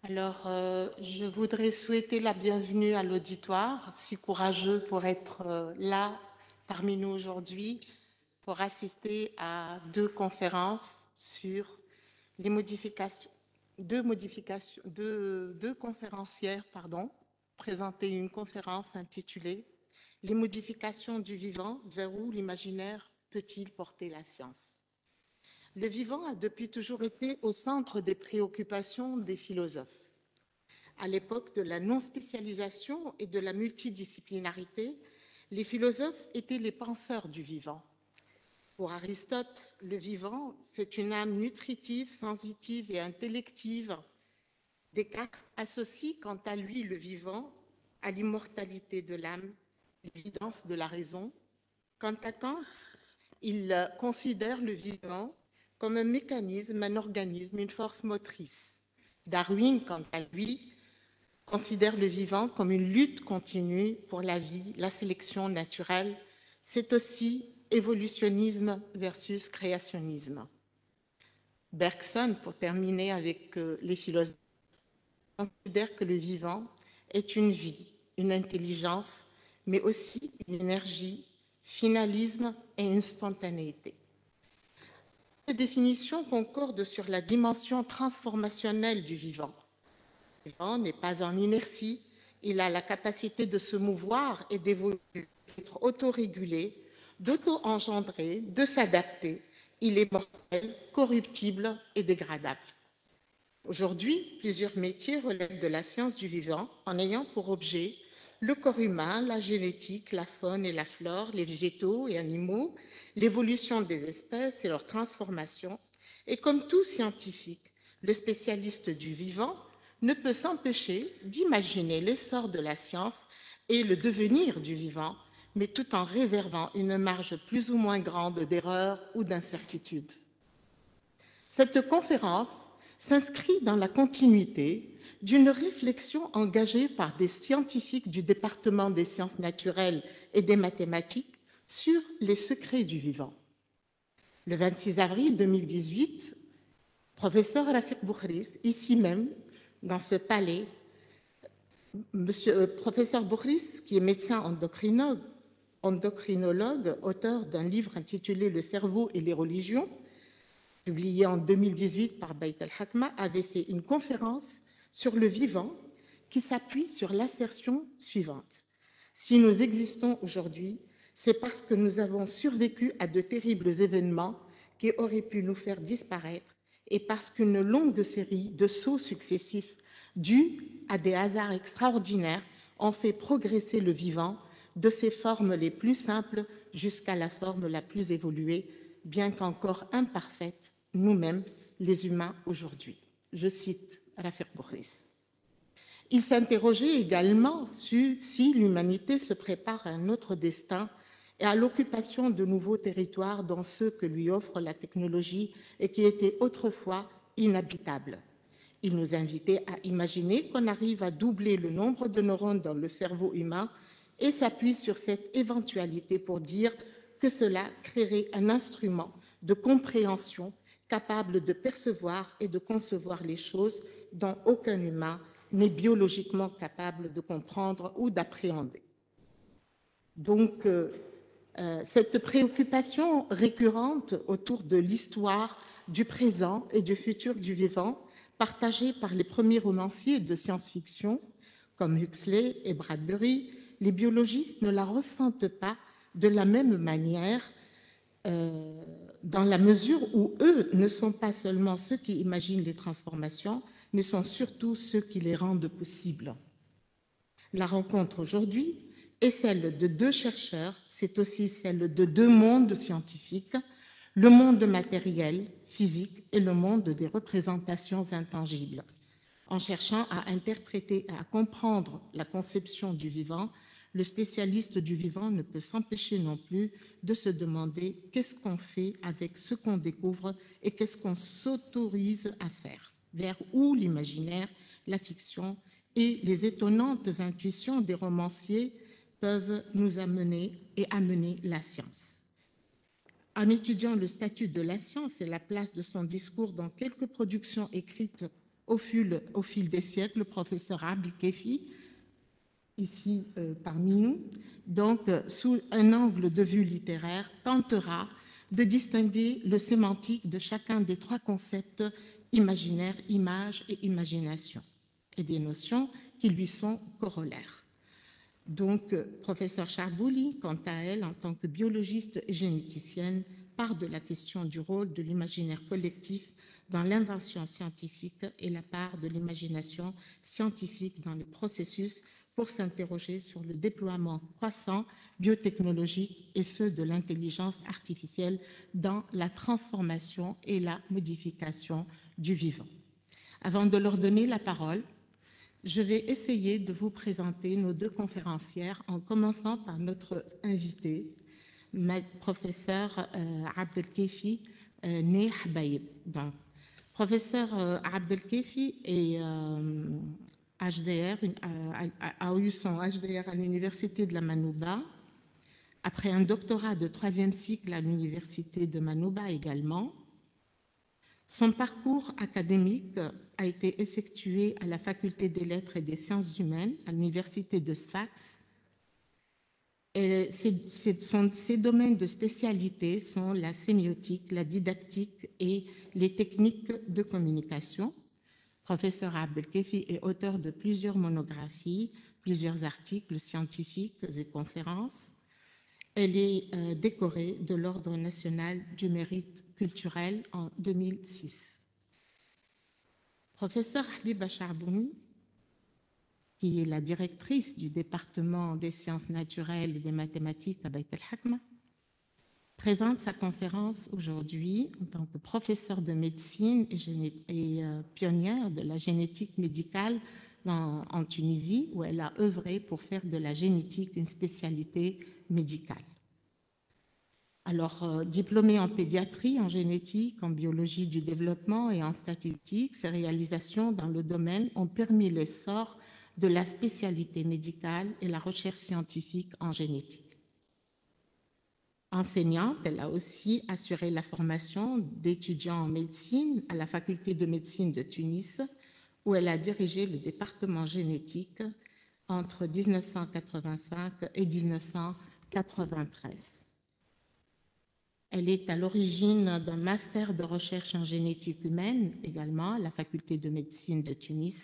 Je voudrais souhaiter la bienvenue à l'auditoire, si courageux pour être là parmi nous aujourd'hui, pour assister à deux conférences sur les modifications, deux conférencières, présenter une conférence intitulée Les modifications du vivant, vers où l'imaginaire peut-il porter la science? Le vivant a depuis toujours été au centre des préoccupations des philosophes. À l'époque de la non-spécialisation et de la multidisciplinarité, les philosophes étaient les penseurs du vivant. Pour Aristote, le vivant, c'est une âme nutritive, sensitive et intellective. Descartes associe quant à lui le vivant à l'immortalité de l'âme, l'évidence de la raison. Quant à Kant, il considère le vivant comme un mécanisme, un organisme, une force motrice. Darwin, quant à lui, considère le vivant comme une lutte continue pour la vie, la sélection naturelle. C'est aussi évolutionnisme versus créationnisme. Bergson, pour terminer avec les philosophes, considère que le vivant est une vie, une intelligence, mais aussi une énergie, finalisme et une spontanéité. Ces définitions concordent sur la dimension transformationnelle du vivant. Le vivant n'est pas en inertie, il a la capacité de se mouvoir et d'évoluer, d'être autorégulé, d'auto-engendrer, de s'adapter. Il est mortel, corruptible et dégradable. Aujourd'hui, plusieurs métiers relèvent de la science du vivant en ayant pour objet le corps humain, la génétique, la faune et la flore, les végétaux et animaux, l'évolution des espèces et leur transformation. Et comme tout scientifique, le spécialiste du vivant ne peut s'empêcher d'imaginer l'essor de la science et le devenir du vivant, mais tout en réservant une marge plus ou moins grande d'erreur ou d'incertitude. Cette conférence s'inscrit dans la continuité d'une réflexion engagée par des scientifiques du département des sciences naturelles et des mathématiques sur les secrets du vivant. Le 26 avril 2018, professeur Rafiq Boukris, ici même, dans ce palais, professeur Boukris, qui est médecin endocrinologue, auteur d'un livre intitulé Le cerveau et les religions, publié en 2018 par Beit al-Hakma, avait fait une conférence sur le vivant qui s'appuie sur l'assertion suivante. Si nous existons aujourd'hui, c'est parce que nous avons survécu à de terribles événements qui auraient pu nous faire disparaître et parce qu'une longue série de sauts successifs dus à des hasards extraordinaires ont fait progresser le vivant de ses formes les plus simples jusqu'à la forme la plus évoluée, bien qu'encore imparfaite, nous-mêmes, les humains aujourd'hui. Je cite Rafiq Boukris. Il s'interrogeait également sur si l'humanité se prépare à un autre destin et à l'occupation de nouveaux territoires dans ceux que lui offre la technologie et qui étaient autrefois inhabitables. Il nous invitait à imaginer qu'on arrive à doubler le nombre de neurones dans le cerveau humain et s'appuie sur cette éventualité pour dire que cela créerait un instrument de compréhension capable de percevoir et de concevoir les choses dont aucun humain n'est biologiquement capable de comprendre ou d'appréhender. Donc, cette préoccupation récurrente autour de l'histoire, du présent et du futur du vivant, partagée par les premiers romanciers de science-fiction comme Huxley et Bradbury, les biologistes ne la ressentent pas de la même manière dans la mesure où eux ne sont pas seulement ceux qui imaginent les transformations, mais sont surtout ceux qui les rendent possibles. La rencontre aujourd'hui est celle de deux chercheurs, c'est aussi celle de deux mondes scientifiques, le monde matériel, physique, et le monde des représentations intangibles. En cherchant à interpréter et à comprendre la conception du vivant, le spécialiste du vivant ne peut s'empêcher non plus de se demander qu'est-ce qu'on fait avec ce qu'on découvre et qu'est-ce qu'on s'autorise à faire, vers où l'imaginaire, la fiction et les étonnantes intuitions des romanciers peuvent nous amener et amener la science. En étudiant le statut de la science et la place de son discours dans quelques productions écrites au fil des siècles, le professeur Abdelkefi, ici parmi nous, donc sous un angle de vue littéraire, tentera de distinguer le sémantique de chacun des trois concepts imaginaire, image et imagination, et des notions qui lui sont corollaires. Donc, professeur Charbouli, quant à elle, en tant que biologiste et généticienne, part de la question du rôle de l'imaginaire collectif dans l'invention scientifique et la part de l'imagination scientifique dans les processus pour s'interroger sur le déploiement croissant biotechnologique et ceux de l'intelligence artificielle dans la transformation et la modification du vivant. Avant de leur donner la parole, je vais essayer de vous présenter nos deux conférencières en commençant par notre invité, professeur Abdelkefi Né Habaïb. Donc, professeur Abdelkefi est HDR, a eu son HDR à l'université de la Manouba, après un doctorat de 3e cycle à l'université de Manouba également. Son parcours académique a été effectué à la Faculté des Lettres et des Sciences humaines à l'université de Sfax. Ses domaines de spécialité sont la sémiotique, la didactique et les techniques de communication. Professeur Abdelkefi est auteur de plusieurs monographies, plusieurs articles scientifiques et conférences. Elle est décorée de l'Ordre national du mérite culturel en 2006. Professeur Habiba Charbouni, qui est la directrice du département des sciences naturelles et des mathématiques à Beit el-Hakma, présente sa conférence aujourd'hui en tant que professeure de médecine et pionnière de la génétique médicale en Tunisie, où elle a œuvré pour faire de la génétique une spécialité médicale. Alors, diplômée en pédiatrie, en génétique, en biologie du développement et en statistique, ses réalisations dans le domaine ont permis l'essor de la spécialité médicale et la recherche scientifique en génétique. Enseignante, elle a aussi assuré la formation d'étudiants en médecine à la faculté de médecine de Tunis, où elle a dirigé le département génétique entre 1985 et 1993. Elle est à l'origine d'un master de recherche en génétique humaine, également à la faculté de médecine de Tunis.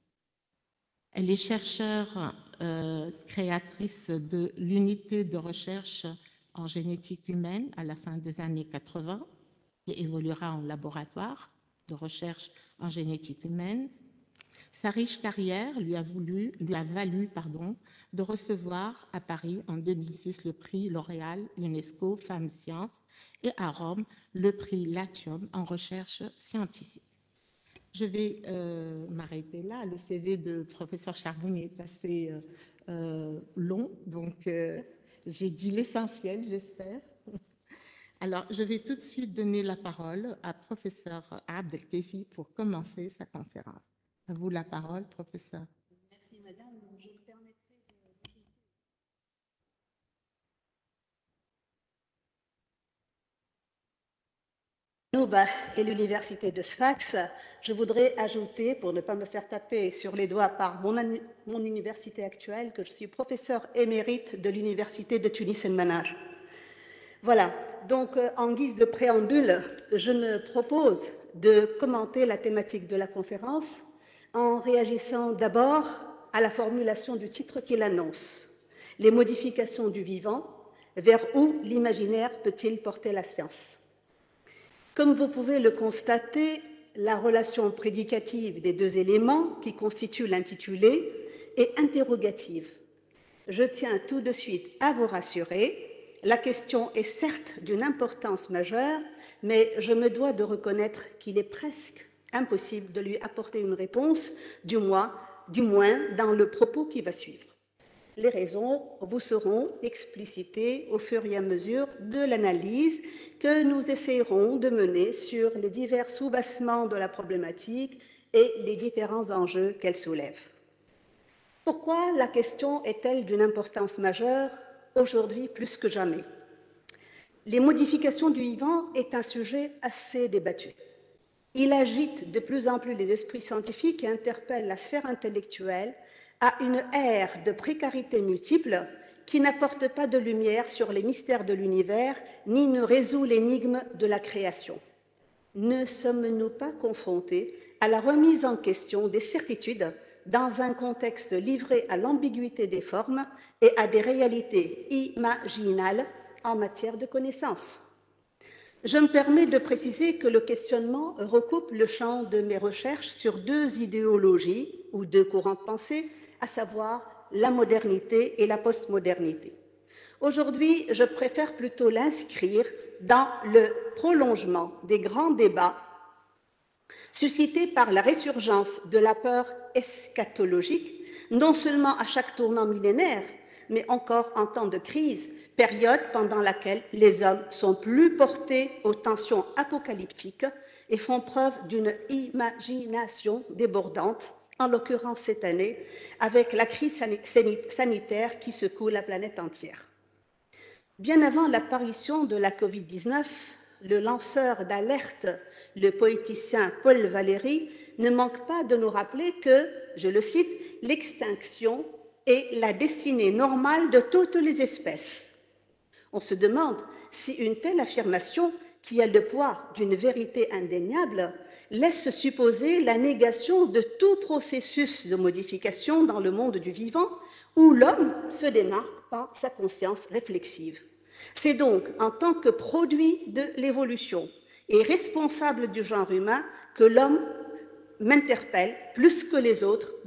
Elle est chercheure créatrice de l'unité de recherche en génétique humaine à la fin des années 80, qui évoluera en laboratoire de recherche en génétique humaine. Sa riche carrière lui a valu de recevoir à Paris en 2006 le prix L'Oréal UNESCO Femmes Sciences et à Rome le prix Latium en recherche scientifique. Je vais m'arrêter là. Le CV de professeur Charbouni est assez long, donc j'ai dit l'essentiel, j'espère. Alors, je vais tout de suite donner la parole à professeur Abdelkefi pour commencer sa conférence. À vous la parole, professeur. Merci, madame. Je me permettrai Manouba et l'université de Sfax. Je voudrais ajouter, pour ne pas me faire taper sur les doigts par mon université actuelle, que je suis professeur émérite de l'université de Tunis El Manaj. Voilà, donc en guise de préambule, je me propose de commenter la thématique de la conférence en réagissant d'abord à la formulation du titre qui l'annonce. Les modifications du vivant, vers où l'imaginaire peut-il porter la science? Comme vous pouvez le constater, la relation prédicative des deux éléments qui constituent l'intitulé est interrogative. Je tiens tout de suite à vous rassurer. La question est certes d'une importance majeure, mais je me dois de reconnaître qu'il est presque impossible de lui apporter une réponse, du moins dans le propos qui va suivre. Les raisons vous seront explicitées au fur et à mesure de l'analyse que nous essayerons de mener sur les divers soubassements de la problématique et les différents enjeux qu'elle soulève. Pourquoi la question est-elle d'une importance majeure aujourd'hui plus que jamais? Les modifications du vivant est un sujet assez débattu. Il agite de plus en plus les esprits scientifiques et interpelle la sphère intellectuelle à une ère de précarité multiple qui n'apporte pas de lumière sur les mystères de l'univers ni ne résout l'énigme de la création. Ne sommes-nous pas confrontés à la remise en question des certitudes dans un contexte livré à l'ambiguïté des formes et à des réalités imaginales en matière de connaissances? Je me permets de préciser que le questionnement recoupe le champ de mes recherches sur deux idéologies ou deux courants de pensée, à savoir la modernité et la postmodernité. Aujourd'hui, je préfère plutôt l'inscrire dans le prolongement des grands débats suscités par la résurgence de la peur eschatologique, non seulement à chaque tournant millénaire, mais encore en temps de crise, période pendant laquelle les hommes sont plus portés aux tensions apocalyptiques et font preuve d'une imagination débordante, en l'occurrence cette année, avec la crise sanitaire qui secoue la planète entière. Bien avant l'apparition de la Covid-19, le lanceur d'alerte, le poéticien Paul Valéry, ne manque pas de nous rappeler que, je le cite, « l'extinction est la destinée normale de toutes les espèces ». On se demande si une telle affirmation, qui a le poids d'une vérité indéniable, laisse supposer la négation de tout processus de modification dans le monde du vivant où l'homme se démarque par sa conscience réflexive. C'est donc en tant que produit de l'évolution et responsable du genre humain que l'homme m'interpelle plus que les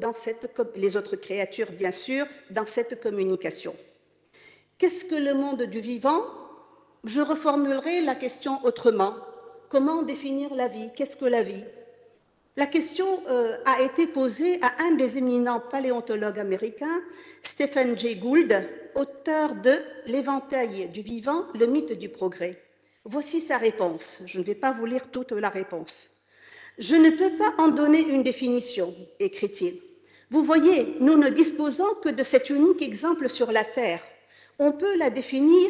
autres créatures, bien sûr, dans cette communication. Qu'est-ce que le monde du vivant? Je reformulerai la question autrement. Comment définir la vie? Qu'est-ce que la vie? La question a été posée à un des éminents paléontologues américains, Stephen Jay Gould, auteur de L'éventail du vivant, le mythe du progrès. Voici sa réponse. Je ne vais pas vous lire toute la réponse. Je ne peux pas en donner une définition, écrit-il. Vous voyez, nous ne disposons que de cet unique exemple sur la Terre. On ne peut la définir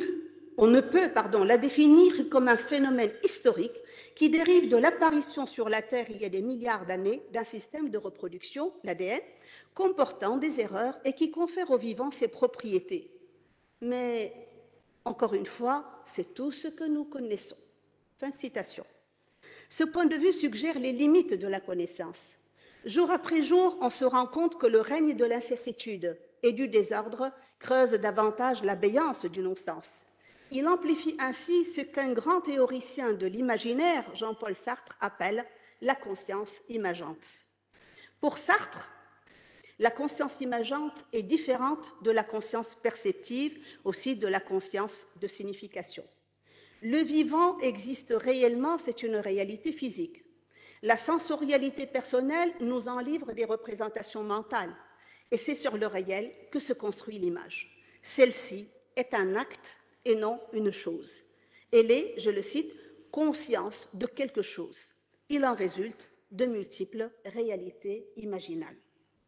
comme un phénomène historique qui dérive de l'apparition sur la Terre il y a des milliards d'années d'un système de reproduction, l'ADN, comportant des erreurs et qui confère au vivant ses propriétés. Mais, encore une fois, c'est tout ce que nous connaissons. Fin de citation. Ce point de vue suggère les limites de la connaissance. Jour après jour, on se rend compte que le règne de l'incertitude et du désordre creuse davantage l'abéance du non-sens. Il amplifie ainsi ce qu'un grand théoricien de l'imaginaire, Jean-Paul Sartre, appelle la conscience imageante. Pour Sartre, la conscience imageante est différente de la conscience perceptive, aussi de la conscience de signification. Le vivant existe réellement, c'est une réalité physique. La sensorialité personnelle nous en livre des représentations mentales, et c'est sur le réel que se construit l'image. Celle-ci est un acte et non une chose. Elle est, je le cite, conscience de quelque chose. Il en résulte de multiples réalités imaginales.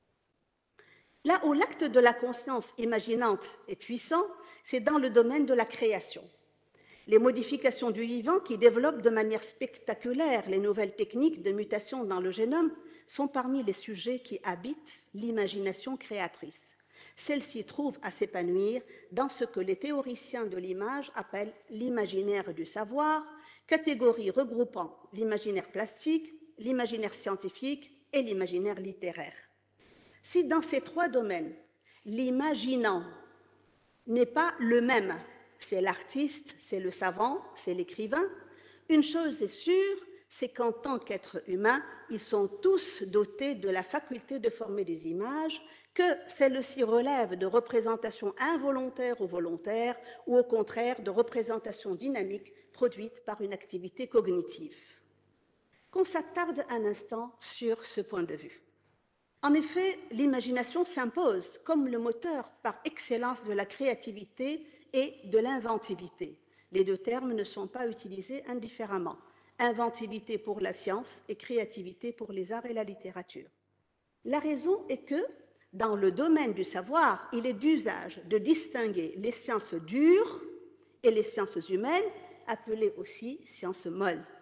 Là où l'acte de la conscience imaginante est puissant, c'est dans le domaine de la création. Les modifications du vivant qui développent de manière spectaculaire les nouvelles techniques de mutation dans le génome sont parmi les sujets qui habitent l'imagination créatrice. Celle-ci trouve à s'épanouir dans ce que les théoriciens de l'image appellent l'imaginaire du savoir, catégorie regroupant l'imaginaire plastique, l'imaginaire scientifique et l'imaginaire littéraire. Si dans ces trois domaines, l'imaginant n'est pas le même, c'est l'artiste, c'est le savant, c'est l'écrivain, une chose est sûre, c'est qu'en tant qu'êtres humains, ils sont tous dotés de la faculté de former des images, que celles-ci relèvent de représentations involontaires ou volontaires, ou au contraire de représentations dynamiques produites par une activité cognitive. Qu'on s'attarde un instant sur ce point de vue. En effet, l'imagination s'impose comme le moteur par excellence de la créativité et de l'inventivité. Les deux termes ne sont pas utilisés indifféremment. Inventivité pour la science et créativité pour les arts et la littérature. La raison est que, dans le domaine du savoir, il est d'usage de distinguer les sciences dures et les sciences humaines, appelées aussi sciences molles.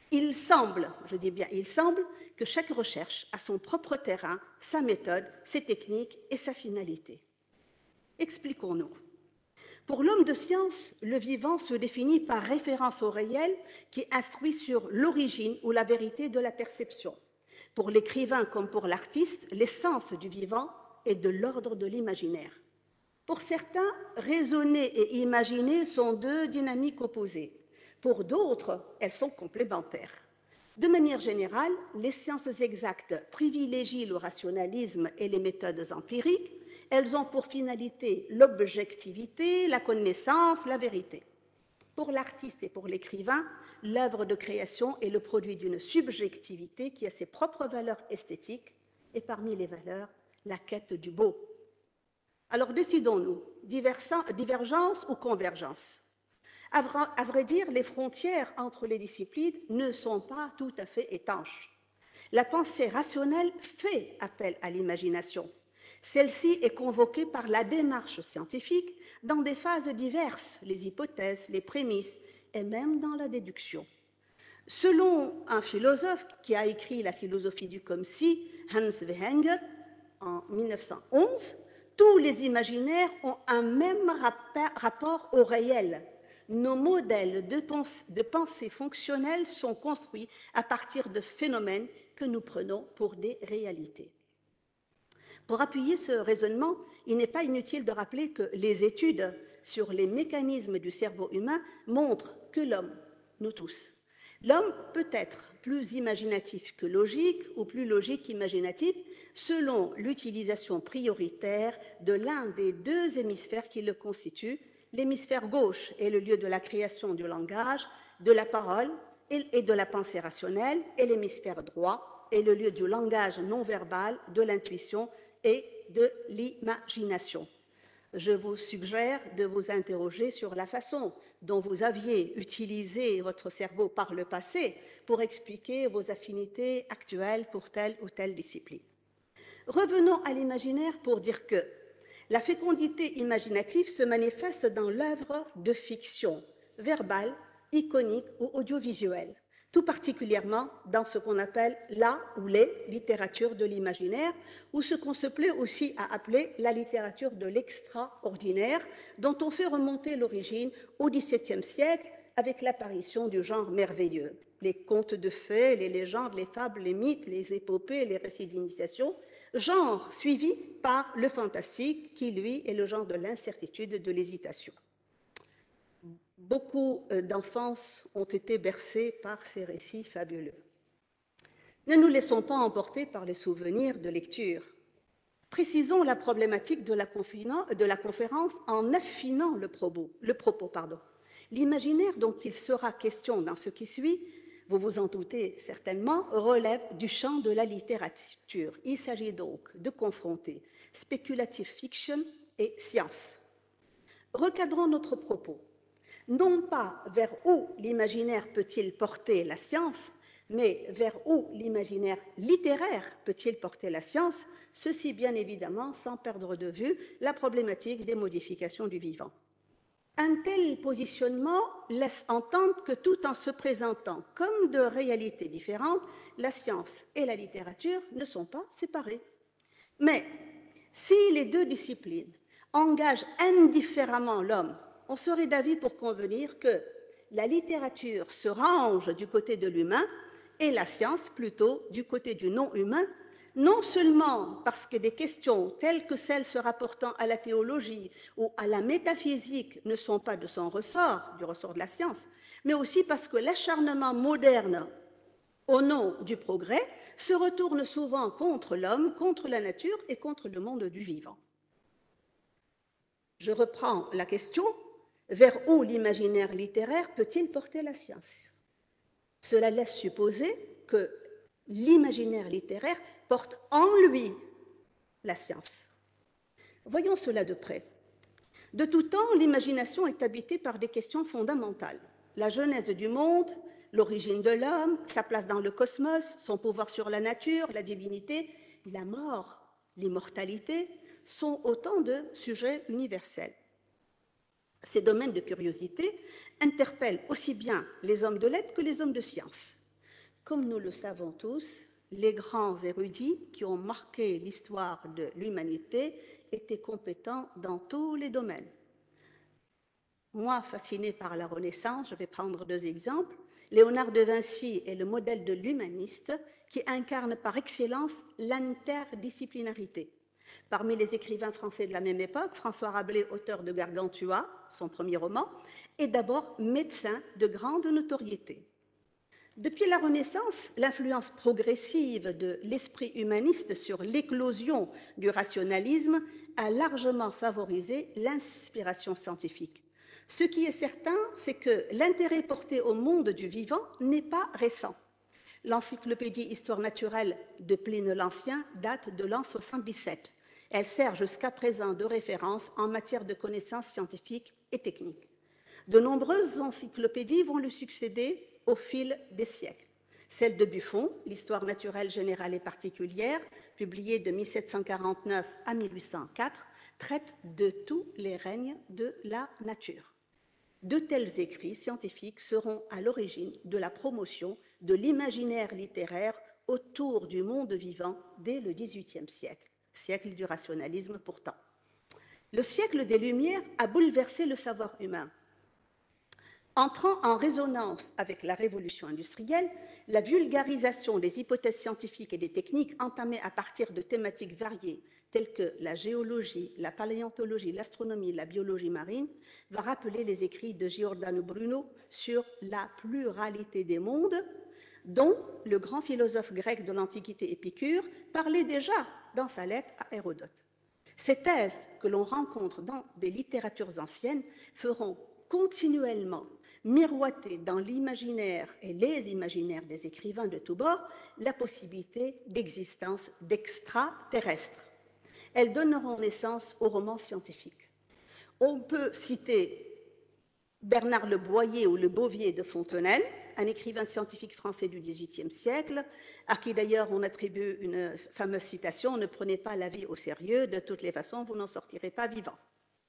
Il semble, je dis bien il semble, que chaque recherche a son propre terrain, sa méthode, ses techniques et sa finalité. Expliquons-nous. Pour l'homme de science, le vivant se définit par référence au réel qui instruit sur l'origine ou la vérité de la perception. Pour l'écrivain comme pour l'artiste, l'essence du vivant est de l'ordre de l'imaginaire. Pour certains, raisonner et imaginer sont deux dynamiques opposées. Pour d'autres, elles sont complémentaires. De manière générale, les sciences exactes privilégient le rationalisme et les méthodes empiriques. Elles ont pour finalité l'objectivité, la connaissance, la vérité. Pour l'artiste et pour l'écrivain, l'œuvre de création est le produit d'une subjectivité qui a ses propres valeurs esthétiques et parmi les valeurs, la quête du beau. Alors décidons-nous, divergence ou convergence? À vrai dire, les frontières entre les disciplines ne sont pas tout à fait étanches. La pensée rationnelle fait appel à l'imagination. Celle-ci est convoquée par la démarche scientifique dans des phases diverses, les hypothèses, les prémices et même dans la déduction. Selon un philosophe qui a écrit La philosophie du comme si, Hans Wegener, en 1911, tous les imaginaires ont un même rapport au réel. Nos modèles de pensée fonctionnelle sont construits à partir de phénomènes que nous prenons pour des réalités. Pour appuyer ce raisonnement, il n'est pas inutile de rappeler que les études sur les mécanismes du cerveau humain montrent que l'homme, nous tous, l'homme peut être plus imaginatif que logique ou plus logique qu'imaginatif selon l'utilisation prioritaire de l'un des deux hémisphères qui le constituent. L'hémisphère gauche est le lieu de la création du langage, de la parole et de la pensée rationnelle, et l'hémisphère droit est le lieu du langage non verbal, de l'intuition et de l'imagination. Je vous suggère de vous interroger sur la façon dont vous aviez utilisé votre cerveau par le passé pour expliquer vos affinités actuelles pour telle ou telle discipline. Revenons à l'imaginaire pour dire que la fécondité imaginative se manifeste dans l'œuvre de fiction, verbale, iconique ou audiovisuelle, tout particulièrement dans ce qu'on appelle la ou les littératures de l'imaginaire, ou ce qu'on se plaît aussi à appeler la littérature de l'extraordinaire, dont on fait remonter l'origine au XVIIe siècle avec l'apparition du genre merveilleux. Les contes de fées, les légendes, les fables, les mythes, les épopées, les récits d'initiation, genre suivi par le fantastique, qui, lui, est le genre de l'incertitude, de l'hésitation. Beaucoup d'enfances ont été bercées par ces récits fabuleux. Ne nous laissons pas emporter par les souvenirs de lecture. Précisons la problématique de la conférence en affinant le propos. L'imaginaire dont il sera question dans ce qui suit, vous vous en doutez certainement, relève du champ de la littérature. Il s'agit donc de confronter speculative fiction et science. Recadrons notre propos. Non pas vers où l'imaginaire peut-il porter la science, mais vers où l'imaginaire littéraire peut-il porter la science, ceci bien évidemment sans perdre de vue la problématique des modifications du vivant. Un tel positionnement laisse entendre que tout en se présentant comme de réalités différentes, la science et la littérature ne sont pas séparées. Mais si les deux disciplines engagent indifféremment l'homme, on serait d'avis pour convenir que la littérature se range du côté de l'humain et la science plutôt du côté du non-humain, non seulement parce que des questions telles que celles se rapportant à la théologie ou à la métaphysique ne sont pas de son ressort, du ressort de la science, mais aussi parce que l'acharnement moderne au nom du progrès se retourne souvent contre l'homme, contre la nature et contre le monde du vivant. Je reprends la question. Vers où l'imaginaire littéraire peut-il porter la science? Cela laisse supposer que l'imaginaire littéraire porte en lui la science. Voyons cela de près. De tout temps, l'imagination est habitée par des questions fondamentales. La genèse du monde, l'origine de l'homme, sa place dans le cosmos, son pouvoir sur la nature, la divinité, la mort, l'immortalité, sont autant de sujets universels. Ces domaines de curiosité interpellent aussi bien les hommes de lettres que les hommes de science. Comme nous le savons tous, les grands érudits qui ont marqué l'histoire de l'humanité étaient compétents dans tous les domaines. Moi, fascinée par la Renaissance, je vais prendre deux exemples. Léonard de Vinci est le modèle de l'humaniste qui incarne par excellence l'interdisciplinarité. Parmi les écrivains français de la même époque, François Rabelais, auteur de Gargantua, son premier roman, est d'abord médecin de grande notoriété. Depuis la Renaissance, l'influence progressive de l'esprit humaniste sur l'éclosion du rationalisme a largement favorisé l'inspiration scientifique. Ce qui est certain, c'est que l'intérêt porté au monde du vivant n'est pas récent. L'encyclopédie Histoire naturelle de Pline l'Ancien date de l'an 77. Elle sert jusqu'à présent de référence en matière de connaissances scientifiques et techniques. De nombreuses encyclopédies vont lui succéder au fil des siècles. Celle de Buffon, l'Histoire naturelle générale et particulière, publiée de 1749 à 1804, traite de tous les règnes de la nature. De tels écrits scientifiques seront à l'origine de la promotion de l'imaginaire littéraire autour du monde vivant dès le XVIIIe siècle, siècle du rationalisme pourtant. Le siècle des Lumières a bouleversé le savoir humain. Entrant en résonance avec la révolution industrielle, la vulgarisation des hypothèses scientifiques et des techniques entamées à partir de thématiques variées telles que la géologie, la paléontologie, l'astronomie, la biologie marine, va rappeler les écrits de Giordano Bruno sur la pluralité des mondes, dont le grand philosophe grec de l'Antiquité Épicure parlait déjà dans sa lettre à Hérodote. Ces thèses que l'on rencontre dans des littératures anciennes feront continuellement miroiter dans l'imaginaire et les imaginaires des écrivains de tous bords la possibilité d'existence d'extraterrestres. Elles donneront naissance aux romans scientifiques. On peut citer Bernard Le Boyer ou Le Bovier de Fontenelle, un écrivain scientifique français du XVIIIe siècle, à qui d'ailleurs on attribue une fameuse citation « Ne prenez pas la vie au sérieux, de toutes les façons vous n'en sortirez pas vivant ».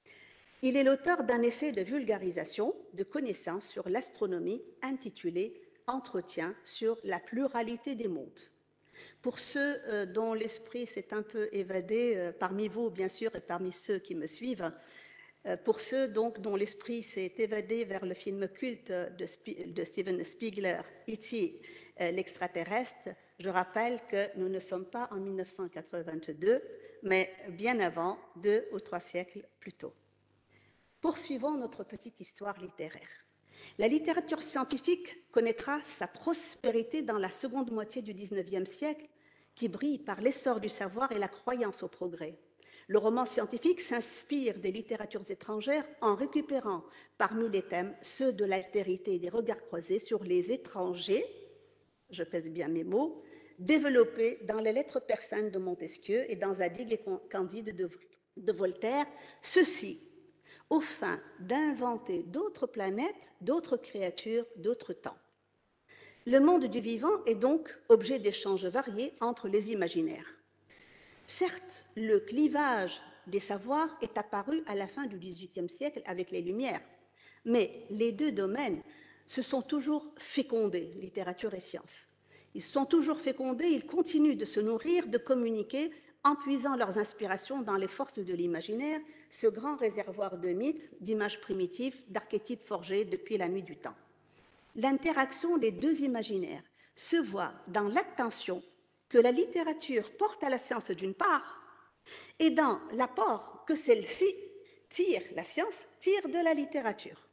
Il est l'auteur d'un essai de vulgarisation de connaissances sur l'astronomie intitulé « Entretien sur la pluralité des mondes ». Pour ceux dont l'esprit s'est un peu évadé, parmi vous bien sûr et parmi ceux qui me suivent, pour ceux donc dont l'esprit s'est évadé vers le film culte de Steven Spiegler, E.T., l'extraterrestre, je rappelle que nous ne sommes pas en 1982, mais bien avant, 2 ou 3 siècles plus tôt. Poursuivons notre petite histoire littéraire. La littérature scientifique connaîtra sa prospérité dans la seconde moitié du XIXe siècle, qui brille par l'essor du savoir et la croyance au progrès. Le roman scientifique s'inspire des littératures étrangères en récupérant parmi les thèmes ceux de l'altérité et des regards croisés sur les étrangers, je pèse bien mes mots, développés dans les lettres persanes de Montesquieu et dans Zadig et Candide de Voltaire, ceci aux fins d'inventer d'autres planètes, d'autres créatures, d'autres temps. Le monde du vivant est donc objet d'échanges variés entre les imaginaires. Certes, le clivage des savoirs est apparu à la fin du XVIIIe siècle avec les Lumières, mais les deux domaines se sont toujours fécondés, littérature et sciences. Ils se sont toujours fécondés, ils continuent de se nourrir, de communiquer, en puisant leurs inspirations dans les forces de l'imaginaire, ce grand réservoir de mythes, d'images primitives, d'archétypes forgés depuis la nuit du temps. L'interaction des deux imaginaires se voit dans l'attention que la littérature porte à la science d'une part, et dans l'apport que celle-ci tire, la science tire de la littérature.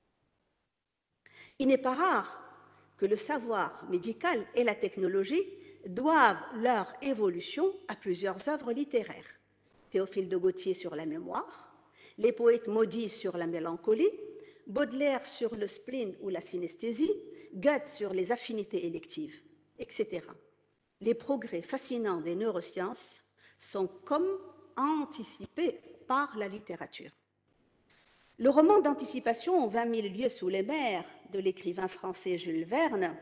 Il n'est pas rare que le savoir médical et la technologie doivent leur évolution à plusieurs œuvres littéraires. Théophile de Gautier sur la mémoire, les poètes maudits sur la mélancolie, Baudelaire sur le spleen ou la synesthésie, Goethe sur les affinités électives, etc. Les progrès fascinants des neurosciences sont comme anticipés par la littérature. Le roman d'anticipation « 20 000 lieues sous les mers » de l'écrivain français Jules Verne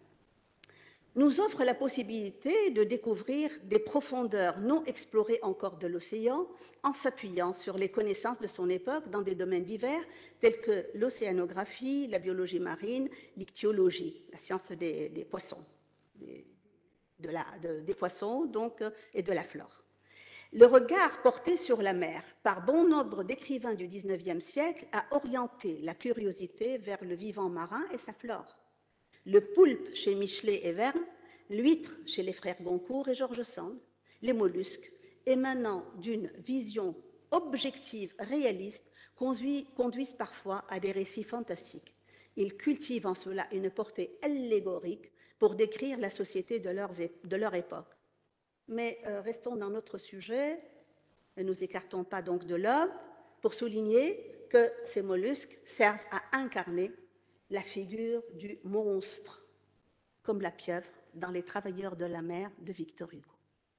nous offre la possibilité de découvrir des profondeurs non explorées encore de l'océan en s'appuyant sur les connaissances de son époque dans des domaines divers tels que l'océanographie, la biologie marine, l'ichtyologie, la science des poissons. des poissons donc, et de la flore. Le regard porté sur la mer par bon nombre d'écrivains du XIXe siècle a orienté la curiosité vers le vivant marin et sa flore. Le poulpe chez Michelet et Verne, l'huître chez les frères Goncourt et George Sand, les mollusques émanant d'une vision objective, réaliste, conduisent parfois à des récits fantastiques. Ils cultivent en cela une portée allégorique pour décrire la société de leur époque. Mais restons dans notre sujet, ne nous écartons pas donc de l'homme, pour souligner que ces mollusques servent à incarner la figure du monstre, comme la pieuvre dans Les Travailleurs de la mer de Victor Hugo.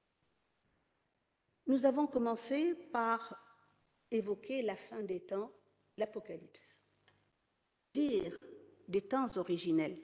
Nous avons commencé par évoquer la fin des temps, l'Apocalypse. Dire des temps originels.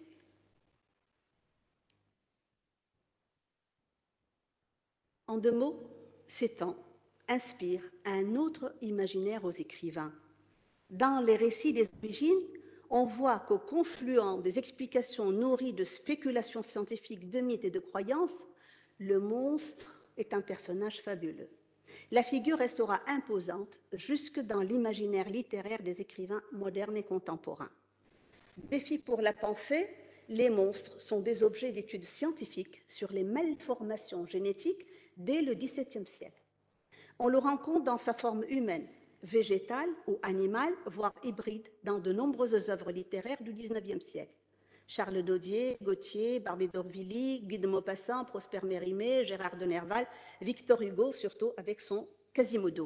En deux mots, ces temps inspirent un autre imaginaire aux écrivains. Dans les récits des origines, on voit qu'au confluent des explications nourries de spéculations scientifiques, de mythes et de croyances, le monstre est un personnage fabuleux. La figure restera imposante jusque dans l'imaginaire littéraire des écrivains modernes et contemporains. Défi pour la pensée, les monstres sont des objets d'études scientifiques sur les malformations génétiques dès le XVIIe siècle. On le rencontre dans sa forme humaine, végétale ou animale, voire hybride, dans de nombreuses œuvres littéraires du XIXe siècle. Charles Daudier, Gautier, Barbé d'Aurevilly, Guy de Maupassant, Prosper Mérimée, Gérard de Nerval, Victor Hugo, surtout avec son Quasimodo.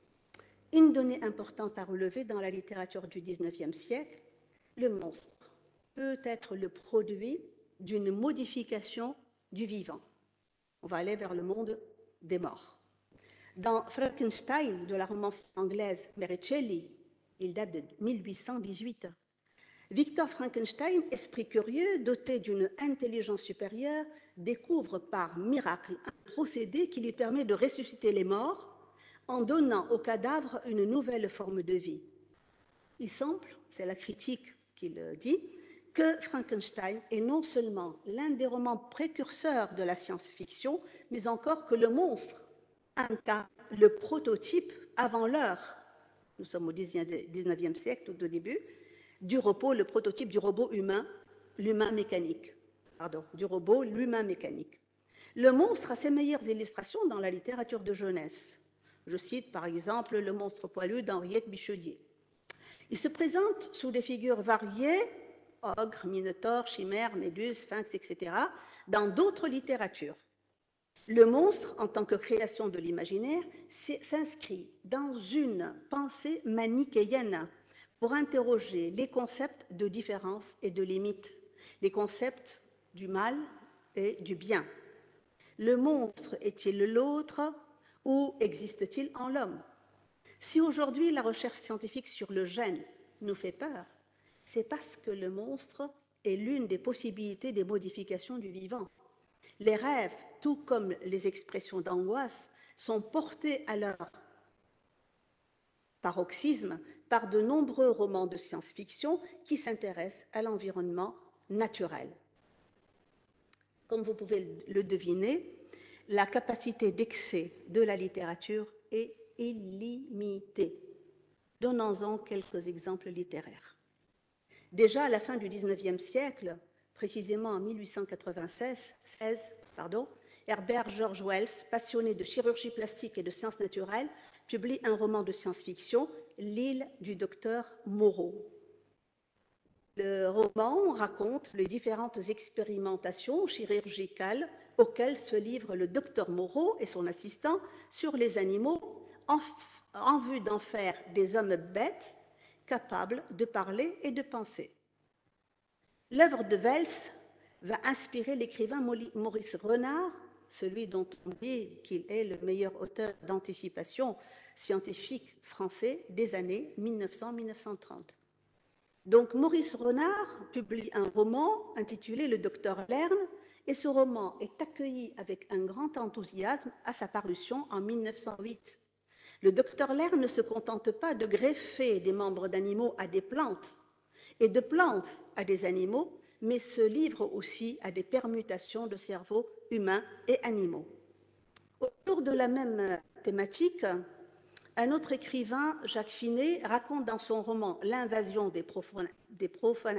Une donnée importante à relever dans la littérature du XIXe siècle, le monstre peut être le produit d'une modification du vivant. On va aller vers le monde des morts. Dans Frankenstein de la romance anglaise Mary Shelley, il date de 1818, Victor Frankenstein, esprit curieux, doté d'une intelligence supérieure, découvre par miracle un procédé qui lui permet de ressusciter les morts en donnant au cadavre une nouvelle forme de vie. Il semble, c'est la critique qui le dit, que Frankenstein est non seulement l'un des romans précurseurs de la science-fiction, mais encore que le monstre incarne le prototype avant l'heure, nous sommes au XIXe siècle, tout au début, du robot, le prototype du robot humain, l'humain mécanique. Du robot, l'humain mécanique. Le monstre a ses meilleures illustrations dans la littérature de jeunesse. Je cite par exemple Le monstre poilu d'Henriette Bichelier. Il se présente sous des figures variées, ogre, minotaure, chimère, méduse, sphinx, etc., dans d'autres littératures. Le monstre, en tant que création de l'imaginaire, s'inscrit dans une pensée manichéenne pour interroger les concepts de différence et de limite, les concepts du mal et du bien. Le monstre est-il l'autre ou existe-t-il en l'homme? Si aujourd'hui la recherche scientifique sur le gène nous fait peur, c'est parce que le monstre est l'une des possibilités des modifications du vivant. Les rêves, tout comme les expressions d'angoisse, sont portés à leur paroxysme par de nombreux romans de science-fiction qui s'intéressent à l'environnement naturel. Comme vous pouvez le deviner, la capacité d'excès de la littérature est illimitée. Donnons-en quelques exemples littéraires. Déjà à la fin du XIXe siècle, précisément en 1896, Herbert George Wells, passionné de chirurgie plastique et de sciences naturelles, publie un roman de science-fiction, L'île du docteur Moreau. Le roman raconte les différentes expérimentations chirurgicales auxquelles se livre le docteur Moreau et son assistant sur les animaux en vue d'en faire des hommes bêtes capables de parler et de penser. L'œuvre de Wells va inspirer l'écrivain Maurice Renard, celui dont on dit qu'il est le meilleur auteur d'anticipation scientifique français des années 1900-1930. Donc Maurice Renard publie un roman intitulé Le Docteur Lerne, et ce roman est accueilli avec un grand enthousiasme à sa parution en 1908. Le Docteur Lerne ne se contente pas de greffer des membres d'animaux à des plantes et de plantes à des animaux, mais se livre aussi à des permutations de cerveaux humains et animaux. Autour de la même thématique, un autre écrivain, Jacques Finet, raconte dans son roman « L'invasion des profanateurs ».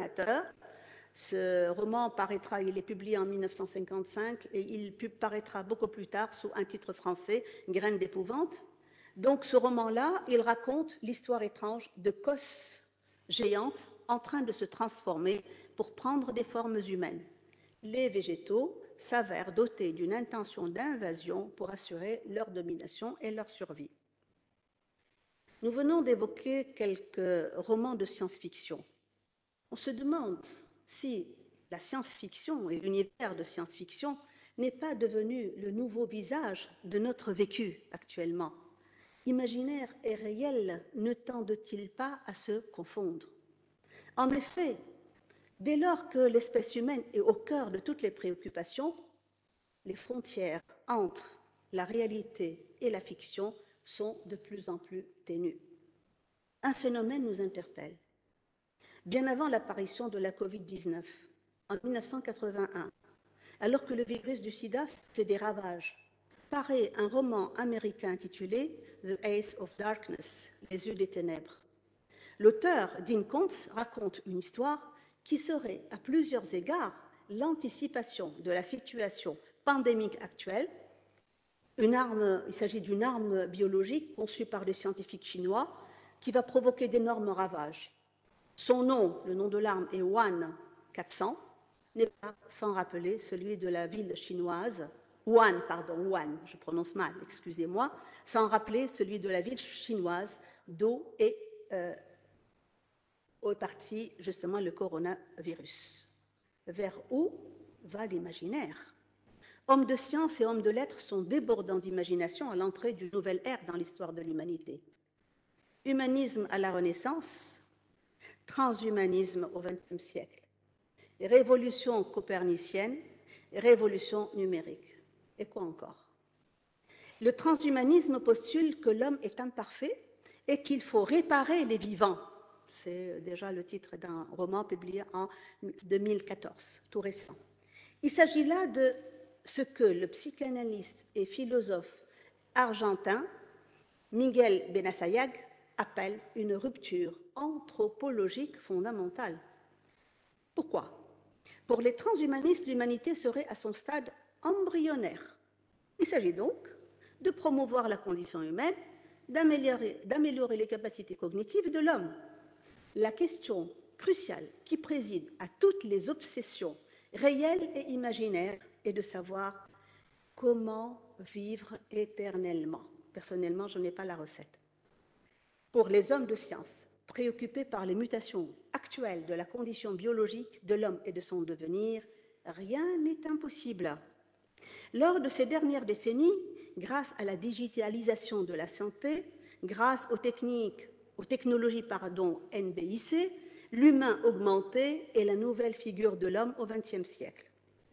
Ce roman paraîtra, il est publié en 1955 et il paraîtra beaucoup plus tard sous un titre français, « Graines d'épouvante ». Donc ce roman-là, il raconte l'histoire étrange de cosses géantes en train de se transformer pour prendre des formes humaines. Les végétaux s'avèrent dotés d'une intention d'invasion pour assurer leur domination et leur survie. Nous venons d'évoquer quelques romans de science-fiction. On se demande si la science-fiction et l'univers de science-fiction n'est pas devenu le nouveau visage de notre vécu actuellement. Imaginaire et réel ne tendent-ils pas à se confondre? En effet, dès lors que l'espèce humaine est au cœur de toutes les préoccupations, les frontières entre la réalité et la fiction sont de plus en plus ténues. Un phénomène nous interpelle. Bien avant l'apparition de la Covid-19, en 1981, alors que le virus du sida faisait des ravages, paraît un roman américain intitulé « The Eyes of Darkness », Les yeux des ténèbres. L'auteur, Dean Koontz, raconte une histoire qui serait à plusieurs égards l'anticipation de la situation pandémique actuelle. Il s'agit d'une arme biologique conçue par des scientifiques chinois qui va provoquer d'énormes ravages. Son nom, le nom de l'arme, est Wuhan 400, n'est pas sans rappeler celui de la ville chinoise, Wuhan, je prononce mal, excusez-moi, sans rappeler celui de la ville chinoise d'où est parti justement le coronavirus. Vers où va l'imaginaire? Hommes de science et hommes de lettres sont débordants d'imagination à l'entrée d'une nouvelle ère dans l'histoire de l'humanité. Humanisme à la Renaissance, transhumanisme au XXe siècle, révolution copernicienne, révolution numérique. Et quoi encore? Le transhumanisme postule que l'homme est imparfait et qu'il faut réparer les vivants. C'est déjà le titre d'un roman publié en 2014, tout récent. Il s'agit là de ce que le psychanalyste et philosophe argentin Miguel Benassayag appelle une rupture anthropologique fondamentale. Pourquoi? Pour les transhumanistes, l'humanité serait à son stade embryonnaire. Il s'agit donc de promouvoir la condition humaine, d'améliorer les capacités cognitives de l'homme. La question cruciale qui préside à toutes les obsessions réelles et imaginaires est de savoir comment vivre éternellement. Personnellement, je n'ai pas la recette. Pour les hommes de science, préoccupés par les mutations actuelles de la condition biologique de l'homme et de son devenir, rien n'est impossible. Lors de ces dernières décennies, grâce à la digitalisation de la santé, grâce aux technologies NBIC, l'humain augmenté est la nouvelle figure de l'homme au XXe siècle.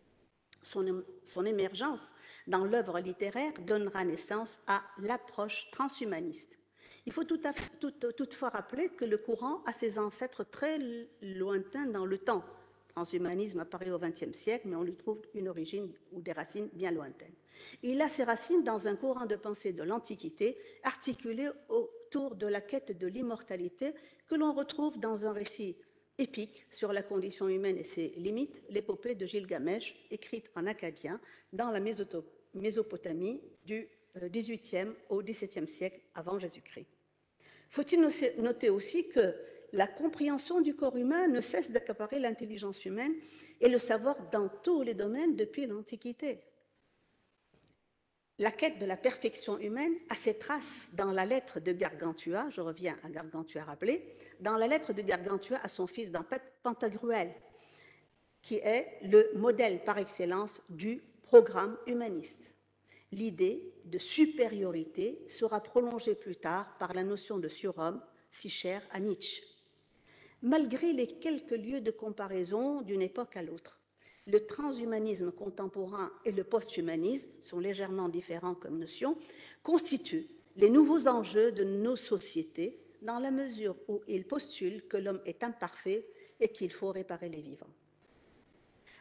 Son émergence dans l'œuvre littéraire donnera naissance à l'approche transhumaniste. Il faut toutefois rappeler que le courant a ses ancêtres très lointains dans le temps. Le transhumanisme apparaît au XXe siècle, mais on lui trouve une origine ou des racines bien lointaines. Il a ses racines dans un courant de pensée de l'Antiquité, articulé autour de la quête de l'immortalité que l'on retrouve dans un récit épique sur la condition humaine et ses limites, l'épopée de Gilgamesh, écrite en akkadien dans la Mésopotamie du XVIIIe au XVIIe siècle avant Jésus-Christ. Faut-il noter aussi que la compréhension du corps humain ne cesse d'accaparer l'intelligence humaine et le savoir dans tous les domaines depuis l'Antiquité. La quête de la perfection humaine a ses traces dans la lettre de Gargantua, je reviens à Gargantua rappelé, dans la lettre de Gargantua à son fils dans Pantagruel, qui est le modèle par excellence du programme humaniste. L'idée de supériorité sera prolongée plus tard par la notion de surhomme, si chère à Nietzsche. Malgré les quelques lieux de comparaison d'une époque à l'autre, le transhumanisme contemporain et le posthumanisme sont légèrement différents comme notions, constituent les nouveaux enjeux de nos sociétés dans la mesure où ils postulent que l'homme est imparfait et qu'il faut réparer les vivants.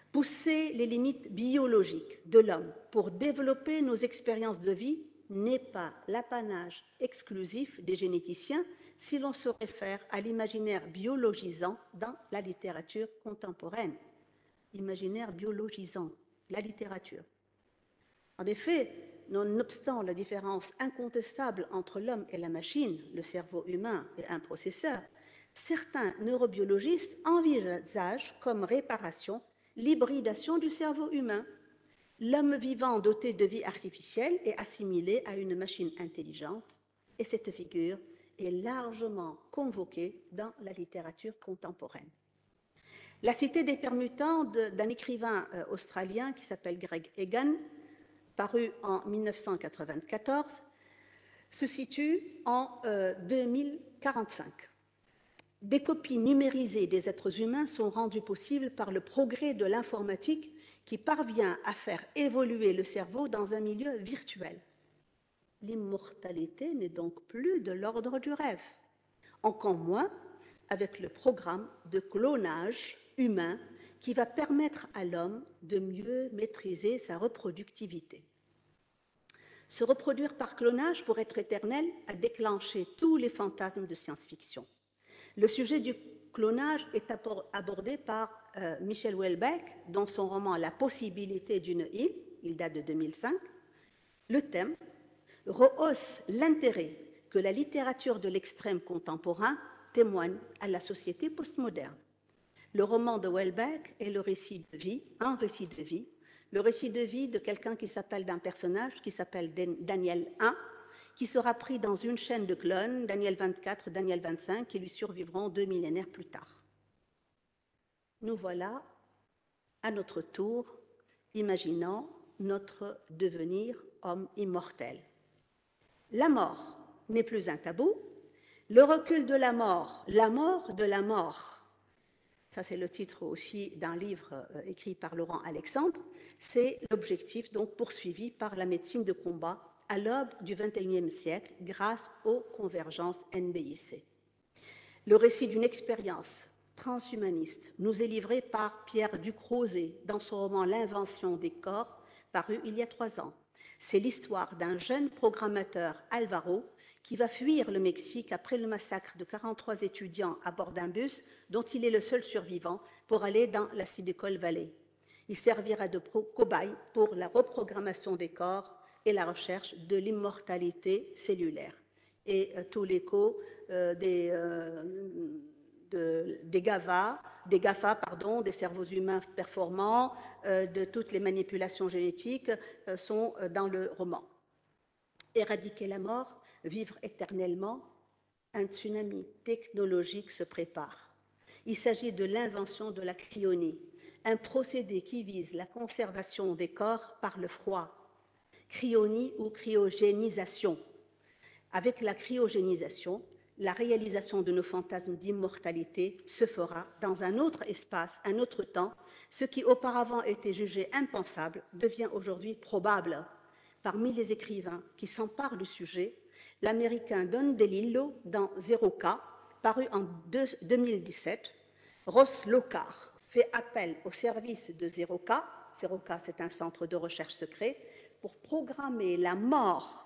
Pousser les limites biologiques de l'homme pour développer nos expériences de vie n'est pas l'apanage exclusif des généticiens si l'on se réfère à l'imaginaire biologisant dans la littérature contemporaine. Imaginaire biologisant, la littérature. En effet, nonobstant la différence incontestable entre l'homme et la machine, le cerveau humain et un processeur, certains neurobiologistes envisagent comme réparation l'hybridation du cerveau humain. L'homme vivant doté de vie artificielle est assimilé à une machine intelligente, et cette figure est largement convoquée dans la littérature contemporaine. La cité des permutants d'un écrivain australien qui s'appelle Greg Egan, paru en 1994, se situe en 2045. Des copies numérisées des êtres humains sont rendues possibles par le progrès de l'informatique qui parvient à faire évoluer le cerveau dans un milieu virtuel. L'immortalité n'est donc plus de l'ordre du rêve, encore moins avec le programme de clonage humain qui va permettre à l'homme de mieux maîtriser sa reproductivité. Se reproduire par clonage pour être éternel a déclenché tous les fantasmes de science-fiction. Le sujet du clonage est abordé par Michel Houellebecq dans son roman La possibilité d'une île, il date de 2005. Le thème rehausse l'intérêt que la littérature de l'extrême contemporain témoigne à la société postmoderne. Le roman de Houellebecq est le récit de vie, un récit de vie, le récit de vie de quelqu'un qui s'appelle, d'un personnage qui s'appelle Daniel I, qui sera pris dans une chaîne de clones, Daniel 24, Daniel 25, qui lui survivront 2 millénaires plus tard. Nous voilà, à notre tour, imaginant notre devenir homme immortel. La mort n'est plus un tabou, le recul de la mort de la mort, ça c'est le titre aussi d'un livre écrit par Laurent Alexandre, c'est l'objectif donc poursuivi par la médecine de combat à l'aube du XXIe siècle grâce aux convergences NBIC. Le récit d'une expérience transhumaniste nous est livré par Pierre Ducrozet dans son roman L'invention des corps, paru il y a 3 ans. C'est l'histoire d'un jeune programmateur, Alvaro, qui va fuir le Mexique après le massacre de 43 étudiants à bord d'un bus dont il est le seul survivant pour aller dans la Silicon Valley. Il servira de cobaye pour la reprogrammation des corps et la recherche de l'immortalité cellulaire. Et tout l'écho des GAFA, des cerveaux humains performants, de toutes les manipulations génétiques sont dans le roman. Éradiquer la mort, vivre éternellement, un tsunami technologique se prépare. Il s'agit de l'invention de la cryonie, un procédé qui vise la conservation des corps par le froid. Cryonie ou cryogénisation. Avec la cryogénisation, la réalisation de nos fantasmes d'immortalité se fera dans un autre espace, un autre temps. Ce qui auparavant était jugé impensable devient aujourd'hui probable. Parmi les écrivains qui s'emparent du sujet, l'américain Don DeLillo dans Zero K, paru en 2017, Ross Lockhart fait appel au service de Zero K. Zero K, c'est un centre de recherche secret, pour programmer la mort,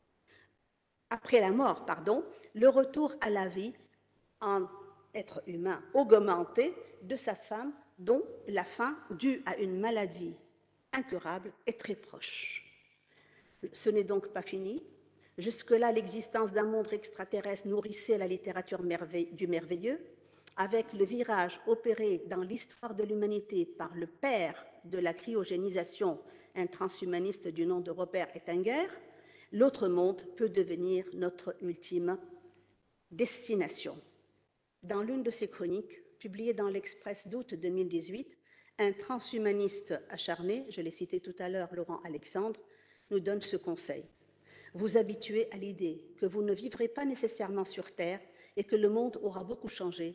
après la mort, le retour à la vie en être humain augmenté de sa femme dont la fin, due à une maladie incurable, est très proche. Ce n'est donc pas fini. Jusque-là, l'existence d'un monde extraterrestre nourrissait la littérature du merveilleux. Avec le virage opéré dans l'histoire de l'humanité par le père de la cryogénisation, un transhumaniste du nom de Robert Ettinger, l'autre monde peut devenir notre ultime destination. Dans l'une de ses chroniques, publiée dans l'Express d'août 2018, un transhumaniste acharné, je l'ai cité tout à l'heure, Laurent Alexandre, nous donne ce conseil. Vous habituez à l'idée que vous ne vivrez pas nécessairement sur Terre et que le monde aura beaucoup changé.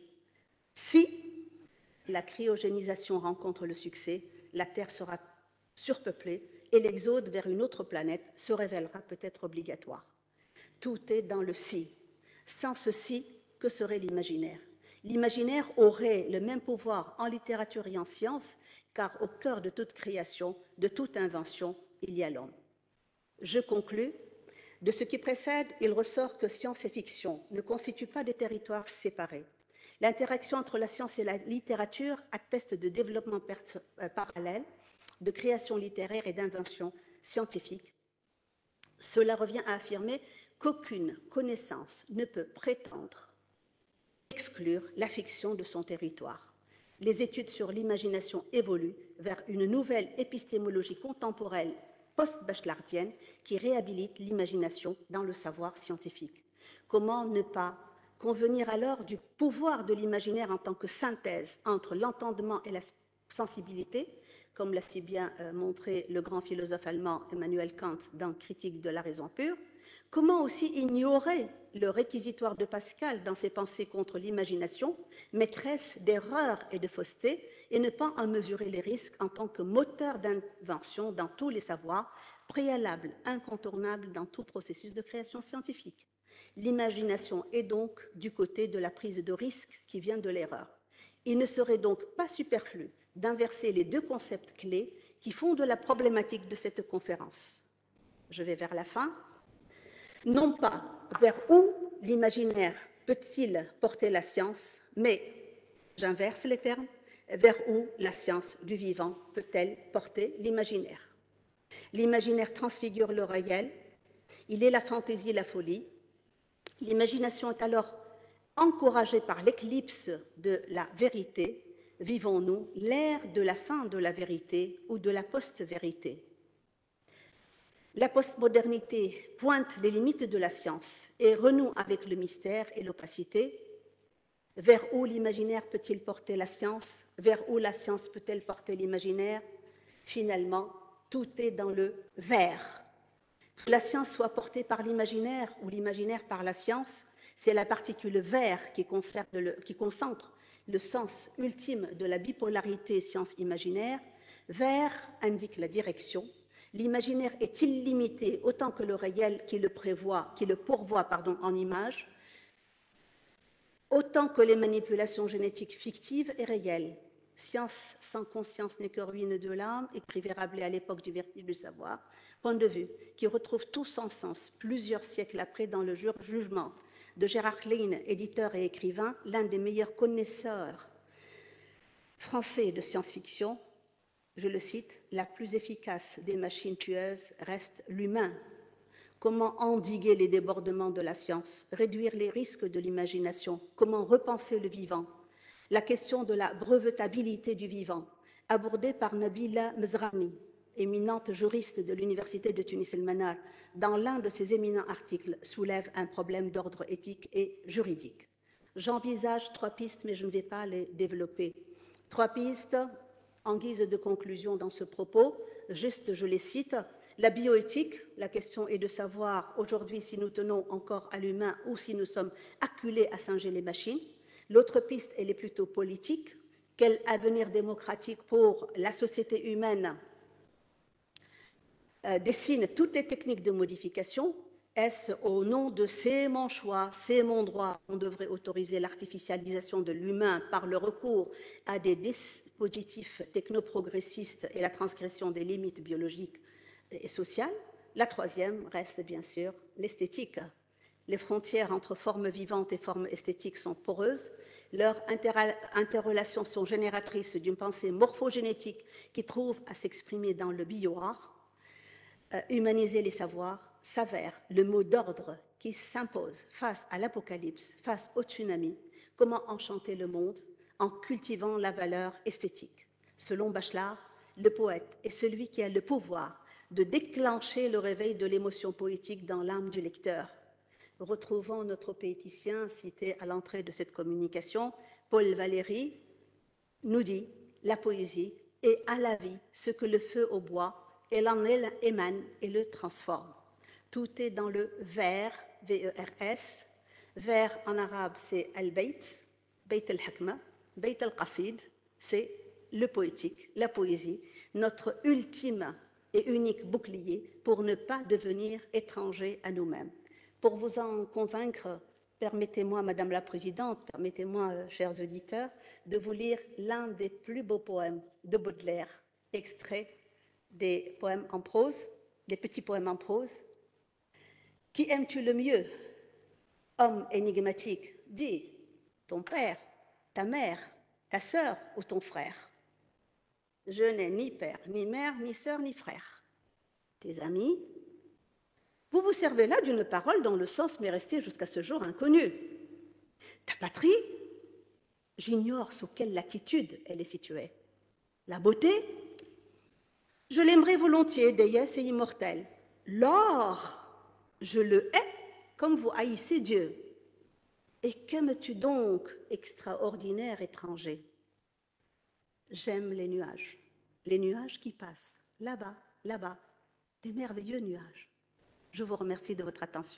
Si la cryogénisation rencontre le succès, la Terre sera surpeuplée et l'exode vers une autre planète se révélera peut-être obligatoire. Tout est dans le si. Sans ce si, que serait l'imaginaire? L'imaginaire aurait le même pouvoir en littérature et en sciences car au cœur de toute création, de toute invention, il y a l'homme. Je conclus. De ce qui précède, il ressort que science et fiction ne constituent pas des territoires séparés. L'interaction entre la science et la littérature atteste de développement parallèle, de création littéraire et d'invention scientifique. Cela revient à affirmer qu'aucune connaissance ne peut prétendre exclure la fiction de son territoire. Les études sur l'imagination évoluent vers une nouvelle épistémologie contemporaine post-bachelardienne qui réhabilite l'imagination dans le savoir scientifique. Comment ne pas convenir alors du pouvoir de l'imaginaire en tant que synthèse entre l'entendement et la sensibilité, comme l'a si bien montré le grand philosophe allemand Emmanuel Kant dans Critique de la raison pure? Comment aussi ignorer le réquisitoire de Pascal dans ses pensées contre l'imagination, maîtresse d'erreurs et de fausseté, et ne pas en mesurer les risques en tant que moteur d'invention dans tous les savoirs, préalable, incontournable dans tout processus de création scientifique. L'imagination est donc du côté de la prise de risque qui vient de l'erreur. Il ne serait donc pas superflu d'inverser les deux concepts clés qui font de la problématique de cette conférence. Je vais vers la fin. Non pas vers où l'imaginaire peut-il porter la science, mais, j'inverse les termes, vers où la science du vivant peut-elle porter l'imaginaire. L'imaginaire transfigure le réel, il est la fantaisie, la folie. L'imagination est alors encouragée par l'éclipse de la vérité. Vivons-nous l'ère de la fin de la vérité ou de la post-vérité? La postmodernité pointe les limites de la science et renoue avec le mystère et l'opacité. Vers où l'imaginaire peut-il porter la science? Vers où la science peut-elle porter l'imaginaire? Finalement, tout est dans le vers. Que la science soit portée par l'imaginaire ou l'imaginaire par la science, c'est la particule vers qui concentre le sens ultime de la bipolarité science-imaginaire. Vers indique la direction. L'imaginaire est illimité autant que le réel qui le pourvoit en images, autant que les manipulations génétiques fictives et réelles. Science sans conscience n'est que ruine de l'âme, écrivait Rabelais à l'époque du vertige du savoir, point de vue qui retrouve tout son sens plusieurs siècles après dans le jugement de Gérard Klein, éditeur et écrivain, l'un des meilleurs connaisseurs français de science-fiction. Je le cite, « La plus efficace des machines tueuses reste l'humain. Comment endiguer les débordements de la science, réduire les risques de l'imagination, comment repenser le vivant? La question de la brevetabilité du vivant, abordée par Nabila Mezrani, éminente juriste de l'Université de Tunis el-Manar, dans l'un de ses éminents articles, soulève un problème d'ordre éthique et juridique. J'envisage 3 pistes, mais je ne vais pas les développer. 3 pistes en guise de conclusion dans ce propos, juste je les cite. La bioéthique, la question est de savoir aujourd'hui si nous tenons encore à l'humain ou si nous sommes acculés à singer les machines. L'autre piste, elle est plutôt politique. Quel avenir démocratique pour la société humaine dessine toutes les techniques de modification? Est-ce au nom de « c'est mon choix, c'est mon droit » qu'on devrait autoriser l'artificialisation de l'humain par le recours à des dispositifs technoprogressistes et la transgression des limites biologiques et sociales? La troisième reste bien sûr l'esthétique. Les frontières entre formes vivantes et formes esthétiques sont poreuses. Leurs interrelations sont génératrices d'une pensée morphogénétique qui trouve à s'exprimer dans le bioart. Humaniser les savoirs s'avère le mot d'ordre qui s'impose face à l'apocalypse, face au tsunami. Comment enchanter le monde en cultivant la valeur esthétique? Selon Bachelard, le poète est celui qui a le pouvoir de déclencher le réveil de l'émotion poétique dans l'âme du lecteur. Retrouvons notre poéticien cité à l'entrée de cette communication, Paul Valéry, nous dit « La poésie est à la vie ce que le feu au bois, elle en émane et le transforme. » Tout est dans le vers, V-E-R-S. Vers en arabe, c'est al-bayt, bayt al-hakma, bayt al-qasid, c'est le poétique, la poésie, notre ultime et unique bouclier pour ne pas devenir étranger à nous-mêmes. Pour vous en convaincre, permettez-moi, Madame la Présidente, permettez-moi, chers auditeurs, de vous lire l'un des plus beaux poèmes de Baudelaire, extrait des poèmes en prose, des petits poèmes en prose. Qui aimes-tu le mieux? Homme énigmatique, dis, ton père, ta mère, ta sœur ou ton frère? Je n'ai ni père, ni mère, ni sœur, ni frère. Tes amis? Vous vous servez là d'une parole dont le sens m'est resté jusqu'à ce jour inconnu. Ta patrie? J'ignore sous quelle latitude elle est située. La beauté? Je l'aimerais volontiers, déesse et immortelle. L'or? Je le hais comme vous haïssez Dieu. Et qu'aimes-tu donc, extraordinaire étranger? J'aime les nuages qui passent, là-bas, là-bas, des merveilleux nuages. Je vous remercie de votre attention.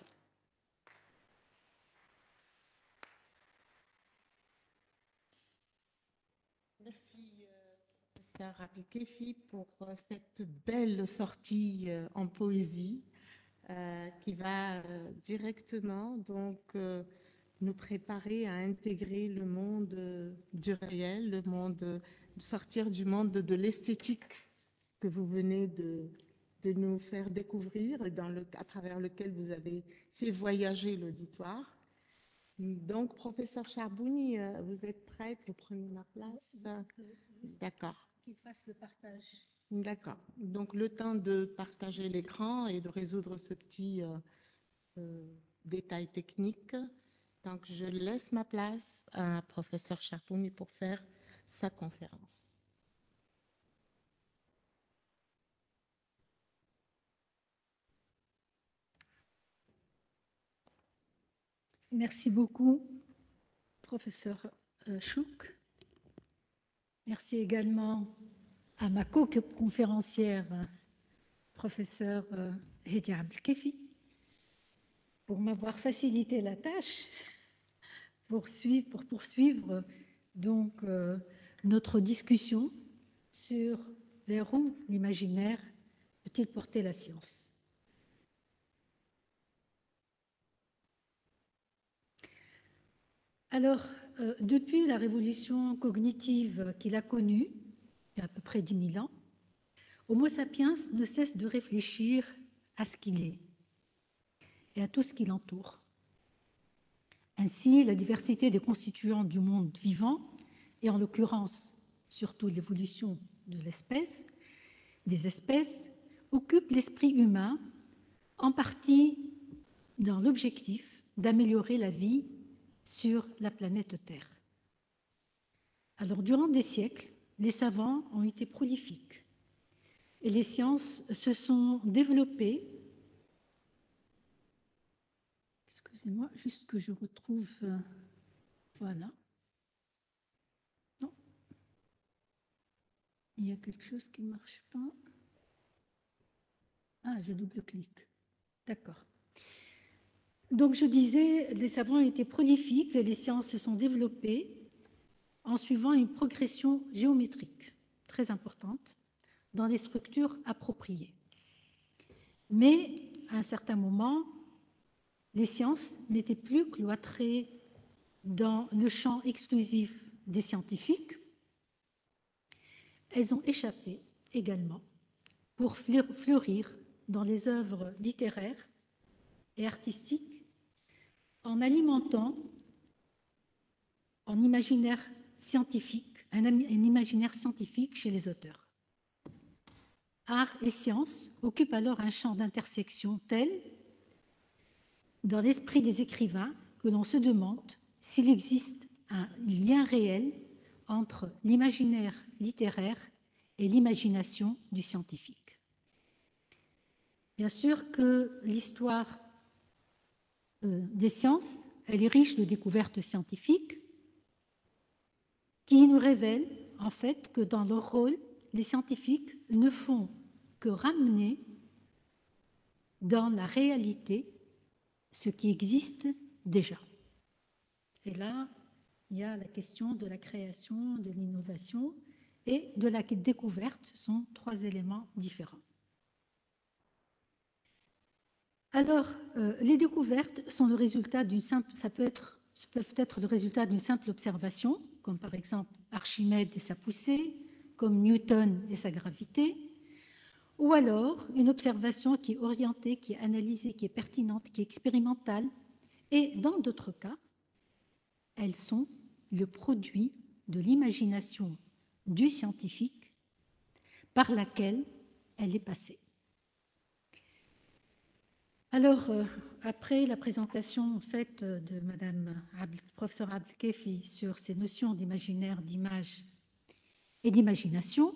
Merci, professeur Abdelkefi, pour cette belle sortie en poésie qui va directement donc nous préparer à intégrer le monde du réel, le monde, sortir du monde de l'esthétique que vous venez de nous faire découvrir et à travers lequel vous avez fait voyager l'auditoire. Donc, professeur Charbouni, vous êtes prête? Vous prenez ma place? D'accord. Qu'il fasse le partage. D'accord. Donc, le temps de partager l'écran et de résoudre ce petit détail technique. Donc, je laisse ma place à professeur Charbouni pour faire sa conférence. Merci beaucoup, professeur Chouk. Merci également à ma co-conférencière, professeur Hedi Abdelkefi, pour m'avoir facilité la tâche pour poursuivre donc notre discussion sur vers où l'imaginaire peut-il porter la science. Alors, depuis la révolution cognitive qu'il a connue, il y a à peu près 10 000 ans, Homo sapiens ne cesse de réfléchir à ce qu'il est et à tout ce qui l'entoure. Ainsi, la diversité des constituants du monde vivant, et en l'occurrence surtout l'évolution de des espèces, occupe l'esprit humain en partie dans l'objectif d'améliorer la vie sur la planète Terre. Alors, durant des siècles, les savants ont été prolifiques et les sciences se sont développées. Excusez-moi, juste que je retrouve. Voilà. Non. Il y a quelque chose qui ne marche pas. Ah, je double-clique. D'accord. Donc, je disais, les savants ont été prolifiques et les sciences se sont développées en suivant une progression géométrique très importante dans des structures appropriées. Mais, à un certain moment, les sciences n'étaient plus cloîtrées dans le champ exclusif des scientifiques. Elles ont échappé également pour fleurir dans les œuvres littéraires et artistiques en alimentant un imaginaire scientifique chez les auteurs. Art et science occupent alors un champ d'intersection tel dans l'esprit des écrivains que l'on se demande s'il existe un lien réel entre l'imaginaire littéraire et l'imagination du scientifique. Bien sûr que l'histoire des sciences, elle est riche de découvertes scientifiques qui nous révèlent en fait que dans leur rôle, les scientifiques ne font que ramener dans la réalité ce qui existe déjà. Et là, il y a la question de la création, de l'innovation et de la découverte, ce sont trois éléments différents. Alors, les découvertes sont le résultat d'une simple, peuvent être le résultat d'une simple observation, comme par exemple Archimède et sa poussée, comme Newton et sa gravité, ou alors une observation qui est orientée, qui est analysée, qui est pertinente, qui est expérimentale, et dans d'autres cas, elles sont le produit de l'imagination du scientifique par laquelle elle est passée. Alors, après la présentation faite de Madame professeur Abdelkefi sur ces notions d'imaginaire, d'image et d'imagination,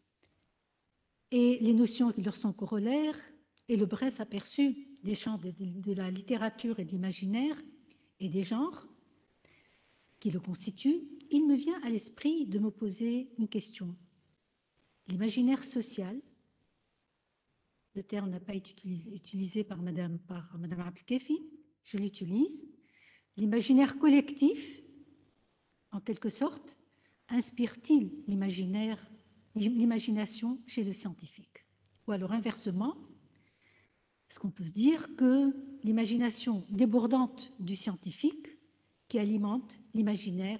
et les notions qui leur sont corollaires, et le bref aperçu des champs de la littérature et de l'imaginaire et des genres qui le constituent, il me vient à l'esprit de me poser une question. L'imaginaire social, le terme n'a pas été utilisé par Madame Abdelkefi, je l'utilise. L'imaginaire collectif, en quelque sorte, inspire-t-il l'imagination chez le scientifique? Ou alors inversement, est-ce qu'on peut se dire que l'imagination débordante du scientifique qui alimente l'imaginaire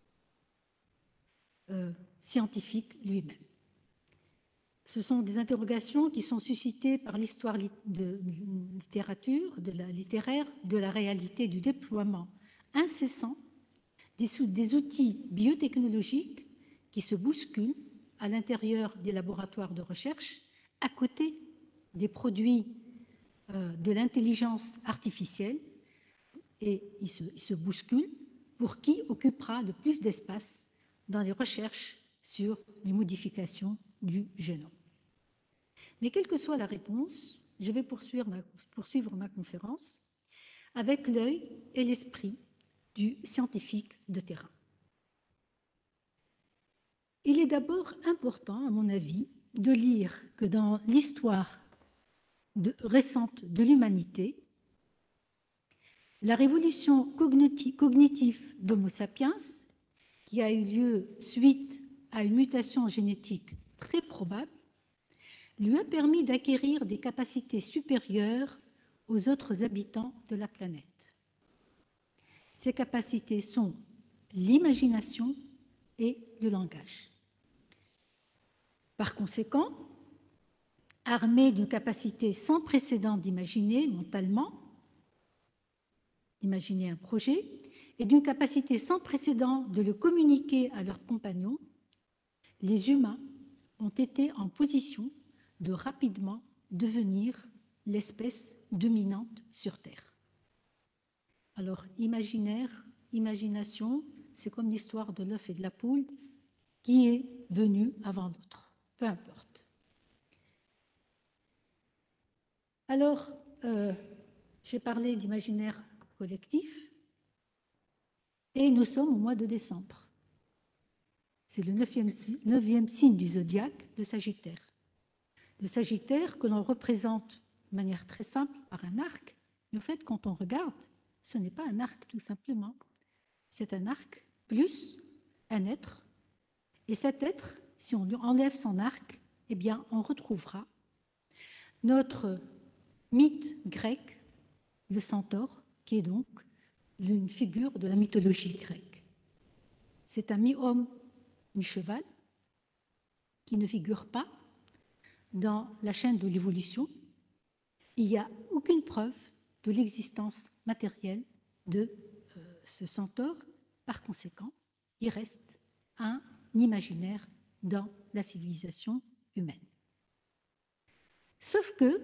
scientifique lui-même? Ce sont des interrogations qui sont suscitées par l'histoire de littérature, de la littéraire, de la réalité du déploiement incessant des outils biotechnologiques qui se bousculent à l'intérieur des laboratoires de recherche, à côté des produits de l'intelligence artificielle, et ils se bousculent pour qui occupera le plus d'espace dans les recherches sur les modifications du génome. Mais quelle que soit la réponse, je vais poursuivre ma conférence avec l'œil et l'esprit du scientifique de terrain. Il est d'abord important, à mon avis, de lire que dans l'histoire récente de l'humanité, la révolution cognitive d'Homo sapiens, qui a eu lieu suite à une mutation génétique très probable, lui a permis d'acquérir des capacités supérieures aux autres habitants de la planète. Ces capacités sont l'imagination et le langage. Par conséquent, armés d'une capacité sans précédent d'imaginer mentalement, imaginer un projet, et d'une capacité sans précédent de le communiquer à leurs compagnons, les humains ont été en position de rapidement devenir l'espèce dominante sur Terre. Alors, imaginaire, imagination, c'est comme l'histoire de l'œuf et de la poule, qui est venu avant l'autre, peu importe. Alors, j'ai parlé d'imaginaire collectif, et nous sommes au mois de décembre. C'est le 9e signe du zodiaque, le Sagittaire. Le Sagittaire que l'on représente de manière très simple par un arc, mais en fait, quand on regarde, ce n'est pas un arc tout simplement. C'est un arc plus un être. Et cet être, si on lui enlève son arc, eh bien, on retrouvera notre mythe grec, le centaure, qui est donc une figure de la mythologie grecque. C'est un mi-homme, mi-cheval, qui ne figure pas dans la chaîne de l'évolution. Il n'y a aucune preuve de l'existence matérielle de ce centaure. Par conséquent, il reste un imaginaire dans la civilisation humaine. Sauf que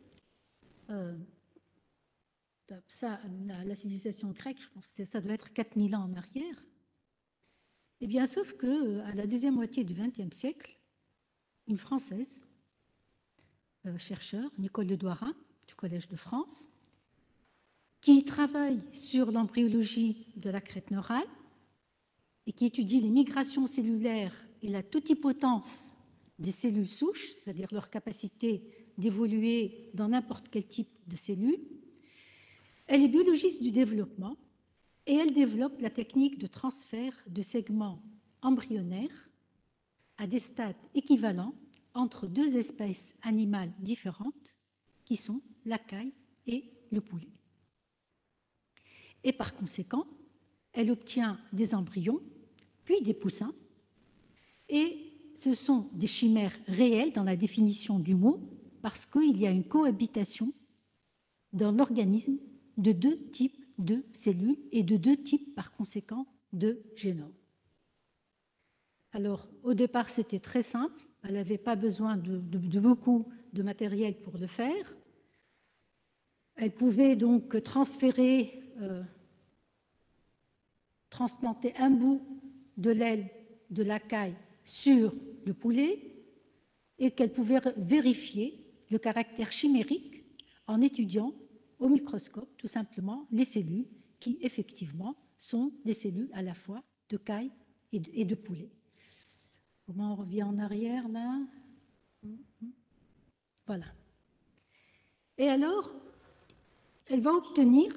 la civilisation grecque, je pense que ça doit être 4000 ans en arrière. Eh bien, sauf que à la deuxième moitié du XXe siècle, une Française, chercheur, Nicole Le Doirin, du Collège de France, qui travaille sur l'embryologie de la crête neurale et qui étudie les migrations cellulaires et la totipotence des cellules souches, c'est-à-dire leur capacité d'évoluer dans n'importe quel type de cellules. Elle est biologiste du développement et elle développe la technique de transfert de segments embryonnaires à des stades équivalents entre deux espèces animales différentes qui sont la caille et le poulet. Et par conséquent, elle obtient des embryons, puis des poussins, et ce sont des chimères réelles dans la définition du mot, parce qu'il y a une cohabitation dans l'organisme de deux types de cellules et de deux types, par conséquent, de génomes. Alors, au départ, c'était très simple. Elle n'avait pas besoin de beaucoup de matériel pour le faire. Elle pouvait donc transplanter un bout de l'aile de la caille sur le poulet et qu'elle pouvait vérifier le caractère chimérique en étudiant au microscope tout simplement les cellules qui effectivement sont des cellules à la fois de caille et de poulet. Comment on revient en arrière là? Voilà. Et alors, elle va obtenir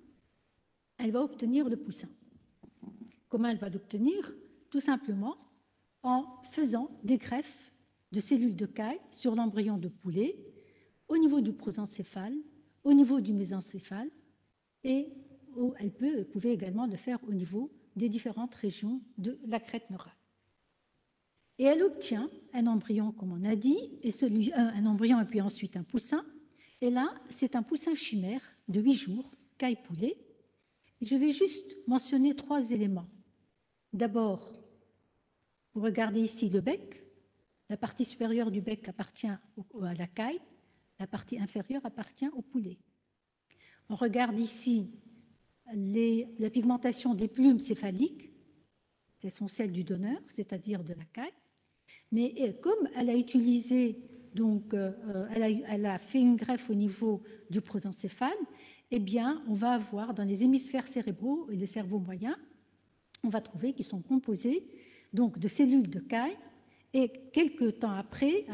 le poussin. Comment elle va l'obtenir? Tout simplement en faisant des greffes de cellules de caille sur l'embryon de poulet au niveau du prosencéphale, au niveau du mésencéphale, et elle pouvait également le faire au niveau des différentes régions de la crête neurale. Et elle obtient un embryon, comme on a dit, et un embryon et puis ensuite un poussin. Et là, c'est un poussin chimère de 8 jours, caille-poulet. Je vais juste mentionner 3 éléments. D'abord, vous regardez ici le bec. La partie supérieure du bec appartient à la caille, la partie inférieure appartient au poulet. On regarde ici la pigmentation des plumes céphaliques, ce sont celles du donneur, c'est-à-dire de la caille. Mais comme elle a utilisé, donc elle a fait une greffe au niveau du prosencéphale, eh bien, on va avoir dans les hémisphères cérébraux et le cerveau moyen, on va trouver qu'ils sont composés donc de cellules de caille. Et quelques temps après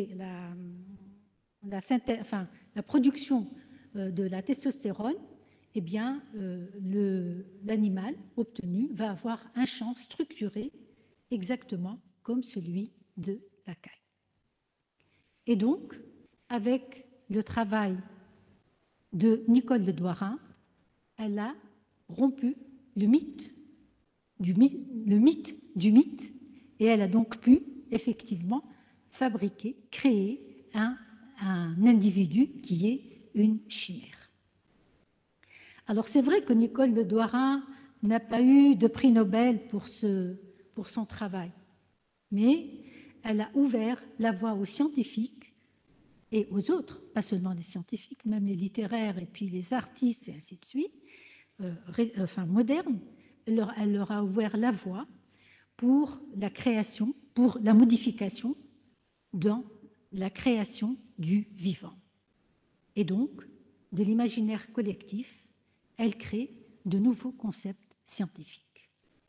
la production de la testostérone, eh bien, l'animal obtenu va avoir un champ structuré exactement comme celui de la caille. Et donc, avec le travail de Nicole Le Doirin, elle a rompu le mythe du mythe, et elle a donc pu effectivement créer un individu qui est une chimère. Alors c'est vrai que Nicole Le Doirin n'a pas eu de prix Nobel pour son travail, mais elle a ouvert la voie aux scientifiques et aux autres, pas seulement les scientifiques, même les littéraires et puis les artistes et ainsi de suite, modernes. Elle leur a ouvert la voie pour la création, pour la modification dans la création du vivant. Et donc, de l'imaginaire collectif, elle crée de nouveaux concepts scientifiques.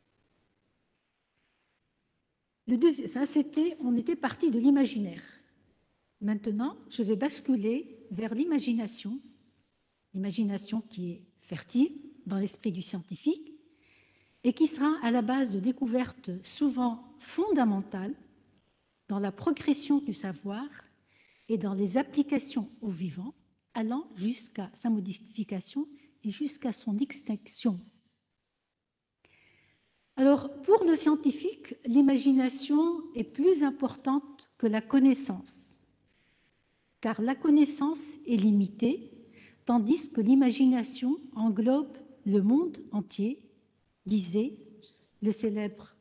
On était parti de l'imaginaire. Maintenant, je vais basculer vers l'imagination qui est fertile dans l'esprit du scientifique et qui sera à la base de découvertes souvent fondamentales dans la progression du savoir et dans les applications au vivant, allant jusqu'à sa modification et jusqu'à son extinction. Alors, pour le scientifique, l'imagination est plus importante que la connaissance, car la connaissance est limitée, tandis que l'imagination englobe le monde entier, disait le célèbre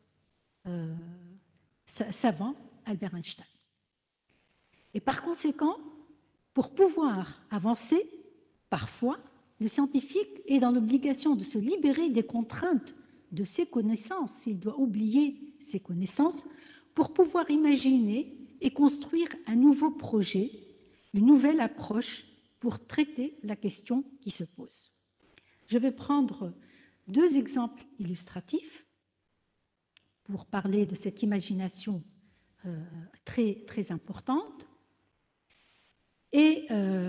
savant Albert Einstein. Et par conséquent, pour pouvoir avancer, parfois, le scientifique est dans l'obligation de se libérer des contraintes de ses connaissances, il doit oublier ses connaissances, pour pouvoir imaginer et construire un nouveau projet, une nouvelle approche pour traiter la question qui se pose. Je vais prendre 2 exemples illustratifs pour parler de cette imagination très, très importante et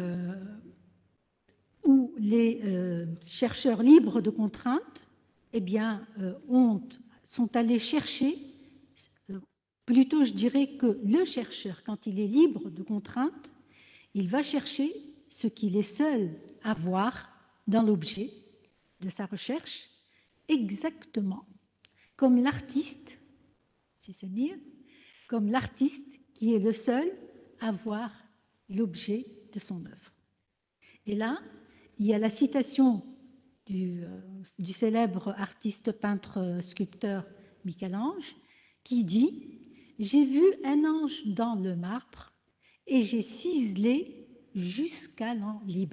où les chercheurs libres de contraintes eh bien, sont allés chercher, plutôt je dirais que le chercheur, quand il est libre de contraintes, il va chercher ce qu'il est seul à voir dans l'objet de sa recherche, exactement comme l'artiste, si c'est mieux, comme l'artiste qui est le seul à voir l'objet de son œuvre. Et là, il y a la citation du célèbre artiste, peintre, sculpteur Michel-Ange, qui dit « J'ai vu un ange dans le marbre et j'ai ciselé jusqu'à l'en libérer. »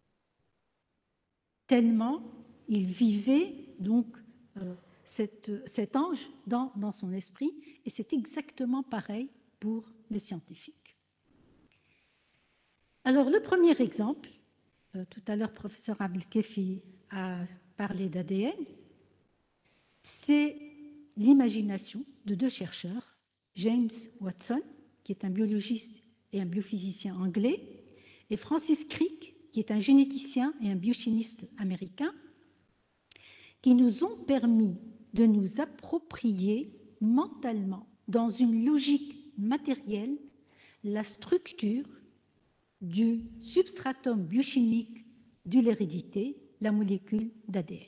Tellement il vivait donc cet ange dans son esprit, et c'est exactement pareil pour le scientifique. Alors, le premier exemple, tout à l'heure, professeur Abdelkefi a parlé d'ADN, c'est l'imagination de deux chercheurs, James Watson, qui est un biologiste et un biophysicien anglais, et Francis Crick, qui est un généticien et un biochimiste américain, qui nous ont permis de nous approprier mentalement, dans une logique matérielle, la structure du substratum biochimique de l'hérédité, la molécule d'ADN.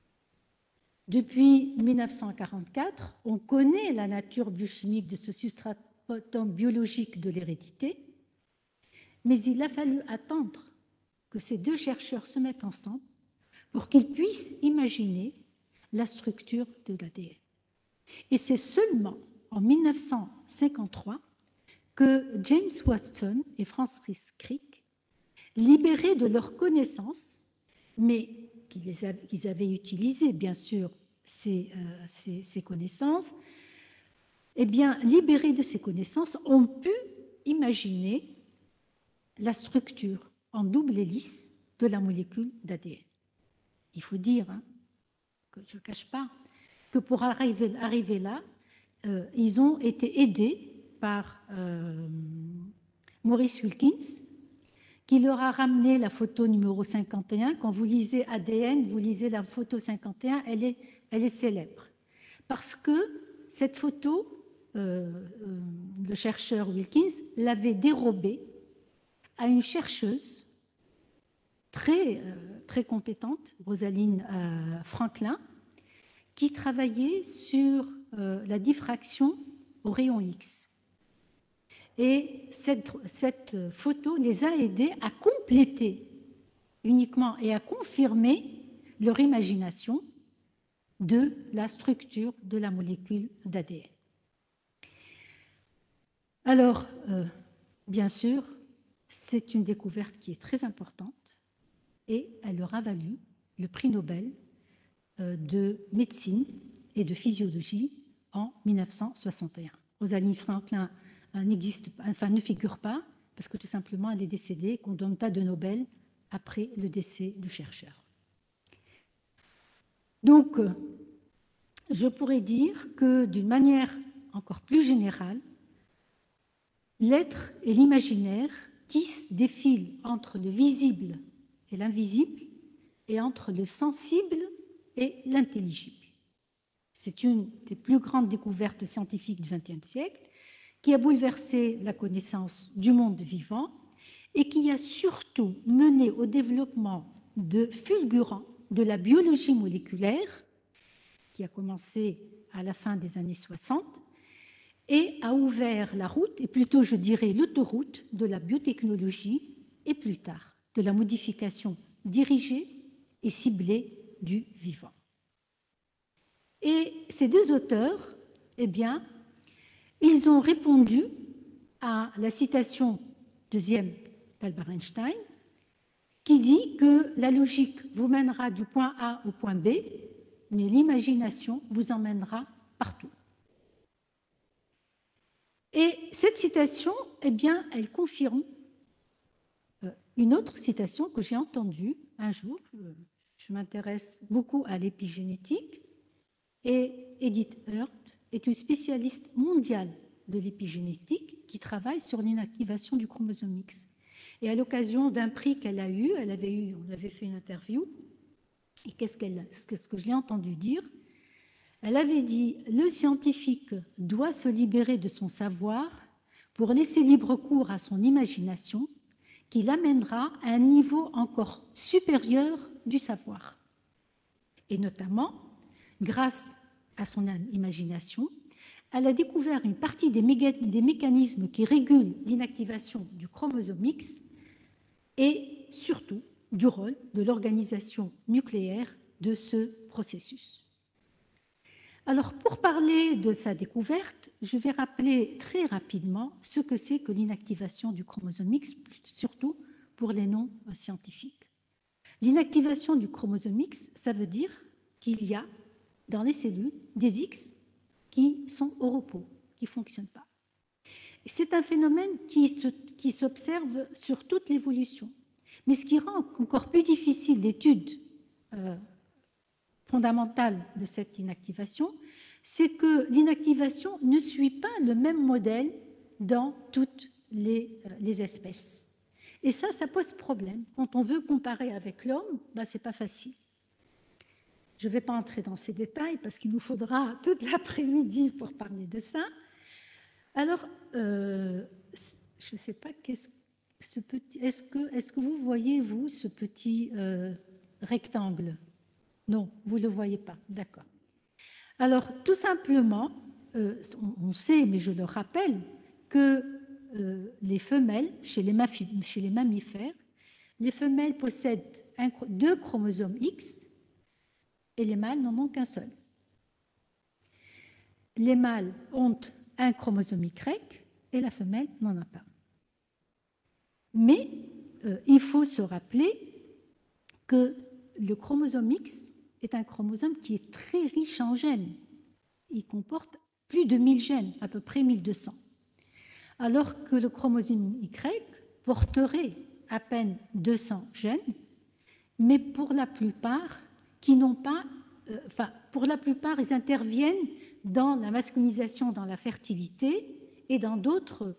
Depuis 1944, on connaît la nature biochimique de ce substratum biologique de l'hérédité, mais il a fallu attendre que ces deux chercheurs se mettent ensemble pour qu'ils puissent imaginer la structure de l'ADN. Et c'est seulement en 1953 que James Watson et Francis Crick, libérés de leurs connaissances, mais qu'ils avaient utilisé bien sûr ces connaissances, eh bien, libérés de ces connaissances, ont pu imaginer la structure en double hélice de la molécule d'ADN. Il faut dire, que je ne cache pas, que pour arriver là, ils ont été aidés par Maurice Wilkins, qui leur a ramené la photo numéro 51. Quand vous lisez ADN, vous lisez la photo 51, elle est célèbre. Parce que cette photo, le chercheur Wilkins l'avait dérobée à une chercheuse très compétente, Rosalind Franklin, qui travaillait sur la diffraction au rayon X. Et cette photo les a aidés à compléter uniquement et à confirmer leur imagination de la structure de la molécule d'ADN. Alors, bien sûr, c'est une découverte qui est très importante et elle leur a valu le prix Nobel de médecine et de physiologie en 1961. Rosalind Franklin ne figure pas parce que tout simplement elle est décédée et qu'on ne donne pas de Nobel après le décès du chercheur. Donc, je pourrais dire que d'une manière encore plus générale, l'être et l'imaginaire tissent des fils entre le visible et l'invisible et entre le sensible et l'intelligible. C'est une des plus grandes découvertes scientifiques du XXe siècle qui a bouleversé la connaissance du monde vivant et qui a surtout mené au développement fulgurant de la biologie moléculaire, qui a commencé à la fin des années 60, et a ouvert la route, et plutôt je dirais l'autoroute de la biotechnologie et plus tard de la modification dirigée et ciblée du vivant. Et ces deux auteurs, eh bien, ils ont répondu à la citation deuxième d'Albert Einstein, qui dit que la logique vous mènera du point A au point B, mais l'imagination vous emmènera partout. Et cette citation, eh bien, elle confirme une autre citation que j'ai entendue un jour. Je m'intéresse beaucoup à l'épigénétique et Edith Hurt est une spécialiste mondiale de l'épigénétique qui travaille sur l'inactivation du chromosome X. Et à l'occasion d'un prix qu'elle a eu, on avait fait une interview, et qu'est-ce que je l'ai entendu dire? Elle avait dit « Le scientifique doit se libérer de son savoir pour laisser libre cours à son imagination qui l'amènera à un niveau encore supérieur du savoir. Et notamment, grâce à son imagination, elle a découvert une partie des mécanismes qui régulent l'inactivation du chromosome X et surtout du rôle de l'organisation nucléaire de ce processus. Alors, pour parler de sa découverte, je vais rappeler très rapidement ce que c'est que l'inactivation du chromosome X, surtout pour les non-scientifiques. L'inactivation du chromosome X, ça veut dire qu'il y a dans les cellules des X qui sont au repos, qui ne fonctionnent pas. C'est un phénomène qui s'observe sur toute l'évolution. Mais ce qui rend encore plus difficile l'étude fondamentale de cette inactivation, c'est que l'inactivation ne suit pas le même modèle dans toutes les espèces. Et ça pose problème. Quand on veut comparer avec l'homme, ben, ce n'est pas facile. Je ne vais pas entrer dans ces détails parce qu'il nous faudra toute l'après-midi pour parler de ça. Alors, je ne sais pas, est-ce que vous voyez, vous, ce petit rectangle? Non, vous ne le voyez pas, d'accord. Alors, tout simplement, on sait, mais je le rappelle, que les femelles, chez les mammifères, les femelles possèdent 2 chromosomes X et les mâles n'en ont qu'un seul. Les mâles ont un chromosome Y et la femelle n'en a pas. Mais il faut se rappeler que le chromosome X est un chromosome qui est très riche en gènes. Il comporte plus de 1000 gènes, à peu près 1200. Alors que le chromosome Y porterait à peine 200 gènes, mais pour la plupart, pour la plupart, ils interviennent dans la masculinisation, dans la fertilité et dans d'autres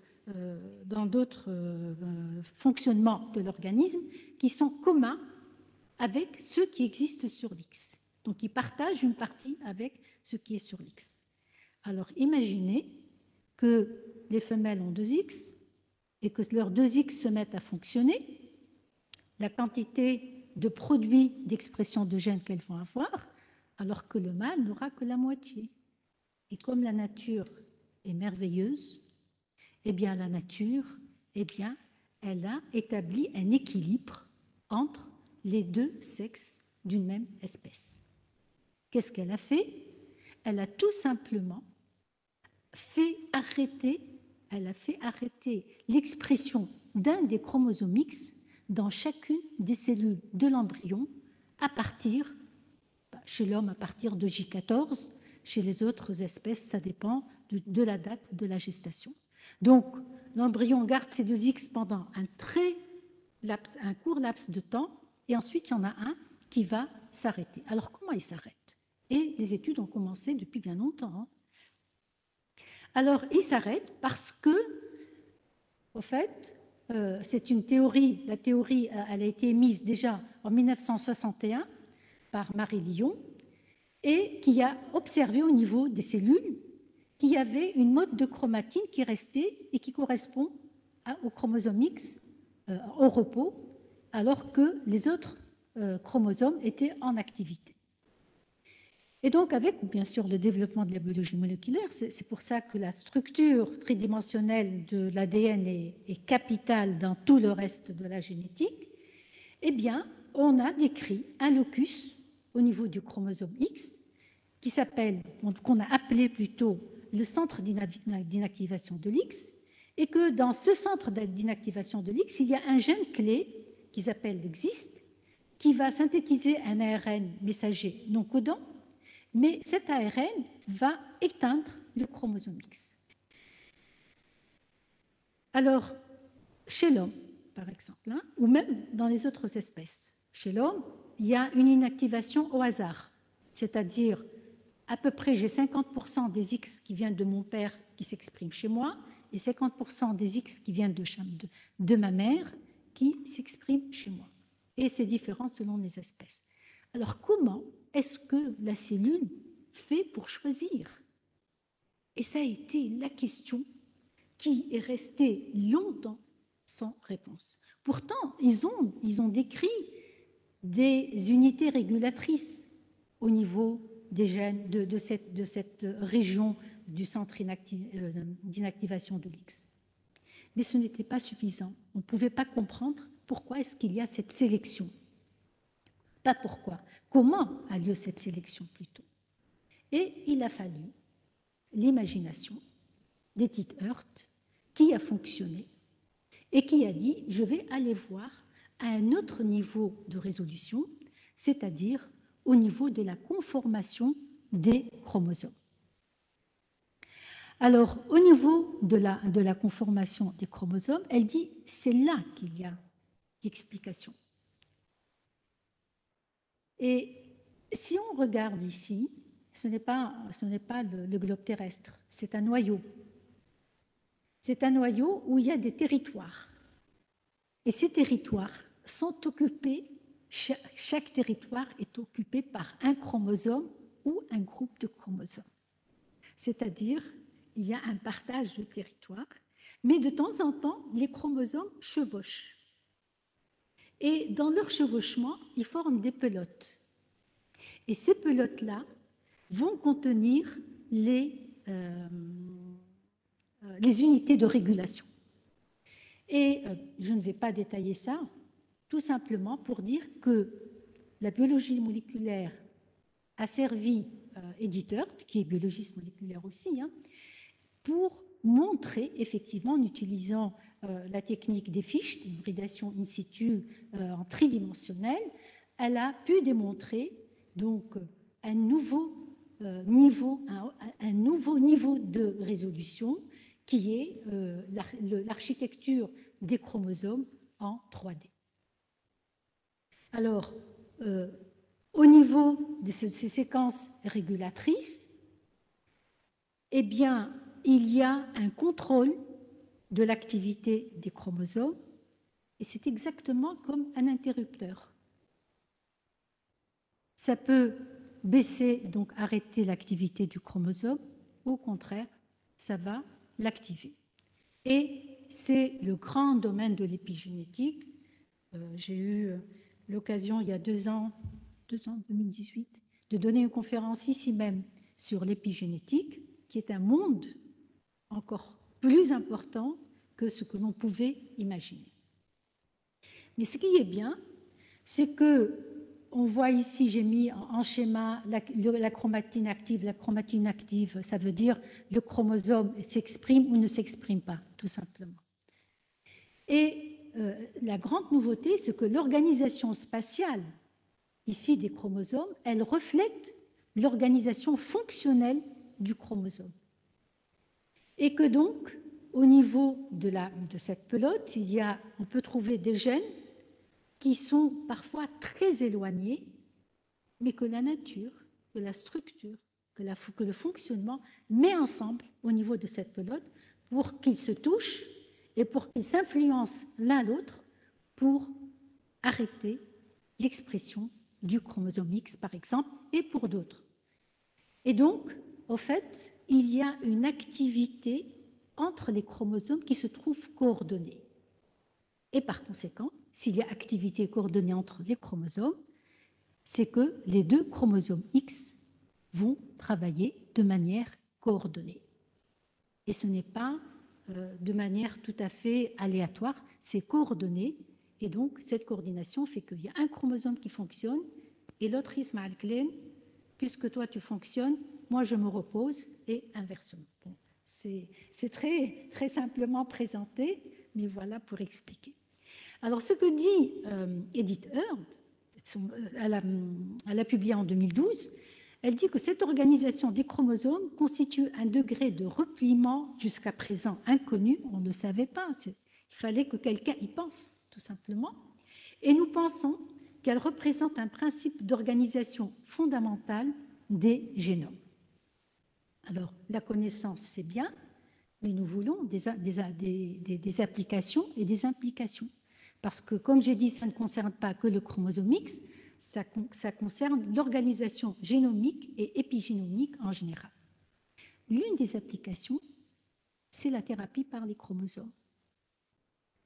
fonctionnements de l'organisme qui sont communs avec ceux qui existent sur l'X. Donc, ils partagent une partie avec ce qui est sur l'X. Alors, imaginez que les femelles ont 2 X et que leurs 2 X se mettent à fonctionner. La quantité de produits d'expression de gènes qu'elles vont avoir, alors que le mâle n'aura que la moitié. Et comme la nature est merveilleuse, eh bien, la nature, elle a établi un équilibre entre les 2 sexes d'une même espèce. Qu'est-ce qu'elle a fait? Elle a tout simplement fait arrêter l'expression d'un des chromosomes X dans chacune des cellules de l'embryon chez l'homme à partir de J14, chez les autres espèces, ça dépend de la date de la gestation. Donc, l'embryon garde ces 2 X pendant un court laps de temps, et ensuite, il y en a un qui va s'arrêter. Alors, comment il s'arrête? Et les études ont commencé depuis bien longtemps. Alors, il s'arrête parce que, en fait, c'est une théorie, la théorie, elle a été émise déjà en 1961 par Marie Lyon, et qui a observé au niveau des cellules qu'il y avait une mode de chromatine qui restait et qui correspond au chromosome X au repos, alors que les autres chromosomes étaient en activité. Et donc, avec bien sûr le développement de la biologie moléculaire, c'est pour ça que la structure tridimensionnelle de l'ADN est capitale dans tout le reste de la génétique, eh bien, on a décrit un locus au niveau du chromosome X qu'on a appelé plutôt le centre d'inactivation de l'X, et que dans ce centre d'inactivation de l'X, il y a un gène clé qui s'appelle le XIST, qui va synthétiser un ARN messager non codant, mais cet ARN va éteindre le chromosome X. Alors, chez l'homme, par exemple, ou même dans les autres espèces, chez l'homme, il y a une inactivation au hasard, c'est-à-dire à peu près j'ai 50% des X qui viennent de mon père qui s'expriment chez moi et 50% des X qui viennent de ma mère qui s'expriment chez moi. Et c'est différent selon les espèces. Alors comment est-ce que la cellule fait pour choisir? Et ça a été la question qui est restée longtemps sans réponse. Pourtant, ils ont décrit des unités régulatrices au niveau des gènes de cette région du centre d'inactivation de l'X. Mais ce n'était pas suffisant. On ne pouvait pas comprendre pourquoi est-ce qu'il y a cette sélection. Pas pourquoi. Comment a lieu cette sélection plutôt? Et il a fallu l'imagination d'Edith Hurt qui a fonctionné et qui a dit, je vais aller voir à un autre niveau de résolution, c'est-à-dire au niveau de la conformation des chromosomes. Alors, au niveau de la conformation des chromosomes, elle dit, c'est là qu'il y a l'explication. Et si on regarde ici, ce n'est pas le globe terrestre, c'est un noyau. C'est un noyau où il y a des territoires. Et ces territoires sont occupés, chaque territoire est occupé par un chromosome ou un groupe de chromosomes. C'est-à-dire, il y a un partage de territoire, mais de temps en temps, les chromosomes chevauchent. Et dans leur chevauchement, ils forment des pelotes. Et ces pelotes-là vont contenir les unités de régulation. Et je ne vais pas détailler ça, tout simplement pour dire que la biologie moléculaire a servi Edith Hurt, qui est biologiste moléculaire aussi, pour montrer effectivement, en utilisant la technique des fiches, d'hybridation in situ en tridimensionnel, elle a pu démontrer donc un nouveau niveau de résolution qui est l'architecture des chromosomes en 3D. Alors, au niveau de ces séquences régulatrices, eh bien, il y a un contrôle de l'activité des chromosomes, et c'est exactement comme un interrupteur. Ça peut baisser, donc arrêter l'activité du chromosome, au contraire, ça va l'activer. Et c'est le grand domaine de l'épigénétique. J'ai eu l'occasion, il y a 2 ans, 2018, de donner une conférence ici même sur l'épigénétique, qui est un monde encore plus important que ce que l'on pouvait imaginer. Mais ce qui est bien, c'est que on voit ici, j'ai mis en schéma la chromatine active. La chromatine active, ça veut dire le chromosome s'exprime ou ne s'exprime pas, tout simplement. Et la grande nouveauté, c'est que l'organisation spatiale, ici des chromosomes, elle reflète l'organisation fonctionnelle du chromosome. Et que donc, au niveau de cette pelote, on peut trouver des gènes qui sont parfois très éloignés, mais que la nature, que la structure, que le fonctionnement met ensemble au niveau de cette pelote pour qu'ils se touchent et pour qu'ils s'influencent l'un l'autre pour arrêter l'expression du chromosome X, par exemple, et pour d'autres. Et donc, au fait, il y a une activité entre les chromosomes qui se trouve coordonnée. Et par conséquent, s'il y a activité coordonnée entre les chromosomes, c'est que les 2 chromosomes X vont travailler de manière coordonnée. Et ce n'est pas de manière tout à fait aléatoire, c'est coordonné. Et donc, cette coordination fait qu'il y a un chromosome qui fonctionne et l'autre isma al-Klen, puisque toi tu fonctionnes, moi je me repose, et inversement. Bon, c'est très, très simplement présenté, mais voilà pour expliquer. Alors, ce que dit Edith Hurt, elle a publié en 2012, elle dit que cette organisation des chromosomes constitue un degré de repliement jusqu'à présent inconnu, on ne le savait pas, il fallait que quelqu'un y pense, tout simplement, et nous pensons qu'elle représente un principe d'organisation fondamentale des génomes. Alors, la connaissance, c'est bien, mais nous voulons des applications et des implications. Parce que, comme j'ai dit, ça ne concerne pas que le chromosome X, ça concerne l'organisation génomique et épigénomique en général. L'une des applications, c'est la thérapie par les chromosomes.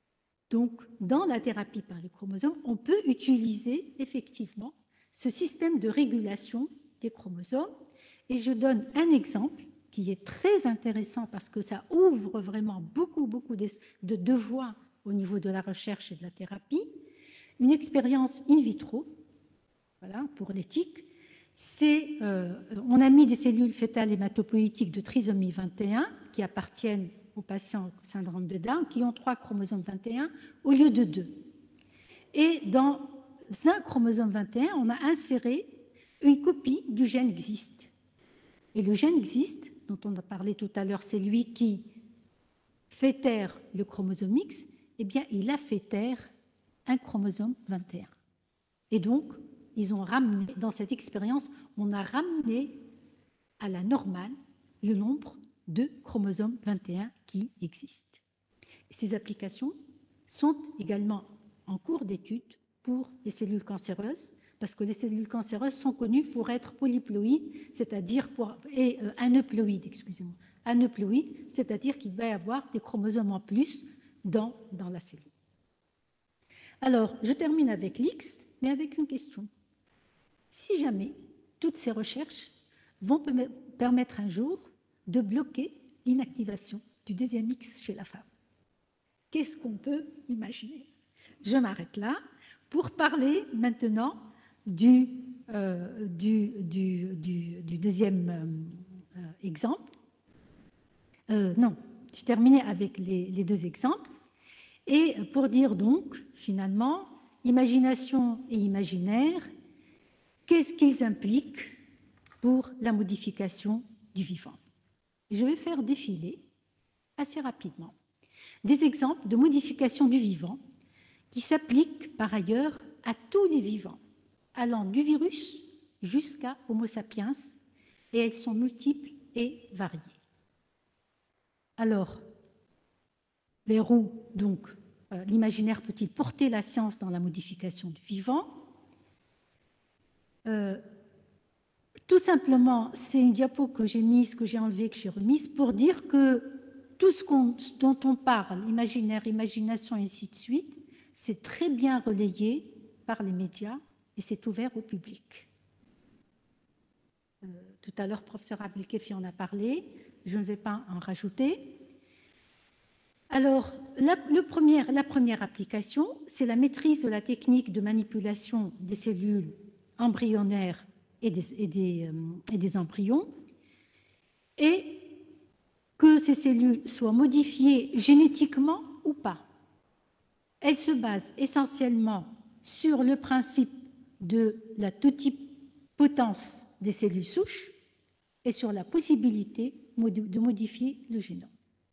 Donc, dans la thérapie par les chromosomes, on peut utiliser effectivement ce système de régulation des chromosomes. Et je donne un exemple qui est très intéressant parce que ça ouvre vraiment beaucoup de voies au niveau de la recherche et de la thérapie. Une expérience in vitro, voilà, pour l'éthique, on a mis des cellules fœtales hématopoïétiques de trisomie 21 qui appartiennent aux patients au syndrome de Down, qui ont 3 chromosomes 21 au lieu de 2. Et dans un chromosome 21, on a inséré une copie du gène XIST. Et le gène XIST, dont on a parlé tout à l'heure, c'est lui qui fait taire le chromosome X, eh bien, il a fait taire un chromosome 21. Et donc, ils ont ramené, dans cette expérience, on a ramené à la normale le nombre de chromosomes 21 qui existent. Ces applications sont également en cours d'étude pour les cellules cancéreuses, parce que les cellules cancéreuses sont connues pour être polyploïdes, c'est-à-dire aneuploïdes, excusez-moi, aneuploïdes, c'est-à-dire qu'il va y avoir des chromosomes en plus dans la cellule. Alors, je termine avec l'X, mais avec une question. Si jamais toutes ces recherches vont permettre un jour de bloquer l'inactivation du deuxième X chez la femme, qu'est-ce qu'on peut imaginer? Je m'arrête là pour parler maintenant du deuxième exemple. Non, je terminais avec les 2 exemples. Et pour dire donc, finalement, imagination et imaginaire, qu'est-ce qu'ils impliquent pour la modification du vivant? Je vais faire défiler assez rapidement des exemples de modification du vivant qui s'appliquent par ailleurs à tous les vivants, allant du virus jusqu'à Homo sapiens, et elles sont multiples et variées. Alors, vers où donc l'imaginaire peut-il porter la science dans la modification du vivant? Tout simplement, c'est une diapo que j'ai mise, que j'ai enlevée, que j'ai remise, pour dire que tout ce dont on parle, imaginaire, imagination, et ainsi de suite, c'est très bien relayé par les médias et c'est ouvert au public. Tout à l'heure, professeur Abdelkefi en a parlé, je ne vais pas en rajouter. Alors, la première application, c'est la maîtrise de la technique de manipulation des cellules embryonnaires et des embryons, et que ces cellules soient modifiées génétiquement ou pas. Elle se base essentiellement sur le principe de la totipotence des cellules souches et sur la possibilité de modifier le génome.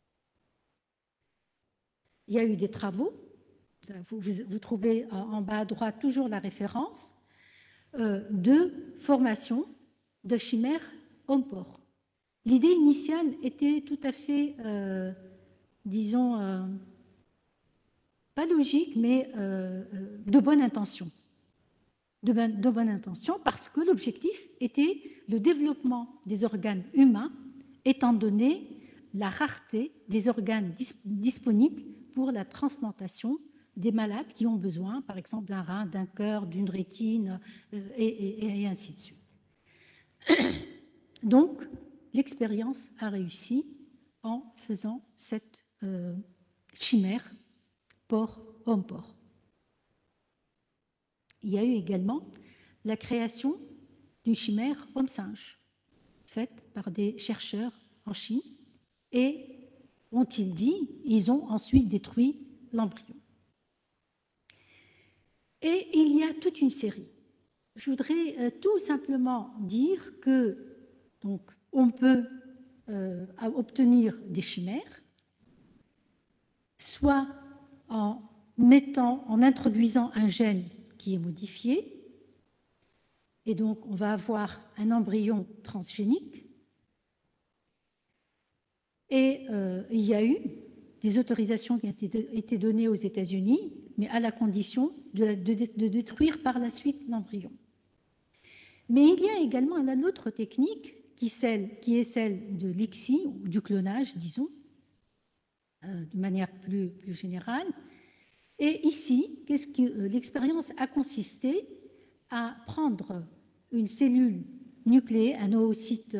Il y a eu des travaux, vous trouvez en bas à droite toujours la référence, de formation de chimères homme-porc. L'idée initiale était tout à fait, disons, pas logique, mais de bonne intention. De bonne intention, parce que l'objectif était le développement des organes humains, étant donné la rareté des organes disponibles pour la transplantation des malades qui ont besoin, par exemple, d'un rein, d'un cœur, d'une rétine, et ainsi de suite. Donc, l'expérience a réussi en faisant cette chimère porc-homme-porc. Il y a eu également la création d'une chimère homme-singe, faite par des chercheurs en Chine, et ont-ils dit, ils ont ensuite détruit l'embryon. Et il y a toute une série. Je voudrais tout simplement dire que donc, on peut obtenir des chimères, soit en introduisant un gène qui est modifié, et donc on va avoir un embryon transgénique. Et il y a eu des autorisations qui ont été données aux États-Unis, mais à la condition de détruire par la suite l'embryon. Mais il y a également une autre technique qui est celle de l'ICSI, ou du clonage, disons, de manière plus générale, Et ici, l'expérience a consisté à prendre une cellule nucléée, un nouveau site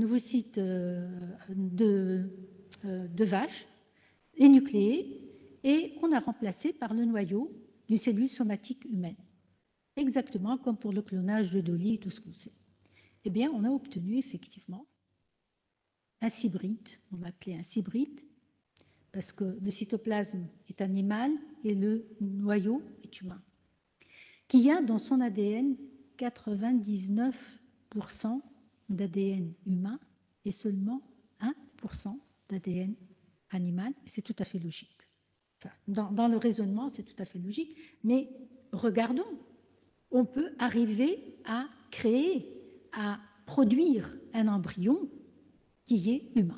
de vache, et nucléé, et qu'on a remplacé par le noyau d'une cellule somatique humaine. Exactement comme pour le clonage de Dolly et tout ce qu'on sait. Eh bien, on a obtenu effectivement un cybride, on l'a appelé un cybride, parce que le cytoplasme est animal et le noyau est humain, qui a dans son ADN 99% d'ADN humain et seulement 1% d'ADN animal. C'est tout à fait logique. Enfin, dans le raisonnement, c'est tout à fait logique, mais regardons, on peut arriver à créer, à produire un embryon qui est humain.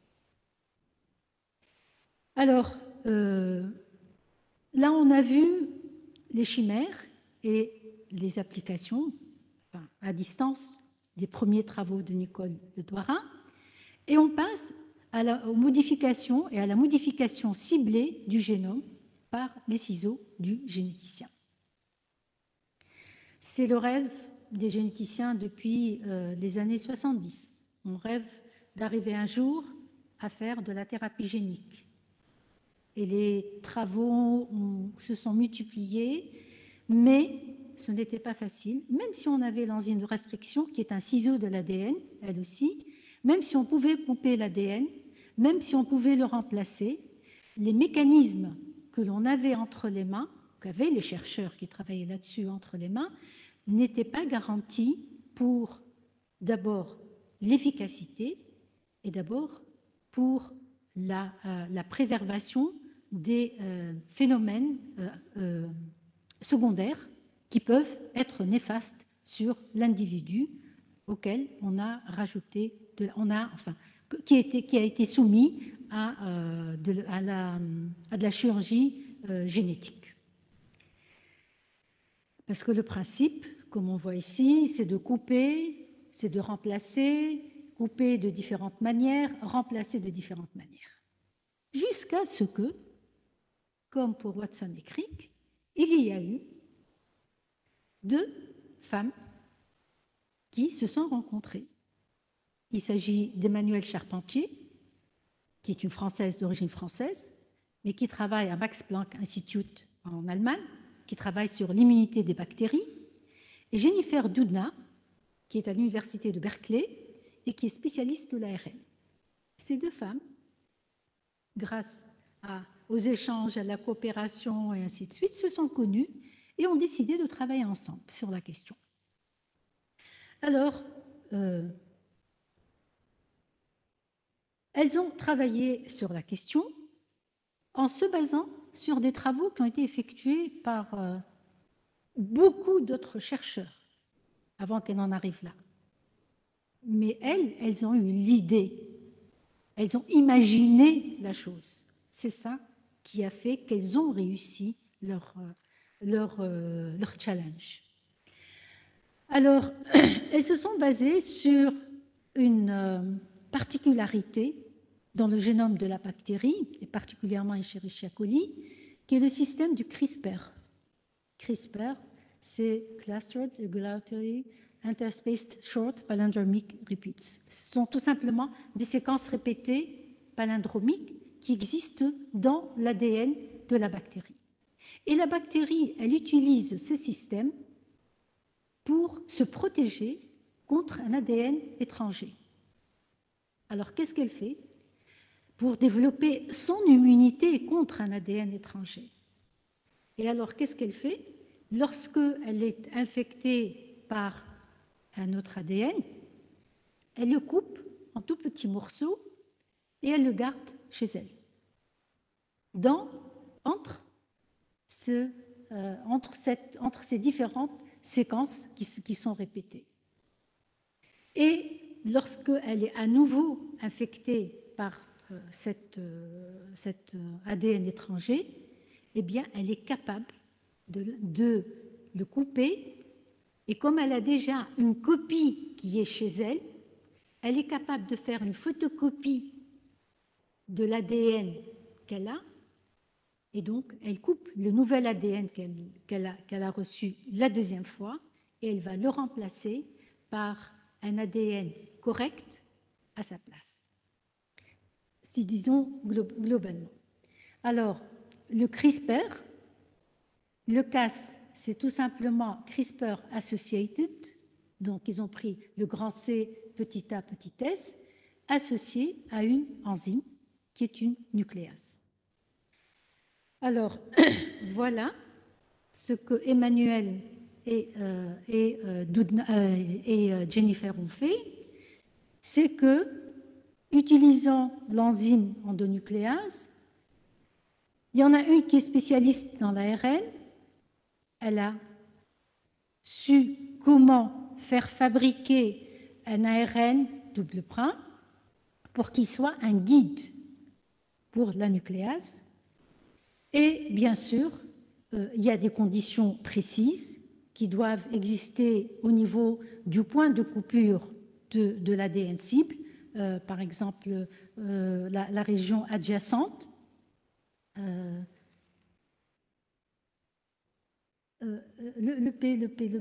Alors, là, on a vu les chimères et les applications à distance des premiers travaux de Nicole de Douarin, et on passe aux modifications et à la modification ciblée du génome par les ciseaux du généticien. C'est le rêve des généticiens depuis les années 70. On rêve d'arriver un jour à faire de la thérapie génique. Et les travaux se sont multipliés, mais ce n'était pas facile, même si on avait l'enzyme de restriction, qui est un ciseau de l'ADN, elle aussi, même si on pouvait couper l'ADN, même si on pouvait le remplacer, les mécanismes que l'on avait entre les mains, qu'avaient les chercheurs qui travaillaient là-dessus entre les mains, n'étaient pas garantis pour d'abord l'efficacité et d'abord pour la préservation des phénomènes secondaires qui peuvent être néfastes sur l'individu auquel on a rajouté, qui a été soumis à de la chirurgie génétique. Parce que le principe, comme on voit ici, c'est de couper, c'est de remplacer, couper de différentes manières, remplacer de différentes manières. Jusqu'à ce que, comme pour Watson et Crick, il y a eu 2 femmes qui se sont rencontrées. Il s'agit d'Emmanuelle Charpentier, qui est une Française d'origine française, mais qui travaille à Max Planck Institute en Allemagne, qui travaille sur l'immunité des bactéries, et Jennifer Doudna, qui est à l'université de Berkeley et qui est spécialiste de l'ARN. Ces 2 femmes, grâce aux échanges, à la coopération et ainsi de suite, se sont connues et ont décidé de travailler ensemble sur la question. Alors, elles ont travaillé sur la question en se basant sur des travaux qui ont été effectués par beaucoup d'autres chercheurs avant qu'elles n'en arrivent là. Mais elles ont eu l'idée, elles ont imaginé la chose. C'est ça qui a fait qu'elles ont réussi leur challenge. Alors, elles se sont basées sur une particularité dans le génome de la bactérie, et particulièrement Escherichia coli, qui est le système du CRISPR. CRISPR, c'est Clustered Regularly Interspaced Short Palindromic Repeats. Ce sont tout simplement des séquences répétées palindromiques qui existent dans l'ADN de la bactérie. Et la bactérie, elle utilise ce système pour se protéger contre un ADN étranger. Alors, qu'est-ce qu'elle fait pour développer son immunité contre un ADN étranger? Et alors, qu'est-ce qu'elle fait? Lorsqu'elle est infectée par un autre ADN, elle le coupe en tout petits morceaux et elle le garde chez elle, entre ces différentes séquences qui sont répétées. Et lorsqu'elle est à nouveau infectée par cet ADN étranger, eh bien, elle est capable de le couper, et comme elle a déjà une copie qui est chez elle, elle est capable de faire une photocopie de l'ADN qu'elle a, et donc elle coupe le nouvel ADN qu'elle a reçu la deuxième fois et elle va le remplacer par un ADN correct à sa place. Si disons globalement. Alors, le CRISPR, le Cas, c'est tout simplement CRISPR associated, donc ils ont pris le grand C, petit a, petit s, associé à une enzyme qui est une nucléase. Alors, voilà ce que Emmanuel et Jennifer ont fait, c'est que, utilisant l'enzyme endonucléase, il y en a une qui est spécialiste dans l'ARN, elle a su comment faire fabriquer un ARN double prime pour qu'il soit un guide pour la nucléase. Et bien sûr, il y a des conditions précises qui doivent exister au niveau du point de coupure de l'ADN cible, par exemple la région adjacente. Le P.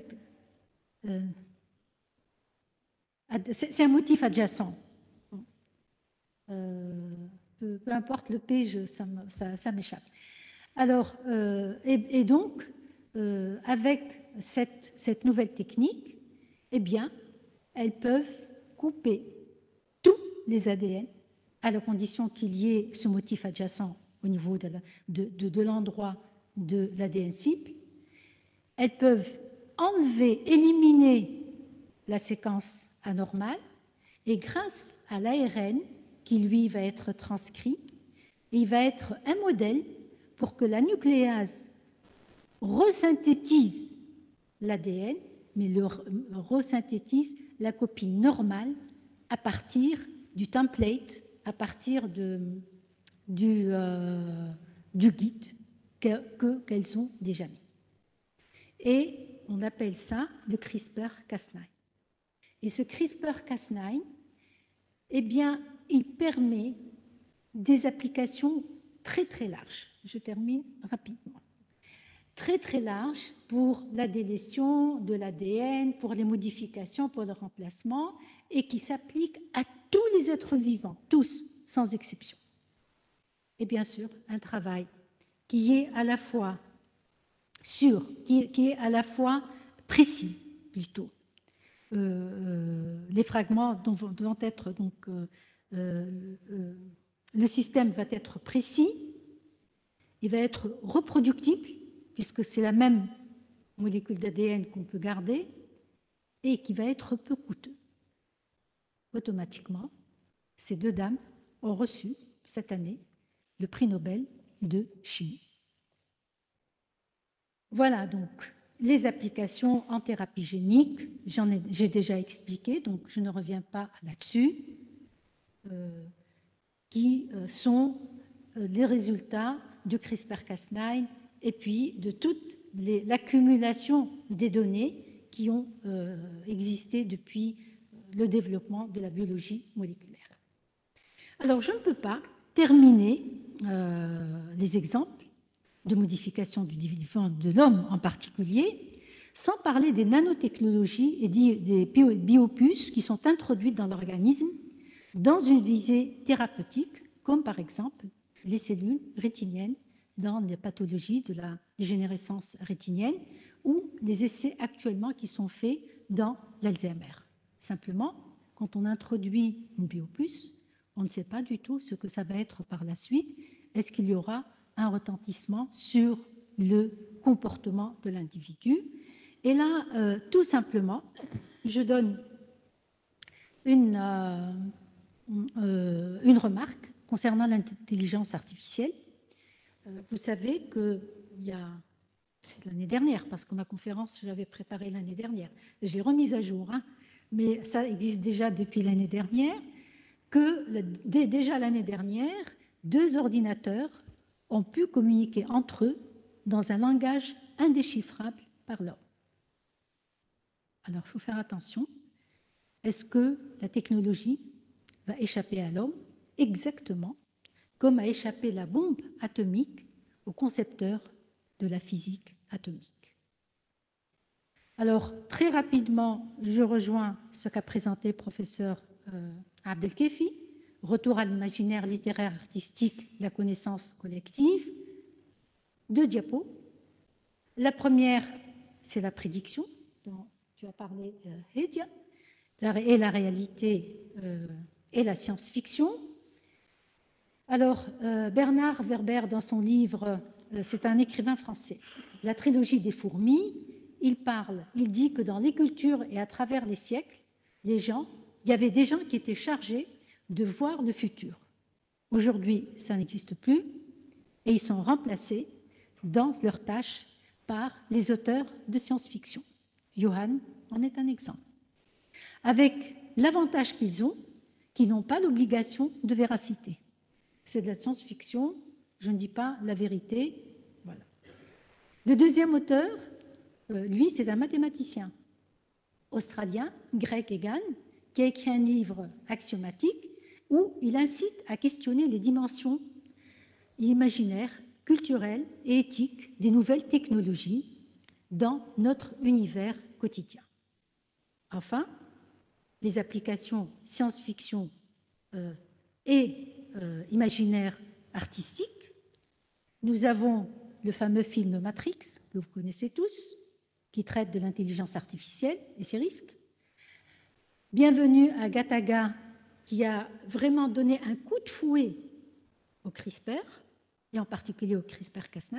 C'est un motif adjacent. Peu importe le P, ça m'échappe. Alors, et donc, avec cette nouvelle technique, eh bien, elles peuvent couper tous les ADN à la condition qu'il y ait ce motif adjacent au niveau de l'endroit de l'ADN cible. Elles peuvent enlever, éliminer la séquence anormale et grâce à l'ARN qui, lui, va être transcrit, il va être un modèle pour que la nucléase resynthétise l'ADN, mais le resynthétise la copie normale à partir du template, à partir du guide qu'elles ont déjà mis. Et on appelle ça le CRISPR-Cas9. Et ce CRISPR-Cas9, eh bien, il permet des applications très très larges. Je termine rapidement. Très très larges pour la délétion de l'ADN, pour les modifications, pour le remplacement, et qui s'appliquent à tous les êtres vivants, tous, sans exception. Et bien sûr, un travail qui est à la fois sûr, qui est à la fois précis, plutôt. Les fragments vont être donc le système va être précis, il va être reproductible puisque c'est la même molécule d'ADN qu'on peut garder et qui va être peu coûteux. Automatiquement, ces deux dames ont reçu cette année le prix Nobel de chimie. Voilà donc les applications en thérapie génique, j'ai déjà expliqué, donc je ne reviens pas là-dessus, qui sont les résultats du CRISPR-Cas9 et puis de toute l'accumulation des données qui ont existé depuis le développement de la biologie moléculaire. Alors, je ne peux pas terminer les exemples de modification du vivant de l'homme en particulier, sans parler des nanotechnologies et des biopuces qui sont introduites dans l'organisme dans une visée thérapeutique, comme par exemple les cellules rétiniennes dans les pathologies de la dégénérescence rétinienne ou les essais actuellement qui sont faits dans l'Alzheimer. Simplement, quand on introduit une biopuce, on ne sait pas du tout ce que ça va être par la suite. Est-ce qu'il y aura un retentissement sur le comportement de l'individu? Et là, tout simplement, je donne une remarque concernant l'intelligence artificielle. Vous savez que c'est l'année dernière, parce que ma conférence, je l'avais préparée l'année dernière. Je l'ai remise à jour, hein, mais ça existe déjà depuis l'année dernière, que déjà l'année dernière, 2 ordinateurs ont pu communiquer entre eux dans un langage indéchiffrable par l'homme. Alors, il faut faire attention. Est-ce que la technologie va échapper à l'homme exactement comme a échappé la bombe atomique aux concepteurs de la physique atomique. Alors, très rapidement, je rejoins ce qu'a présenté le professeur Abdelkefi, retour à l'imaginaire littéraire artistique, la connaissance collective. 2 diapos. La première, c'est la prédiction, dont tu as parlé, Hedia, et la réalité et la science-fiction. Alors, Bernard Werber, dans son livre, c'est un écrivain français, La trilogie des fourmis, il dit que dans les cultures et à travers les siècles, il y avait des gens qui étaient chargés de voir le futur. Aujourd'hui, ça n'existe plus et ils sont remplacés dans leur tâche par les auteurs de science-fiction. Johann en est un exemple. Avec l'avantage qu'ils n'ont pas l'obligation de véracité. C'est de la science-fiction, je ne dis pas la vérité. Voilà. Le deuxième auteur, lui, c'est un mathématicien australien, Greg Egan, qui a écrit un livre axiomatique où il incite à questionner les dimensions imaginaires, culturelles et éthiques des nouvelles technologies dans notre univers quotidien. Enfin, les applications science-fiction et imaginaire artistique. Nous avons le fameux film Matrix, que vous connaissez tous, qui traite de l'intelligence artificielle et ses risques. Bienvenue à Gataga, qui a vraiment donné un coup de fouet au CRISPR, et en particulier au CRISPR-Cas9,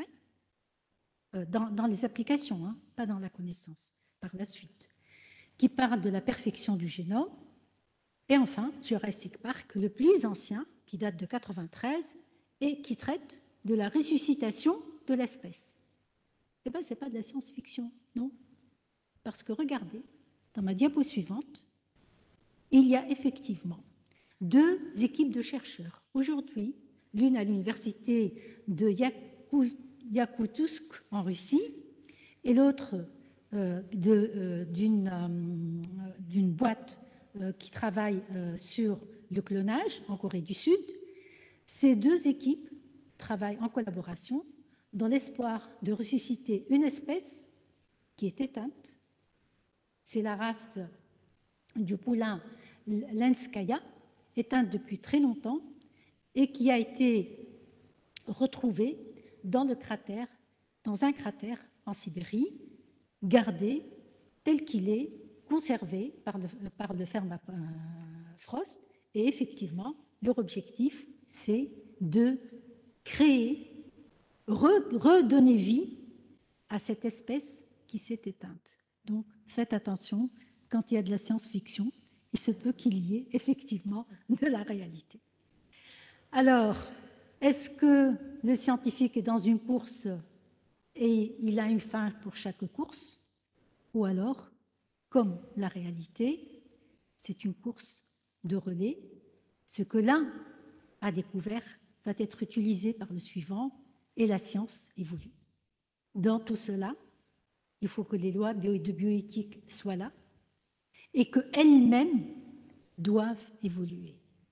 dans les applications, hein, pas dans la connaissance, par la suite, qui parle de la perfection du génome. Et enfin, Jurassic Park, le plus ancien, qui date de 1993, et qui traite de la ressuscitation de l'espèce. Eh bien, ce n'est pas de la science-fiction, non. Parce que regardez, dans ma diapo suivante, il y a effectivement 2 équipes de chercheurs. Aujourd'hui, l'une à l'université de Yakoutsk en Russie et l'autre d'une boîte qui travaille sur le clonage en Corée du Sud. Ces 2 équipes travaillent en collaboration dans l'espoir de ressusciter une espèce qui est éteinte. C'est la race du poulain Lenskaya, éteinte depuis très longtemps et qui a été retrouvée dans un cratère en Sibérie, gardé tel qu'il est, conservé par le permafrost. Et effectivement, leur objectif, c'est de créer, redonner vie à cette espèce qui s'est éteinte. Donc, faites attention, quand il y a de la science-fiction, il se peut qu'il y ait effectivement de la réalité. Alors, est-ce que le scientifique est dans une course et il a une fin pour chaque course? Ou alors, comme la réalité, c'est une course de relais. Ce que l'un a découvert va être utilisé par le suivant et la science évolue. Dans tout cela, il faut que les lois de bioéthique soient là et qu'elles-mêmes doivent évoluer.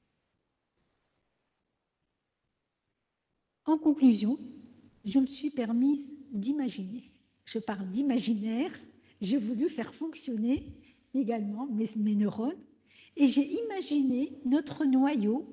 En conclusion, je me suis permise d'imaginer. Je parle d'imaginaire, j'ai voulu faire fonctionner également mes neurones et j'ai imaginé notre noyau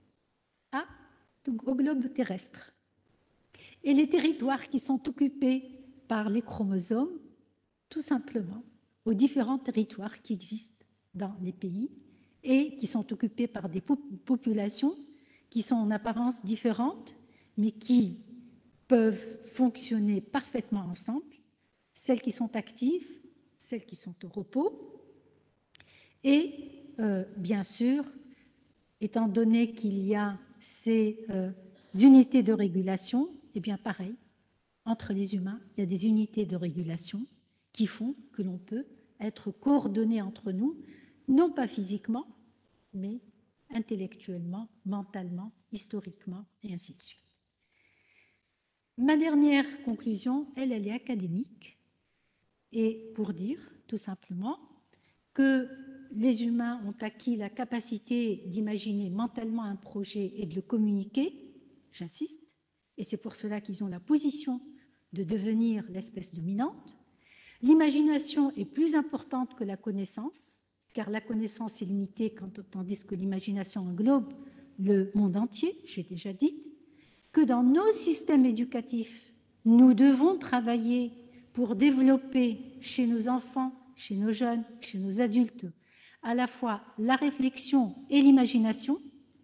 au globe terrestre et les territoires qui sont occupés par les chromosomes, tout simplement, aux différents territoires qui existent dans les pays et qui sont occupés par des populations qui sont en apparence différentes, mais qui peuvent fonctionner parfaitement ensemble, celles qui sont actives, celles qui sont au repos. Et bien sûr, étant donné qu'il y a ces unités de régulation, eh bien pareil, entre les humains, il y a des unités de régulation qui font que l'on peut être coordonnés entre nous, non pas physiquement, mais intellectuellement, mentalement, historiquement, et ainsi de suite. Ma dernière conclusion, elle est académique, et pour dire tout simplement que les humains ont acquis la capacité d'imaginer mentalement un projet et de le communiquer, j'insiste, et c'est pour cela qu'ils ont la position de devenir l'espèce dominante. L'imagination est plus importante que la connaissance, car la connaissance est limitée tandis que l'imagination englobe le monde entier, j'ai déjà dit, que dans nos systèmes éducatifs, nous devons travailler pour développer chez nos enfants, chez nos jeunes, chez nos adultes, à la fois la réflexion et l'imagination,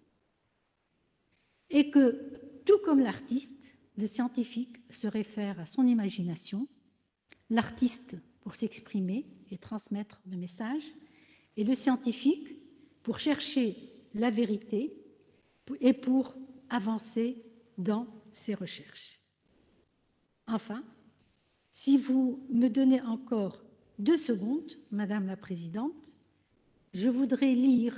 et que, tout comme l'artiste, le scientifique se réfère à son imagination, l'artiste pour s'exprimer et transmettre le message, et le scientifique pour chercher la vérité et pour avancer dans ses recherches. Enfin, si vous me donnez encore 2 secondes, Madame la Présidente, je voudrais lire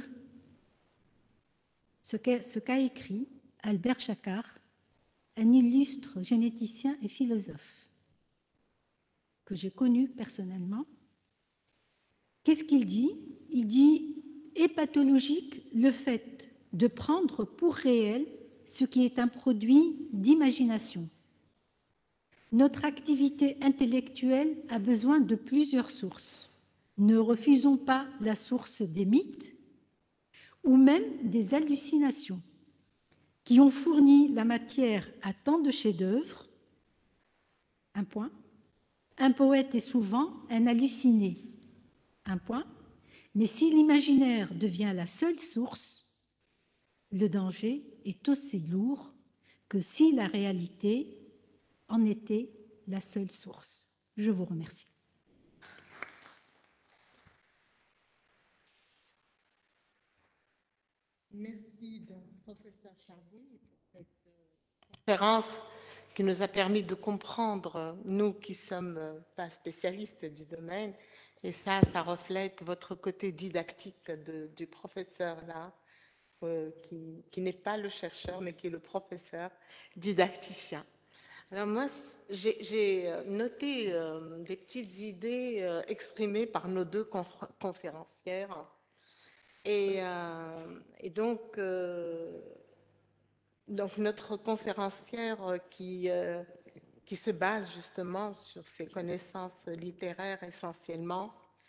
ce qu'a écrit Albert Jacquard, un illustre généticien et philosophe que j'ai connu personnellement. Qu'est-ce qu'il dit? Il dit « Est pathologique le fait de prendre pour réel ce qui est un produit d'imagination. Notre activité intellectuelle a besoin de plusieurs sources. Ne refusons pas la source des mythes ou même des hallucinations qui ont fourni la matière à tant de chefs-d'œuvre. Un point. Un poète est souvent un halluciné. Un point. Mais si l'imaginaire devient la seule source, le danger est aussi lourd que si la réalité en était la seule source. Je vous remercie. Merci, donc, professeur Charbouille, pour cette conférence qui nous a permis de comprendre, nous qui ne sommes pas spécialistes du domaine, et ça reflète votre côté didactique du professeur là, qui n'est pas le chercheur, mais qui est le professeur didacticien. Alors moi, j'ai noté des petites idées exprimées par nos 2 conférencières. Et donc, notre conférencière qui se base justement sur ses connaissances littéraires essentiellement,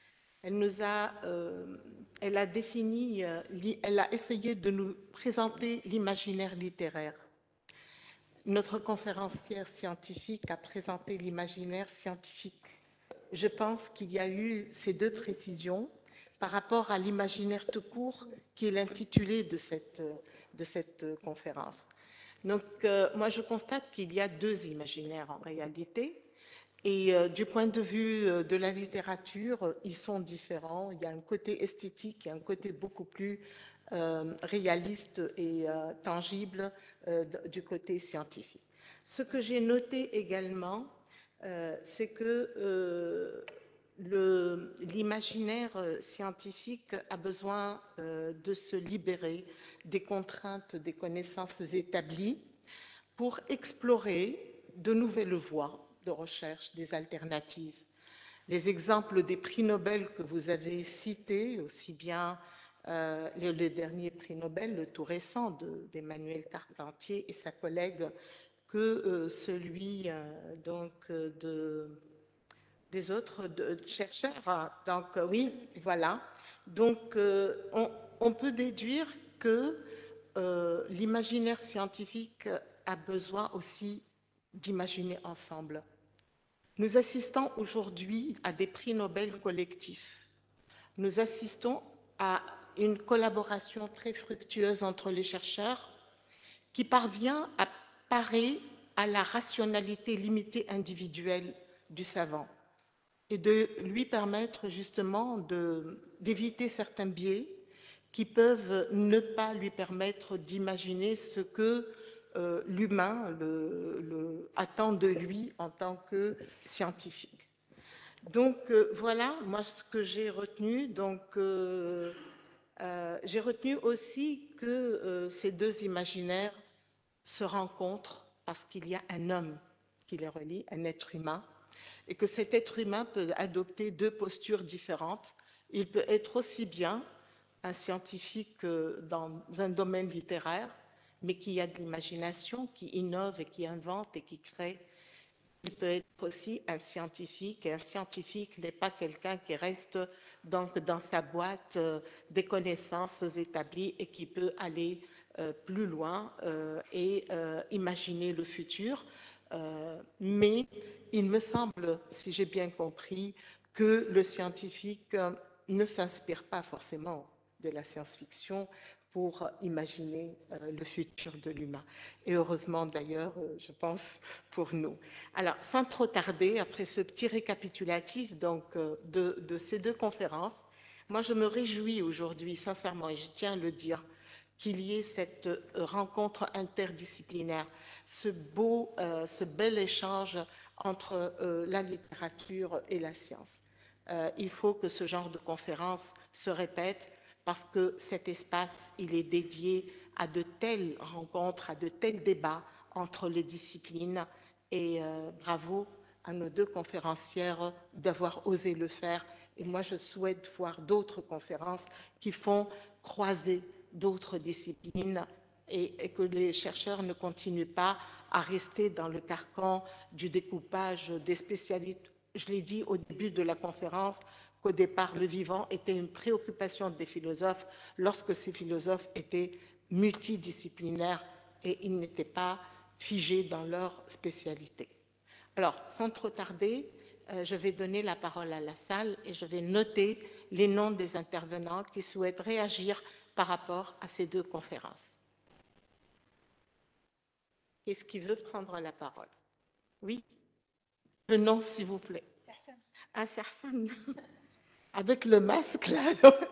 elle a défini, elle a essayé de nous présenter l'imaginaire littéraire. Notre conférencière scientifique a présenté l'imaginaire scientifique. Je pense qu'il y a eu ces 2 précisions par rapport à l'imaginaire tout court, qui est l'intitulé de cette conférence. Donc, moi, je constate qu'il y a 2 imaginaires en réalité, et du point de vue de la littérature, ils sont différents. Il y a un côté esthétique et un côté beaucoup plus réaliste et tangible du côté scientifique. Ce que j'ai noté également, c'est que l'imaginaire scientifique a besoin de se libérer des contraintes des connaissances établies pour explorer de nouvelles voies de recherche, des alternatives. Les exemples des prix Nobel que vous avez cités, aussi bien le dernier prix Nobel, le tout récent d'Emmanuel Carpentier et sa collègue, que celui des autres chercheurs. Donc oui, voilà. Donc on peut déduire que l'imaginaire scientifique a besoin aussi d'imaginer ensemble. Nous assistons aujourd'hui à des prix Nobel collectifs. Nous assistons à une collaboration très fructueuse entre les chercheurs qui parvient à parer à la rationalité limitée individuelle du savant et de lui permettre justement d'éviter certains biais qui peuvent ne pas lui permettre d'imaginer ce que l'humain attend de lui en tant que scientifique. Donc voilà, moi ce que j'ai retenu. Donc j'ai retenu aussi que ces 2 imaginaires se rencontrent parce qu'il y a un homme qui les relie, un être humain, et que cet être humain peut adopter 2 postures différentes. Il peut être aussi bien un scientifique dans un domaine littéraire, mais qui a de l'imagination, qui innove et qui invente et qui crée. Il peut être aussi un scientifique, et un scientifique n'est pas quelqu'un qui reste donc dans sa boîte des connaissances établies et qui peut aller plus loin et imaginer le futur. Mais il me semble, si j'ai bien compris, que le scientifique ne s'inspire pas forcément de la science-fiction pour imaginer le futur de l'humain. Et heureusement d'ailleurs, je pense, pour nous. Alors, sans trop tarder, après ce petit récapitulatif donc, de ces deux conférences, moi je me réjouis aujourd'hui, sincèrement, et je tiens à le dire, qu'il y ait cette rencontre interdisciplinaire, ce bel échange entre la littérature et la science. Il faut que ce genre de conférence se répète parce que cet espace, il est dédié à de telles rencontres, à de tels débats entre les disciplines et bravo à nos deux conférencières d'avoir osé le faire. Et moi, je souhaite voir d'autres conférences qui font croiser d'autres disciplines et que les chercheurs ne continuent pas à rester dans le carcan du découpage des spécialistes. Je l'ai dit au début de la conférence qu'au départ, le vivant était une préoccupation des philosophes lorsque ces philosophes étaient multidisciplinaires et ils n'étaient pas figés dans leur spécialité. Alors, sans trop tarder, je vais donner la parole à la salle et je vais noter les noms des intervenants qui souhaitent réagir par rapport à ces deux conférences. Qu'est-ce qui veut prendre la parole? Oui? Le nom, s'il vous plaît. Ah, c'est Hassan. Avec le masque, là.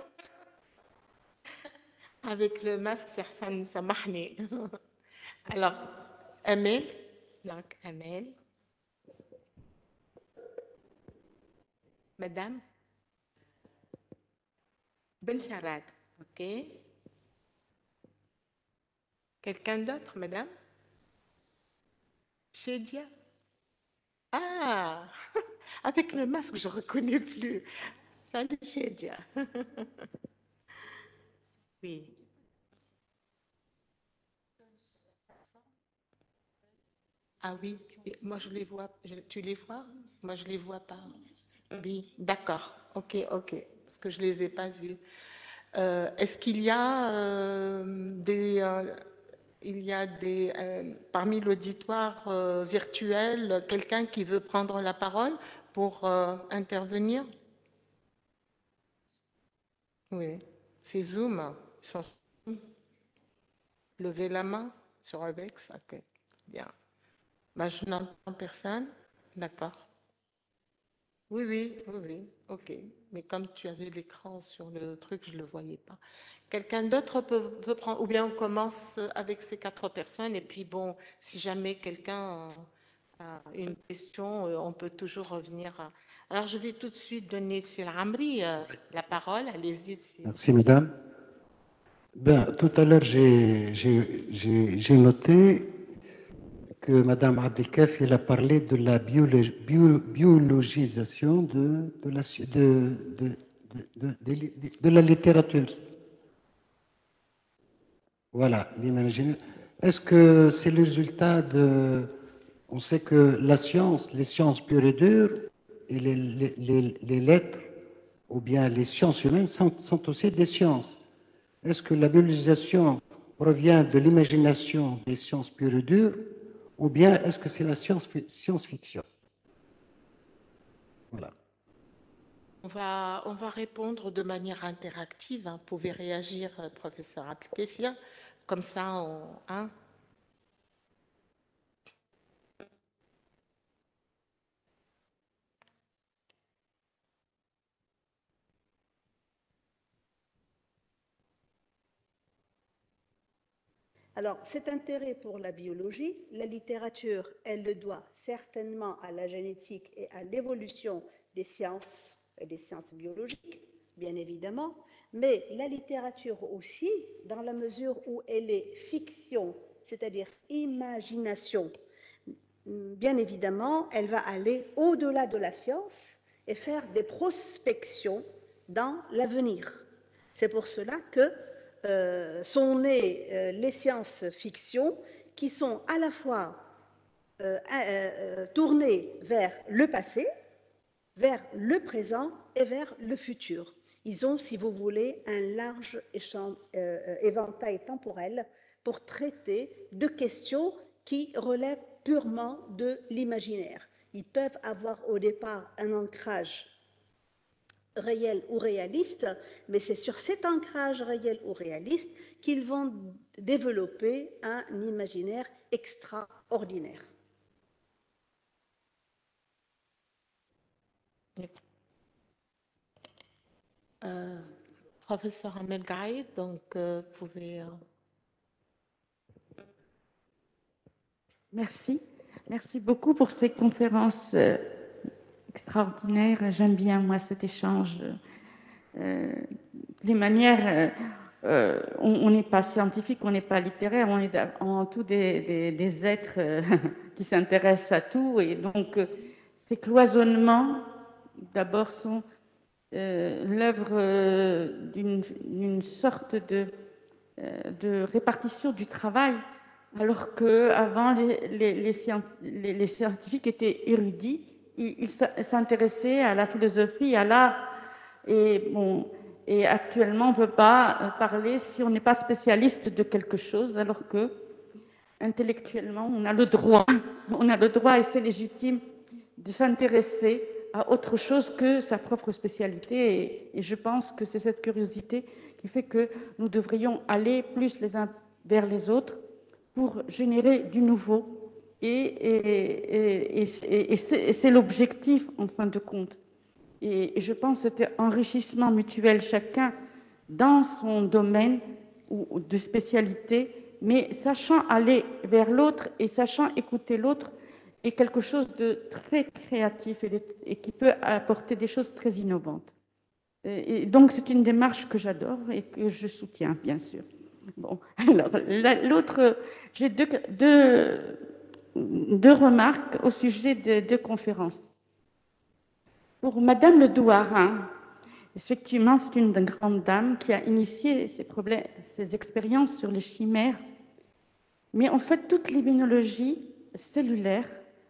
Avec le masque, c'est Hassan Samahni. Alors, Amel. Donc, Amel. Madame Bencharat. OK. Quelqu'un d'autre, madame? Chédia. Ah, avec le masque, je ne reconnais plus. Salut, Chédia. Oui. Ah oui, moi je les vois. Tu les vois? Moi je les vois pas. Oui, d'accord. Ok, ok. Parce que je les ai pas vus. Est-ce qu'il y a parmi l'auditoire virtuel, quelqu'un qui veut prendre la parole pour intervenir? Oui, c'est Zoom. Levez la main sur Webex. Ok, bien. Ben, je n'entends personne. D'accord. Oui, oui, oui, oui. Ok. Mais comme tu avais l'écran sur le truc, je ne le voyais pas. Quelqu'un d'autre veut prendre, ou bien on commence avec ces 4 personnes, et puis bon, si jamais quelqu'un a une question, on peut toujours revenir. Alors, je vais tout de suite donner Sir Amri la parole. Allez-y. Merci, mesdames. Ben, tout à l'heure, j'ai noté que Madame Abdelkaf, elle a parlé de la biologisation de la littérature. Voilà, l'imaginaire. Est-ce que c'est le résultat de... On sait que la science, les sciences pures et dures, et les lettres, ou bien les sciences humaines, sont aussi des sciences. Est-ce que la biologisation provient de l'imagination des sciences pures et dures, ou bien est-ce que c'est la science-fiction? Voilà. On va répondre de manière interactive. Vous pouvez réagir, professeur Abdelkefia. Comme ça, hein. Alors, cet intérêt pour la biologie, la littérature, elle le doit certainement à la génétique et à l'évolution des sciences et des sciences biologiques, bien évidemment, mais la littérature aussi, dans la mesure où elle est fiction, c'est-à-dire imagination, bien évidemment, elle va aller au-delà de la science et faire des prospections dans l'avenir. C'est pour cela que sont nées les sciences-fiction qui sont à la fois tournées vers le passé, vers le présent et vers le futur. Ils ont, si vous voulez, un large éventail temporel pour traiter de questions qui relèvent purement de l'imaginaire. Ils peuvent avoir au départ un ancrage réel ou réaliste, mais c'est sur cet ancrage réel ou réaliste qu'ils vont développer un imaginaire extraordinaire. Professeur Amel Gaïd, donc vous pouvez... Merci. Merci beaucoup pour ces conférences extraordinaires. J'aime bien, moi, cet échange. Les manières, on n'est pas scientifique, on n'est pas littéraire, on est en tout des êtres qui s'intéressent à tout. Et donc, ces cloisonnements, d'abord, sont l'œuvre d'une sorte de répartition du travail, alors qu'avant, les scientifiques étaient érudits, ils s'intéressaient à la philosophie, à l'art, et actuellement, on ne peut pas parler si on n'est pas spécialiste de quelque chose, alors que intellectuellement, on a le droit, et c'est légitime de s'intéresser à autre chose que sa propre spécialité. Et je pense que c'est cette curiosité qui fait que nous devrions aller plus les uns vers les autres pour générer du nouveau. Et c'est l'objectif, en fin de compte. Et je pense que c'était enrichissement mutuel, chacun dans son domaine ou de spécialité, mais sachant aller vers l'autre et sachant écouter l'autre, est quelque chose de très créatif et qui peut apporter des choses très innovantes. Et donc, c'est une démarche que j'adore et que je soutiens, bien sûr. Bon, alors, l'autre, j'ai deux remarques au sujet des deux conférences. Pour Madame Le Douarin, effectivement, c'est une grande dame qui a initié ces expériences sur les chimères. Mais en fait, toute l'immunologie cellulaire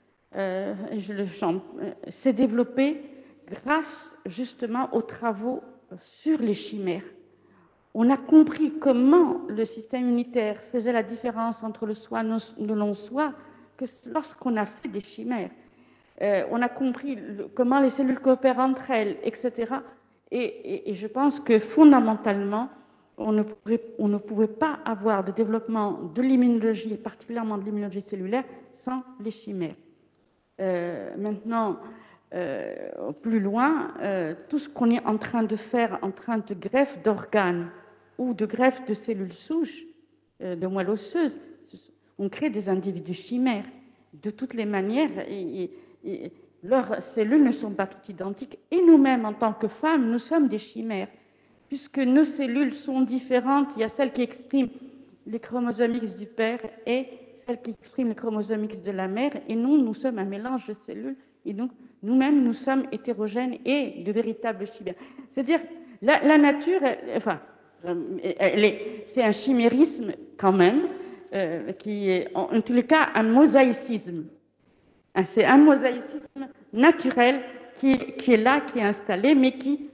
s'est développée grâce justement aux travaux sur les chimères. On a compris comment le système immunitaire faisait la différence entre le soi et le non-soi que lorsqu'on a fait des chimères. On a compris comment les cellules coopèrent entre elles, etc. Et je pense que fondamentalement, on ne pouvait pas avoir de développement de l'immunologie, particulièrement de l'immunologie cellulaire, sans les chimères. Maintenant, plus loin, tout ce qu'on est en train de faire, en train de greffe d'organes ou de greffe de cellules souches, de moelle osseuse, on crée des individus chimères. De toutes les manières, leurs cellules ne sont pas toutes identiques. Et nous-mêmes, en tant que femmes, nous sommes des chimères, puisque nos cellules sont différentes. Il y a celles qui expriment les chromosomes X du père et celles qui expriment les chromosomes X de la mère. Et nous sommes un mélange de cellules. Et donc, nous-mêmes, nous sommes hétérogènes et de véritables chimères. C'est-à-dire, la nature, c'est un chimérisme quand même, qui est en tous les cas un mosaïcisme. C'est un mosaïcisme naturel qui est là, qui est installé, mais qui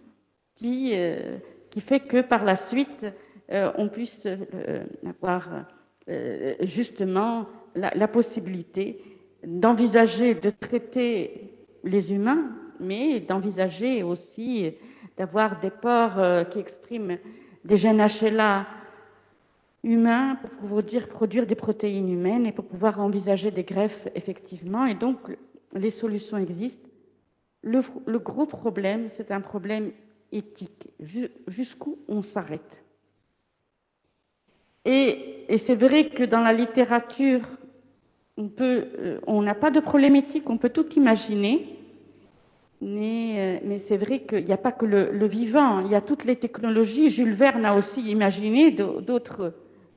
fait que par la suite, on puisse avoir justement la possibilité d'envisager de traiter les humains, mais d'envisager aussi d'avoir des porcs qui expriment des gènes HLA humains pour pouvoir produire des protéines humaines et pour pouvoir envisager des greffes effectivement. Et donc, les solutions existent. Le gros problème, c'est un problème éthique. Jusqu'où on s'arrête? Et c'est vrai que dans la littérature, on n'a pas de problème éthique, on peut tout imaginer, mais c'est vrai qu'il n'y a pas que le vivant, il y a toutes les technologies. Jules Verne a aussi imaginé d'autres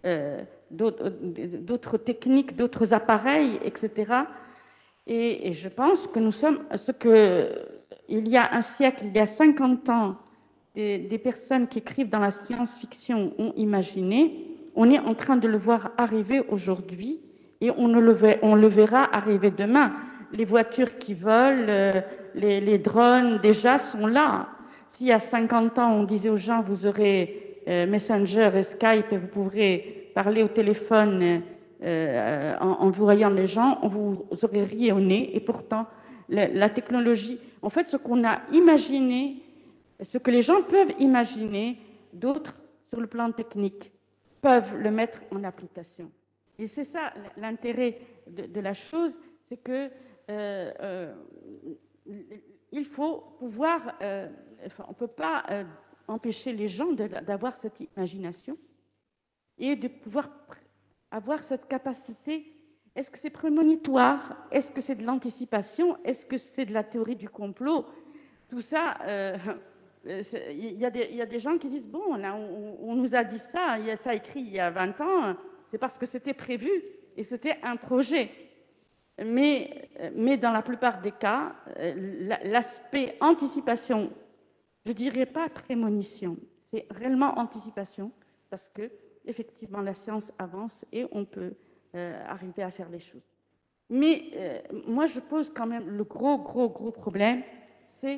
techniques, d'autres appareils, etc. Et je pense que nous sommes il y a un siècle, il y a 50 ans, des personnes qui écrivent dans la science-fiction ont imaginé, on est en train de le voir arriver aujourd'hui et on le verra arriver demain. Les voitures qui volent, les drones déjà sont là. S'il y a 50 ans, on disait aux gens, vous aurez Messenger et Skype et vous pourrez parler au téléphone en vous voyant les gens, vous aurez ri au nez. Et pourtant, la technologie, en fait, ce qu'on a imaginé, ce que les gens peuvent imaginer, d'autres, sur le plan technique, peuvent le mettre en application. Et c'est ça l'intérêt de la chose, c'est que il faut pouvoir, on ne peut pas empêcher les gens d'avoir cette imagination et de pouvoir avoir cette capacité. Est-ce que c'est prémonitoire? Est-ce que c'est de l'anticipation? Est-ce que c'est de la théorie du complot? Tout ça, il y a des gens qui disent, bon, on nous a dit ça, il y a ça écrit il y a 20 ans, c'est parce que c'était prévu et c'était un projet. Mais dans la plupart des cas, l'aspect anticipation, je ne dirais pas prémonition, c'est réellement anticipation, parce que effectivement la science avance et on peut arriver à faire les choses. Mais moi, je pose quand même le gros problème, c'est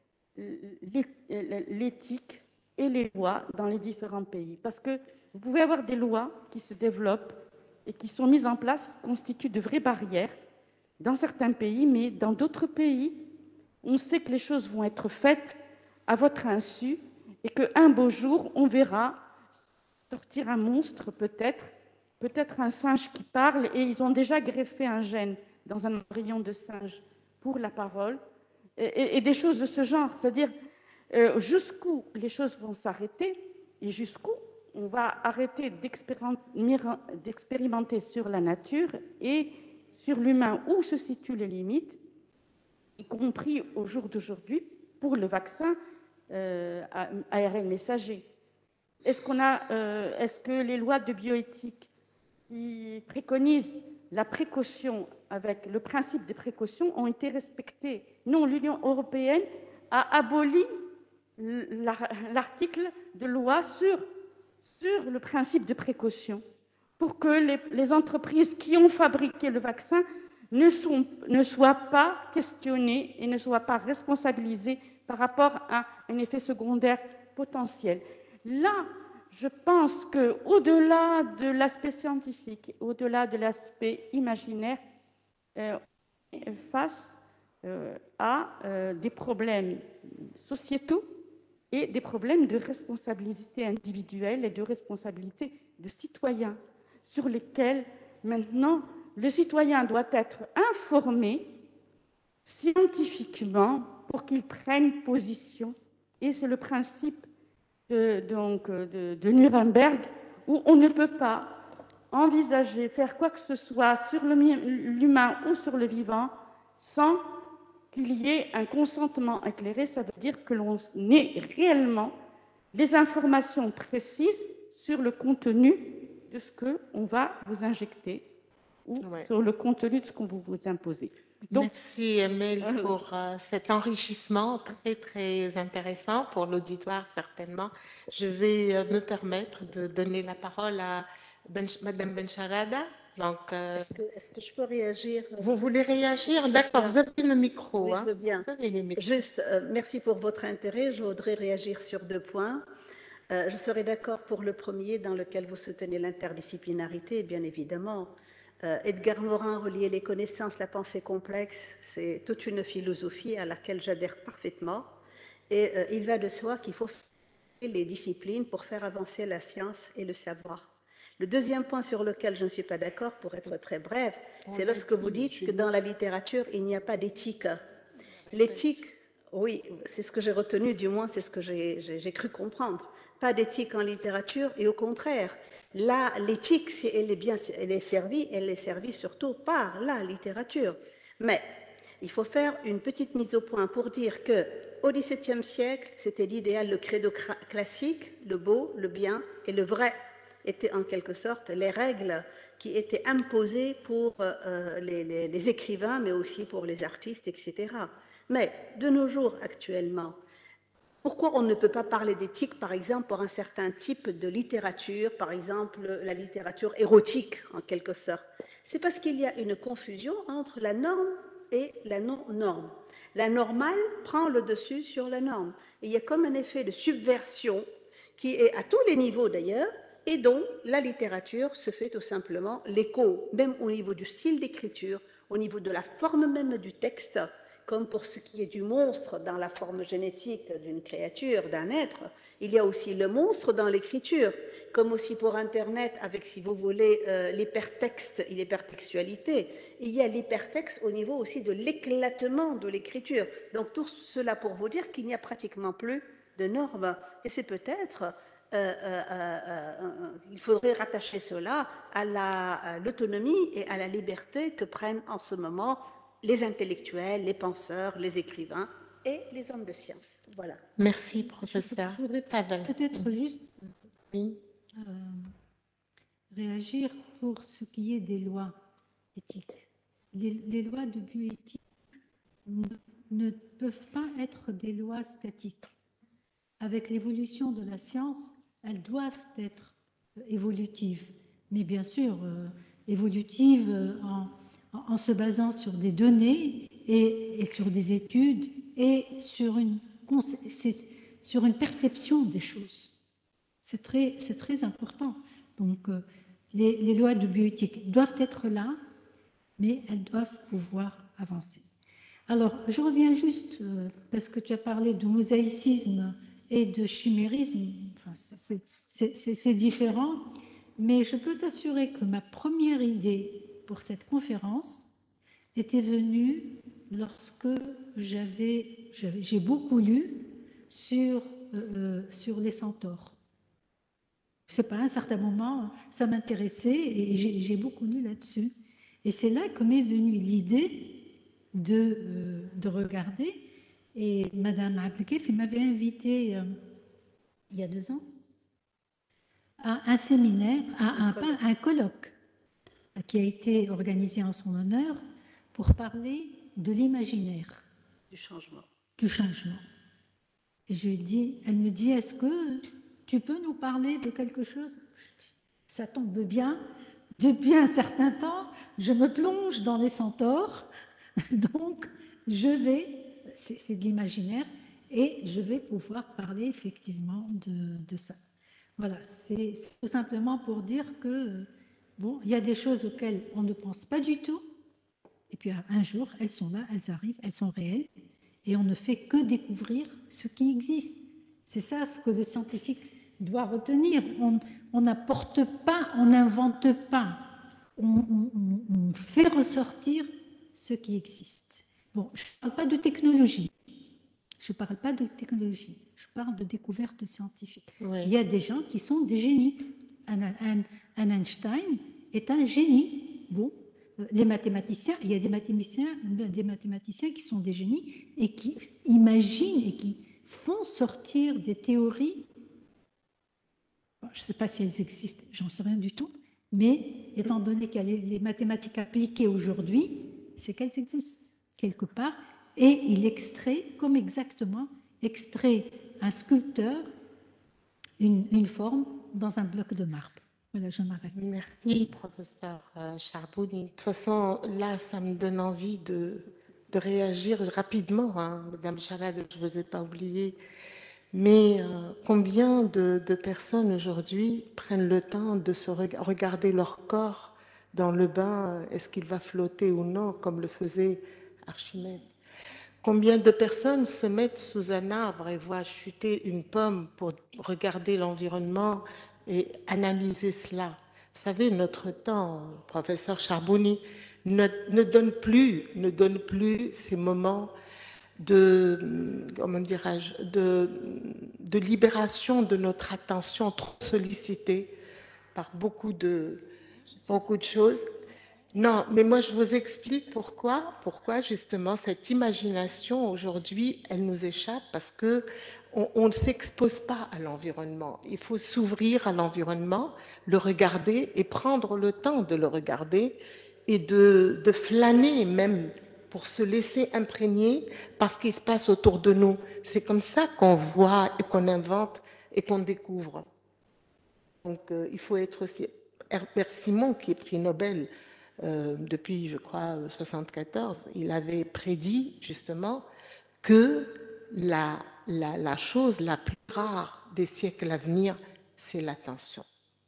l'éthique et les lois dans les différents pays. Parce que vous pouvez avoir des lois qui se développent et qui sont mises en place, qui constituent de vraies barrières dans certains pays, mais dans d'autres pays, on sait que les choses vont être faites à votre insu et qu'un beau jour, on verra sortir un monstre peut-être un singe qui parle, et ils ont déjà greffé un gène dans un embryon de singe pour la parole, et des choses de ce genre. C'est-à-dire jusqu'où les choses vont s'arrêter et jusqu'où on va arrêter d'expérimenter sur la nature et sur l'humain, où se situent les limites, y compris au jour d'aujourd'hui pour le vaccin ARN messager. Est-ce que les lois de bioéthique qui préconisent la précaution avec le principe de précaution ont été respectées? Non, l'Union européenne a aboli l'article de loi sur le principe de précaution pour que les entreprises qui ont fabriqué le vaccin ne soient pas questionnées et ne soient pas responsabilisées par rapport à un effet secondaire potentiel. Là, je pense qu'au-delà de l'aspect scientifique, au-delà de l'aspect imaginaire, face à des problèmes sociétaux et des problèmes de responsabilité individuelle et de responsabilité de citoyen, sur lesquels maintenant le citoyen doit être informé scientifiquement pour qu'il prenne position. Et c'est le principe de Nuremberg, où on ne peut pas envisager faire quoi que ce soit sur l'humain ou sur le vivant sans qu'il y ait un consentement éclairé. Ça veut dire que l'on ait réellement des informations précises sur le contenu de ce qu'on va vous injecter ou sur le contenu de ce qu'on va vous imposer. Donc, merci Emel pour cet enrichissement très très intéressant pour l'auditoire certainement. Je vais me permettre de donner la parole à Madame Bencharada. Donc, est-ce que je peux réagir? Vous voulez réagir? D'accord, vous avez le micro. Oui, je veux bien. Vous avez le micro. Juste, merci pour votre intérêt. Je voudrais réagir sur 2 points. Je serais d'accord pour le premier, dans lequel vous soutenez l'interdisciplinarité, bien évidemment. Edgar Morin, relier les connaissances, la pensée complexe, c'est toute une philosophie à laquelle j'adhère parfaitement. Et il va de soi qu'il faut faire les disciplines pour faire avancer la science et le savoir. Le deuxième point sur lequel je ne suis pas d'accord, pour être très brève, c'est lorsque vous dites que dans la littérature, il n'y a pas d'éthique. L'éthique, oui, c'est ce que j'ai retenu, du moins c'est ce que j'ai cru comprendre. Pas d'éthique en littérature, et au contraire, là, l'éthique, si elle est servie surtout par la littérature. Mais il faut faire une petite mise au point pour dire qu'au XVIIe siècle, c'était l'idéal, le credo classique, le beau, le bien et le vrai étaient en quelque sorte les règles qui étaient imposées pour les écrivains, mais aussi pour les artistes, etc. Mais de nos jours, actuellement, Pourquoi on ne peut pas parler d'éthique, par exemple, pour un certain type de littérature, par exemple la littérature érotique, en quelque sorte? C'est parce qu'il y a une confusion entre la norme et la non-norme. La normale prend le dessus sur la norme. Et il y a comme un effet de subversion qui est à tous les niveaux d'ailleurs, et dont la littérature se fait tout simplement l'écho, même au niveau du style d'écriture, au niveau de la forme même du texte, comme pour ce qui est du monstre dans la forme génétique d'une créature, d'un être, il y a aussi le monstre dans l'écriture, comme aussi pour Internet, avec, si vous voulez, l'hypertexte et l'hypertextualité, il y a l'hypertexte au niveau aussi de l'éclatement de l'écriture. Donc tout cela pour vous dire qu'il n'y a pratiquement plus de normes. Et c'est peut-être, il faudrait rattacher cela à l'autonomie et à la liberté que prennent en ce moment les intellectuels, les penseurs, les écrivains et les hommes de science. Voilà. Merci, professeur. Je voudrais peut-être juste réagir pour ce qui est des lois éthiques. Les lois de bioéthique ne peuvent pas être des lois statiques. Avec l'évolution de la science, elles doivent être évolutives, mais bien sûr évolutives en se basant sur des données et sur des études et sur une perception des choses. C'est très important. Donc, les lois de bioéthique doivent être là, mais elles doivent pouvoir avancer. Alors, je reviens juste, parce que tu as parlé de mosaïcisme et de chimérisme, enfin, c'est différent, mais je peux t'assurer que ma première idée pour cette conférence était venue lorsque j'ai beaucoup lu sur les centaures. Je ne sais pas, à un certain moment, ça m'intéressait et j'ai beaucoup lu là-dessus. Et c'est là que m'est venue l'idée de regarder. Et Madame Abdelkef m'avait invité il y a 2 ans à un séminaire, à un colloque qui a été organisé en son honneur pour parler de l'imaginaire. Du changement. Du changement. Et elle me dit, est-ce que tu peux nous parler de quelque chose? Je dis, ça tombe bien. Depuis un certain temps, je me plonge dans les centaures. Donc, c'est de l'imaginaire, et je vais pouvoir parler effectivement de ça. Voilà, c'est tout simplement pour dire que, bon, il y a des choses auxquelles on ne pense pas du tout, et puis un jour, elles sont là, elles arrivent, elles sont réelles, et on ne fait que découvrir ce qui existe. C'est ça ce que le scientifique doit retenir. On n'apporte pas, on n'invente pas, on fait ressortir ce qui existe. Bon, je ne parle pas de technologie. Je ne parle pas de technologie. Je parle de découverte scientifique. Oui. Il y a des gens qui sont des génies. Un Einstein est un génie. Bon, les mathématiciens, il y a des mathématiciens qui sont des génies et qui imaginent et qui font sortir des théories. Bon, je ne sais pas si elles existent, j'en sais rien du tout. Mais étant donné qu'il y a les mathématiques appliquées aujourd'hui, c'est qu'elles existent quelque part, et il extrait, comme exactement extrait un sculpteur une forme dans un bloc de marbre. Voilà, je m'arrête. Merci, professeur Charbouni. De toute façon, là, ça me donne envie de réagir rapidement. Madame Chalad, je ne vous ai pas oublié. Mais combien de personnes aujourd'hui prennent le temps de se regarder leur corps dans le bain, est-ce qu'il va flotter ou non, comme le faisait Archimède? Combien de personnes se mettent sous un arbre et voient chuter une pomme pour regarder l'environnement et analyser cela? Vous savez, notre temps, professeur Charbouni, ne donne plus ces moments comment dirais-je, de libération de notre attention trop sollicitée par beaucoup de choses. Non, mais moi je vous explique pourquoi justement cette imagination aujourd'hui, elle nous échappe, parce que on ne s'expose pas à l'environnement. Il faut s'ouvrir à l'environnement, le regarder et prendre le temps de le regarder et de flâner même pour se laisser imprégner par ce qui se passe autour de nous. C'est comme ça qu'on voit et qu'on invente et qu'on découvre. Donc, il faut être aussi... Herbert Simon, qui est prix Nobel depuis, je crois, 1974, il avait prédit justement que la chose la plus rare des siècles à venir, c'est l'attention.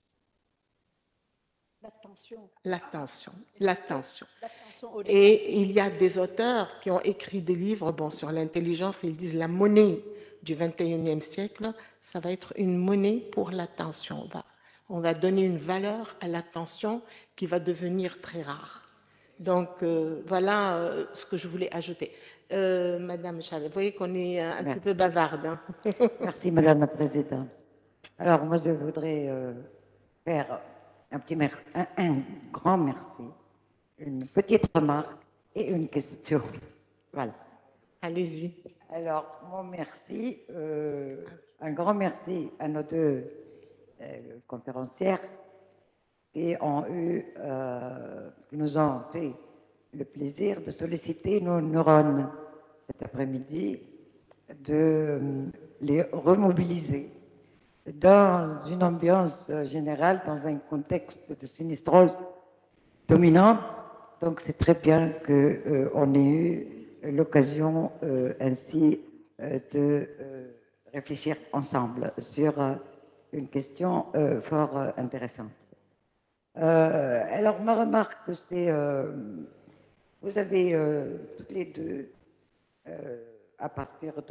L'attention. Et il y a des auteurs qui ont écrit des livres sur l'intelligence, et ils disent la monnaie du 21e siècle, ça va être une monnaie pour l'attention. On va donner une valeur à l'attention qui va devenir très rare. Donc, voilà ce que je voulais ajouter. Madame Chalet, vous voyez qu'on est un petit peu bavarde. Hein. Merci, Madame la Présidente. Alors, moi, je voudrais faire un grand merci, une petite remarque et une question. Voilà. Allez-y. Alors, mon merci, un grand merci à nos deux conférencières qui nous ont fait le plaisir de solliciter nos neurones cet après-midi, de les remobiliser dans une ambiance générale, dans un contexte de sinistrose dominante. Donc c'est très bien qu'on ait eu l'occasion ainsi de réfléchir ensemble sur une question fort intéressante. Alors ma remarque, c'est vous avez toutes les deux, à partir de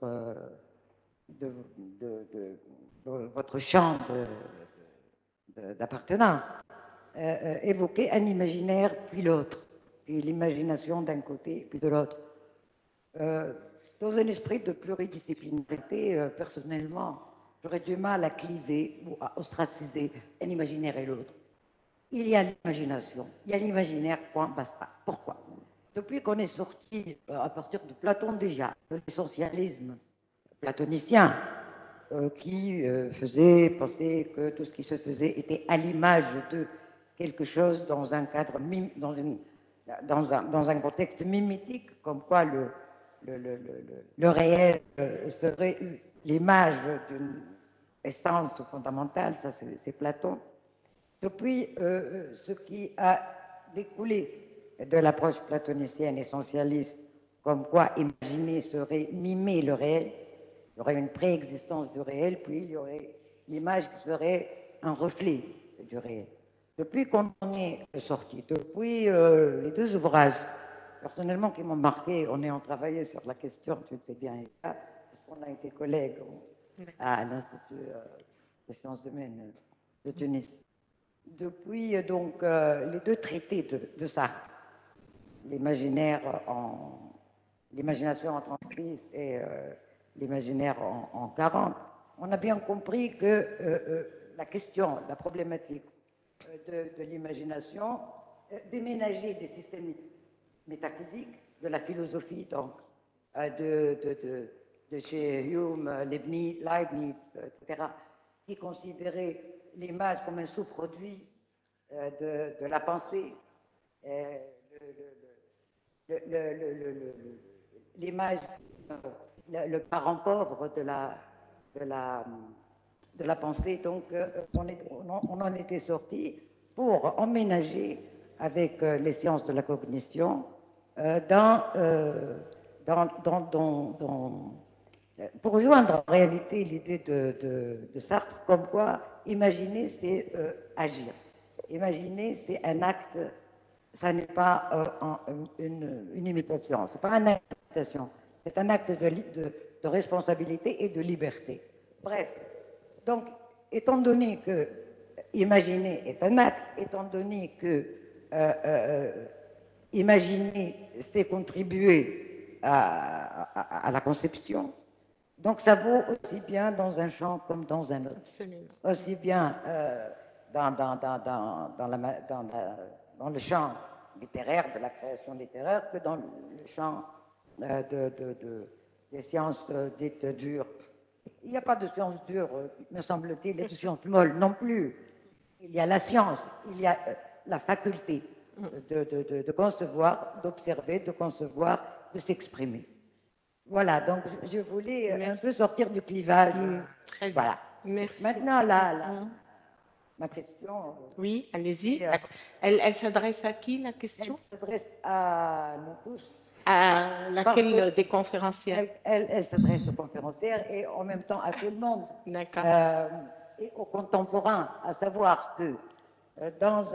votre champ d'appartenance, évoqué un imaginaire puis l'autre, puis l'imagination d'un côté puis de l'autre. Dans un esprit de pluridisciplinarité, personnellement, j'aurais du mal à cliver ou à ostraciser un imaginaire et l'autre. Il y a l'imagination, il y a l'imaginaire, point, basta. Pourquoi? Depuis qu'on est sorti, à partir de Platon déjà, de l'essentialisme platonicien, qui faisait penser que tout ce qui se faisait était à l'image de quelque chose dans un cadre, dans un contexte mimétique, comme quoi le réel serait l'image d'une essence fondamentale, ça c'est Platon. Depuis, ce qui a découlé de l'approche platonicienne essentialiste, comme quoi imaginer serait mimer le réel, il y aurait une préexistence du réel, puis il y aurait l'image qui serait un reflet du réel. Depuis qu'on en est sorti, depuis les deux ouvrages, personnellement, qui m'ont marqué, on est en travaillé sur la question, tu le sais bien, parce qu'on a été collègues à l'Institut des sciences humaines de Tunis. Depuis donc les deux traités de Sartre, l'imagination en 36 et l'imaginaire en 40, on a bien compris que la question, la problématique de l'imagination déménageait des systèmes métaphysiques, de la philosophie, donc de chez Hume, Leibniz, etc., qui considéraient l'image comme un sous-produit de la pensée, l'image, le parent pauvre de la pensée. Donc, on en était sorti pour emménager avec les sciences de la cognition pour rejoindre en réalité l'idée de Sartre, comme quoi imaginer, c'est agir. Imaginer, c'est un acte, ça n'est pas une imitation, c'est pas une imitation, c'est un acte de responsabilité et de liberté. Bref, donc, étant donné que imaginer est un acte, étant donné que imaginer, c'est contribuer à la conception, donc ça vaut aussi bien dans un champ comme dans un autre. Absolument. Aussi bien dans le champ littéraire, de la création littéraire, que dans le champ des sciences dites dures. Il n'y a pas de sciences dures, me semble-t-il, et de sciences molles non plus. Il y a la science, il y a la faculté de concevoir, d'observer, de concevoir, de s'exprimer. Voilà, donc je voulais un peu sortir du clivage. Très bien. Voilà. Merci. Maintenant, ma question. Oui, allez-y. Elle s'adresse à qui, la question? Elle s'adresse à nous tous. À laquelle des conférenciers? Elle s'adresse aux conférencières et en même temps à tout le monde. D'accord. Et aux contemporains, à savoir que dans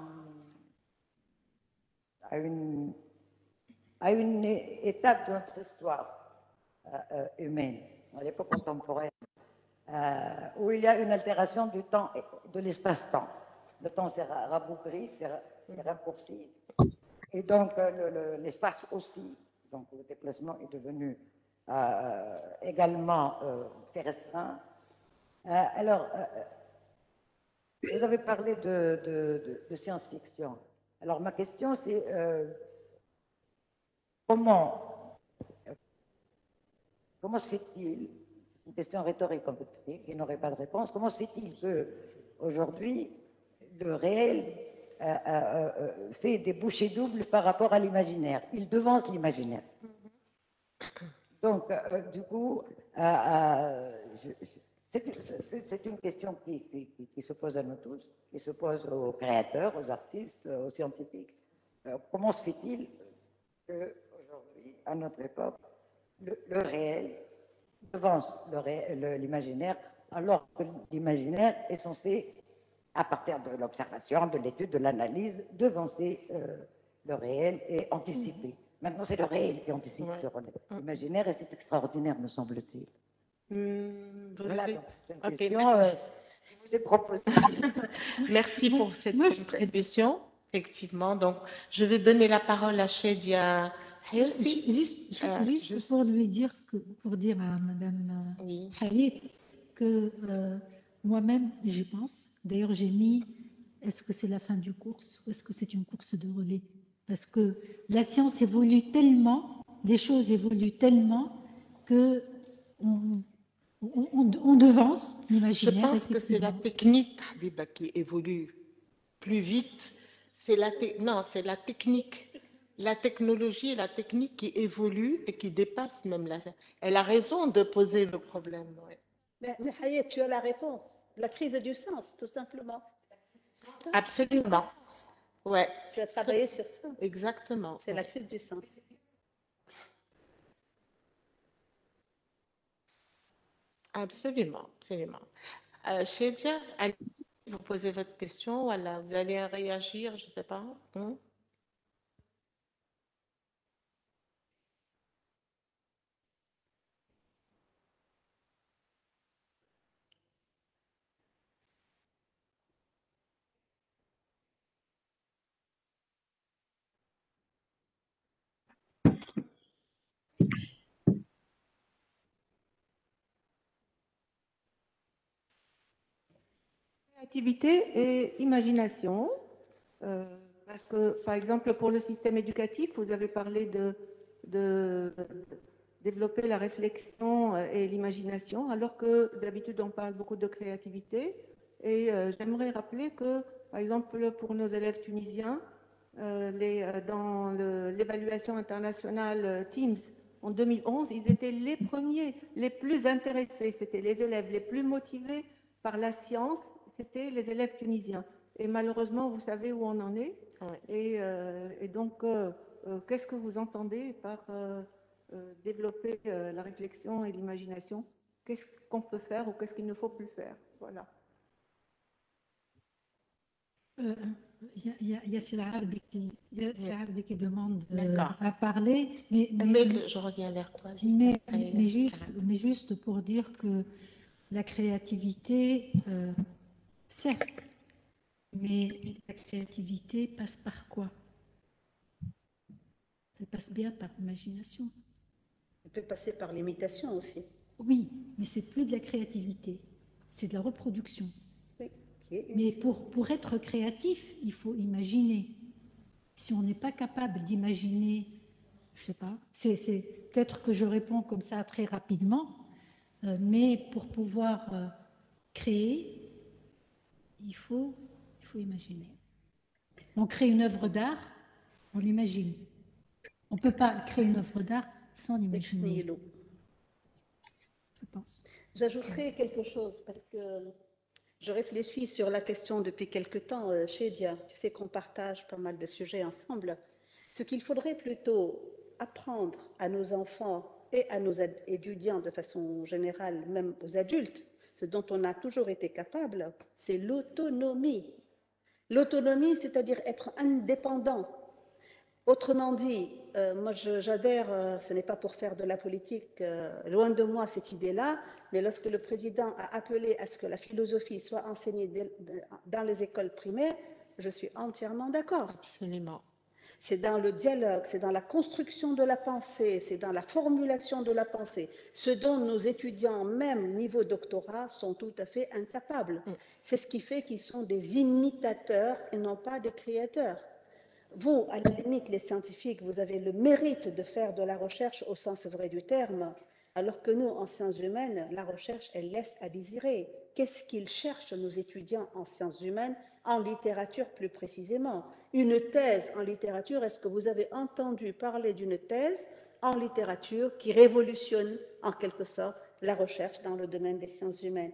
à une étape de notre histoire humaine, à l'époque contemporaine, où il y a une altération du temps et de l'espace-temps. Le temps s'est rabougri, s'est raccourci, et donc l'espace aussi. Donc le déplacement est devenu également très restreint. Alors, vous avez parlé de science-fiction. Alors ma question c'est comment se fait-il, une question rhétorique en fait, qui n'aurait pas de réponse, comment se fait-il qu'aujourd'hui le réel fait des bouchées doubles par rapport à l'imaginaire? Il devance l'imaginaire. Donc, du coup, c'est une question qui se pose à nous tous, qui se pose aux créateurs, aux artistes, aux scientifiques. Comment se fait-il qu'aujourd'hui, à notre époque, le réel devance l'imaginaire, alors que l'imaginaire est censé, à partir de l'observation, de l'étude, de l'analyse, devancer le réel et anticiper. Maintenant, c'est le réel qui anticipe sur l'imaginaire et c'est extraordinaire, me semble-t-il. Voilà, donc c'est une question qui vous est proposée. Merci pour cette contribution, effectivement. Donc, je vais donner la parole à Chedia Hirsi. Juste pour lui dire, pour dire à Madame Hayet que moi-même, j'y pense. D'ailleurs, j'ai mis, est-ce que c'est la fin du course ou est-ce que c'est une course de relais? Parce que la science évolue tellement, les choses évoluent tellement que on devance l'imaginaire. Je pense que c'est la technique, Habiba, qui évolue plus vite. Non, c'est la technique. La technologie et la technique qui évoluent et qui dépassent même la... Elle a raison de poser le problème. Ouais. Mais Hayet, tu as la réponse. La crise du sens, tout simplement. Absolument. Ouais. Tu as travaillé sur ça. Exactement. C'est la crise du sens. Absolument, absolument. Chedia, allez vous posez votre question, voilà, vous allez réagir, je ne sais pas. Créativité et imagination, parce que, par exemple, pour le système éducatif, vous avez parlé de développer la réflexion et l'imagination, alors que d'habitude, on parle beaucoup de créativité. Et j'aimerais rappeler que, par exemple, pour nos élèves tunisiens, dans l'évaluation internationale Teams, en 2011, ils étaient les premiers, les plus intéressés, c'était les élèves les plus motivés par la science, c'était les élèves tunisiens. Et malheureusement, vous savez où on en est. Et donc, qu'est-ce que vous entendez par développer la réflexion et l'imagination? Qu'est-ce qu'on peut faire ou qu'est-ce qu'il ne faut plus faire? Voilà. Il y a Yassir Abdi qui demande à parler. Mais je reviens vers toi. Mais juste pour dire que la créativité, certes, mais la créativité passe par quoi? Elle passe bien par l'imagination. Elle peut passer par l'imitation aussi. Oui, mais c'est plus de la créativité, c'est de la reproduction. Oui. Mais pour être créatif, il faut imaginer. Si on n'est pas capable d'imaginer, je ne sais pas, c'est peut-être que je réponds comme ça très rapidement, mais pour pouvoir créer, il faut imaginer. On crée une œuvre d'art, on l'imagine. On ne peut pas créer une œuvre d'art sans l'imaginer, je pense. J'ajouterai quelque chose parce que je réfléchis sur la question depuis quelque temps, Shedia. Tu sais qu'on partage pas mal de sujets ensemble. Ce qu'il faudrait plutôt apprendre à nos enfants et à nos étudiants de façon générale, même aux adultes, ce dont on a toujours été capable, c'est l'autonomie. L'autonomie, c'est-à-dire être indépendant. Autrement dit, moi j'adhère, ce n'est pas pour faire de la politique, loin de moi cette idée-là, mais lorsque le président a appelé à ce que la philosophie soit enseignée dans les écoles primaires, je suis entièrement d'accord. Absolument. C'est dans le dialogue, c'est dans la construction de la pensée, c'est dans la formulation de la pensée, ce dont nos étudiants, même niveau doctorat, sont tout à fait incapables. C'est ce qui fait qu'ils sont des imitateurs et non pas des créateurs. Vous, à la limite, les scientifiques, vous avez le mérite de faire de la recherche au sens vrai du terme, alors que nous, en sciences humaines, la recherche, elle laisse à désirer. Qu'est-ce qu'ils cherchent, nos étudiants en sciences humaines, en littérature plus précisément? Une thèse en littérature, est-ce que vous avez entendu parler d'une thèse en littérature qui révolutionne, en quelque sorte, la recherche dans le domaine des sciences humaines?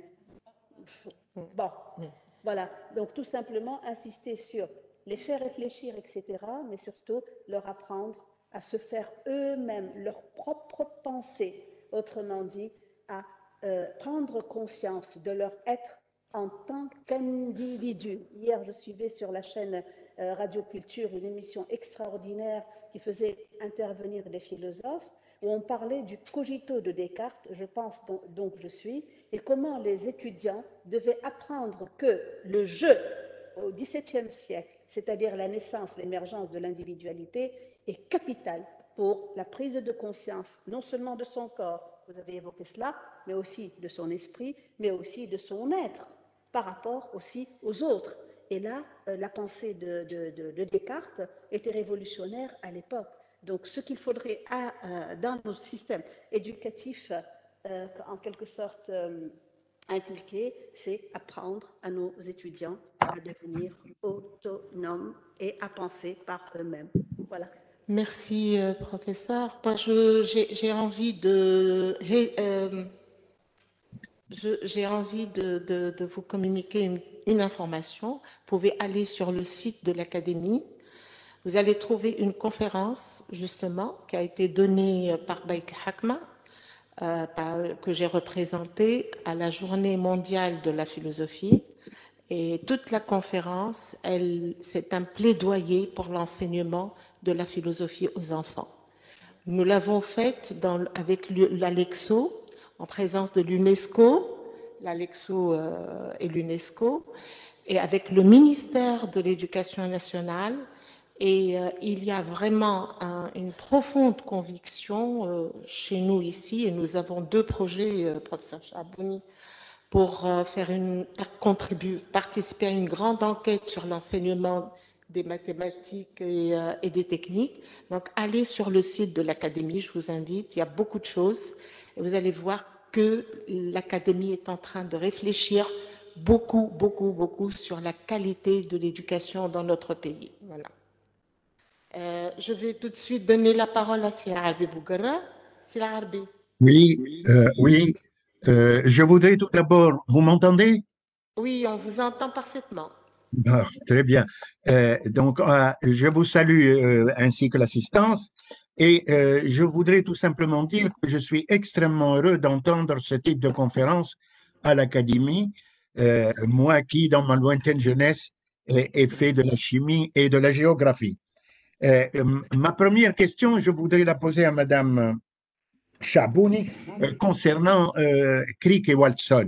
Bon, voilà. Donc, tout simplement, insister sur les faire réfléchir, etc., mais surtout leur apprendre à se faire eux-mêmes leur propre pensée, autrement dit, à prendre conscience de leur être en tant qu'individu. Hier, je suivais sur la chaîne Radio Culture une émission extraordinaire qui faisait intervenir des philosophes, où on parlait du cogito de Descartes, je pense donc je suis, et comment les étudiants devaient apprendre que le jeu au XVIIe siècle, c'est-à-dire la naissance, l'émergence de l'individualité, est capitale pour la prise de conscience, non seulement de son corps, vous avez évoqué cela, mais aussi de son esprit, mais aussi de son être, par rapport aussi aux autres. Et là, la pensée de Descartes était révolutionnaire à l'époque. Donc, ce qu'il faudrait dans nos systèmes éducatifs, en quelque sorte, inculquer, c'est apprendre à nos étudiants à devenir autonomes et à penser par eux-mêmes. Voilà. Merci, professeur. Moi, j'ai envie de vous communiquer une information. Vous pouvez aller sur le site de l'Académie. Vous allez trouver une conférence, justement, qui a été donnée par Beit al-Hakma, que j'ai représentée à la Journée mondiale de la philosophie. Et toute la conférence, c'est un plaidoyer pour l'enseignement de la philosophie aux enfants. Nous l'avons faite avec l'Alexo, en présence de l'UNESCO, l'Alexo et l'UNESCO, et avec le ministère de l'Éducation nationale. Et il y a vraiment une profonde conviction chez nous ici, et nous avons 2 projets, professeur Chabouni, pour participer à une grande enquête sur l'enseignement des mathématiques et des techniques. Donc, allez sur le site de l'Académie, je vous invite, il y a beaucoup de choses, et vous allez voir que l'Académie est en train de réfléchir beaucoup sur la qualité de l'éducation dans notre pays. Voilà. Je vais tout de suite donner la parole à Sila Arbi Bougara. Sila Arbi. Oui. Je voudrais tout d'abord, vous m'entendez? Oui, on vous entend parfaitement. Ah, très bien. Donc, je vous salue ainsi que l'assistance et je voudrais tout simplement dire que je suis extrêmement heureux d'entendre ce type de conférence à l'Académie. Moi qui, dans ma lointaine jeunesse, ai fait de la chimie et de la géographie. Ma première question, je voudrais la poser à Madame Chabouni concernant Crick et Watson.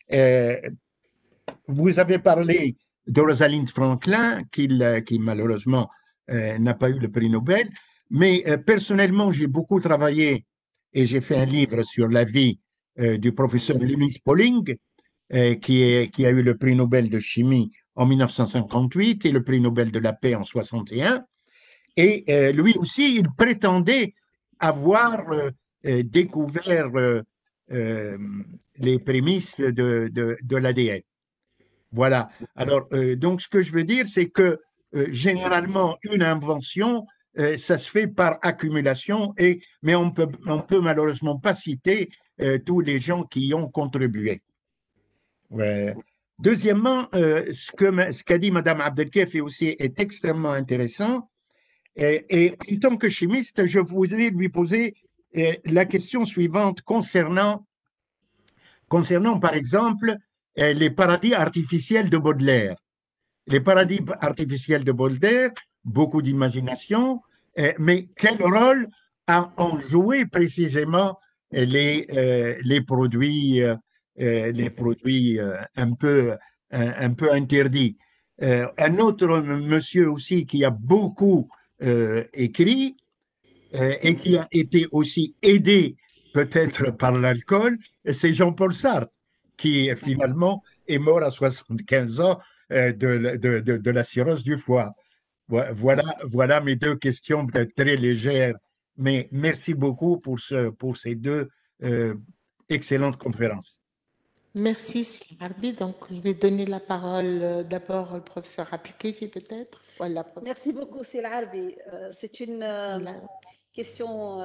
Vous avez parlé de Rosalind Franklin, qui malheureusement n'a pas eu le prix Nobel, mais personnellement, j'ai beaucoup travaillé et j'ai fait un livre sur la vie du professeur Linus Pauling, qui a eu le prix Nobel de chimie en 1958 et le prix Nobel de la paix en 61. Et lui aussi, il prétendait avoir découvert les prémices de l'ADN. Voilà. Alors, donc, ce que je veux dire, c'est que généralement, une invention, ça se fait par accumulation, mais on peut malheureusement pas citer tous les gens qui y ont contribué. Ouais. Deuxièmement, ce qu'a dit Mme Abdelkefi aussi est extrêmement intéressant. Et en tant que chimiste, je voudrais lui poser la question suivante concernant par exemple, les paradis artificiels de Baudelaire. Les paradis artificiels de Baudelaire, beaucoup d'imagination, mais quel rôle ont joué précisément les produits un peu interdits. Un autre monsieur aussi qui a beaucoup écrit et qui a été aussi aidé peut-être par l'alcool, c'est Jean-Paul Sartre, qui finalement est mort à 75 ans de la cirrhose du foie. Voilà mes deux questions peut-être très légères, mais merci beaucoup pour ces deux excellentes conférences. Merci, Sylvie Harbi. Donc, je vais donner la parole d'abord au professeur Abdelkefi, peut-être. Voilà, Merci beaucoup, Sylvie Harbi. C'est une question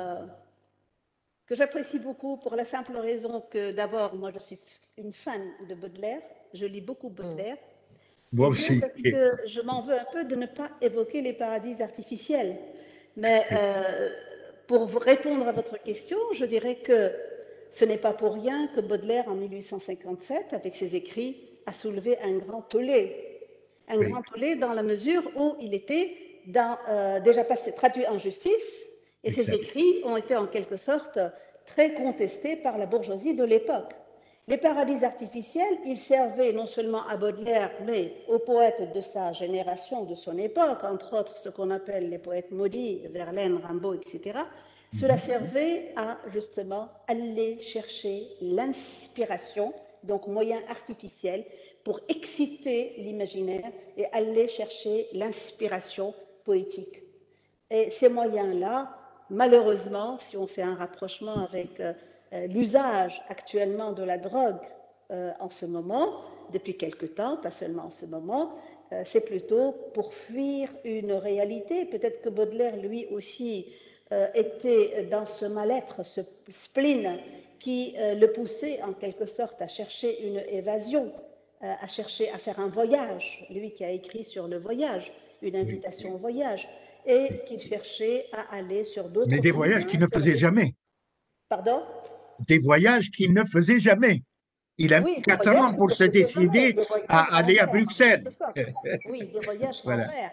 que j'apprécie beaucoup pour la simple raison que, d'abord, moi, je suis une fan de Baudelaire. Je lis beaucoup Baudelaire. Moi et aussi. parce que je m'en veux un peu de ne pas évoquer les paradis artificiels. Mais pour vous répondre à votre question, je dirais que ce n'est pas pour rien que Baudelaire, en 1857, avec ses écrits, a soulevé un grand tollé. Un grand tollé dans la mesure où il était déjà passé, traduit en justice, et ses écrits ont été en quelque sorte très contestés par la bourgeoisie de l'époque. Les paradis artificiels, ils servaient non seulement à Baudelaire, mais aux poètes de sa génération, de son époque, entre autres ce qu'on appelle les poètes maudits, Verlaine, Rimbaud, etc. Cela servait à justement aller chercher l'inspiration, donc moyen artificiel, pour exciter l'imaginaire et aller chercher l'inspiration poétique. Et ces moyens-là, malheureusement, si on fait un rapprochement avec l'usage actuellement de la drogue en ce moment, depuis quelque temps, pas seulement en ce moment, c'est plutôt pour fuir une réalité. Peut-être que Baudelaire, lui aussi, était dans ce mal-être, ce spleen qui le poussait en quelque sorte à chercher une évasion, à chercher à faire un voyage, lui qui a écrit sur le voyage, une invitation au voyage, et qui cherchait à aller sur d'autres Mais des voyages qu'il ne faisait jamais. Pardon? Des voyages qu'il ne faisait jamais. Il a mis 4 ans pour se décider à aller à Bruxelles. Oui, des voyages Voilà. envers.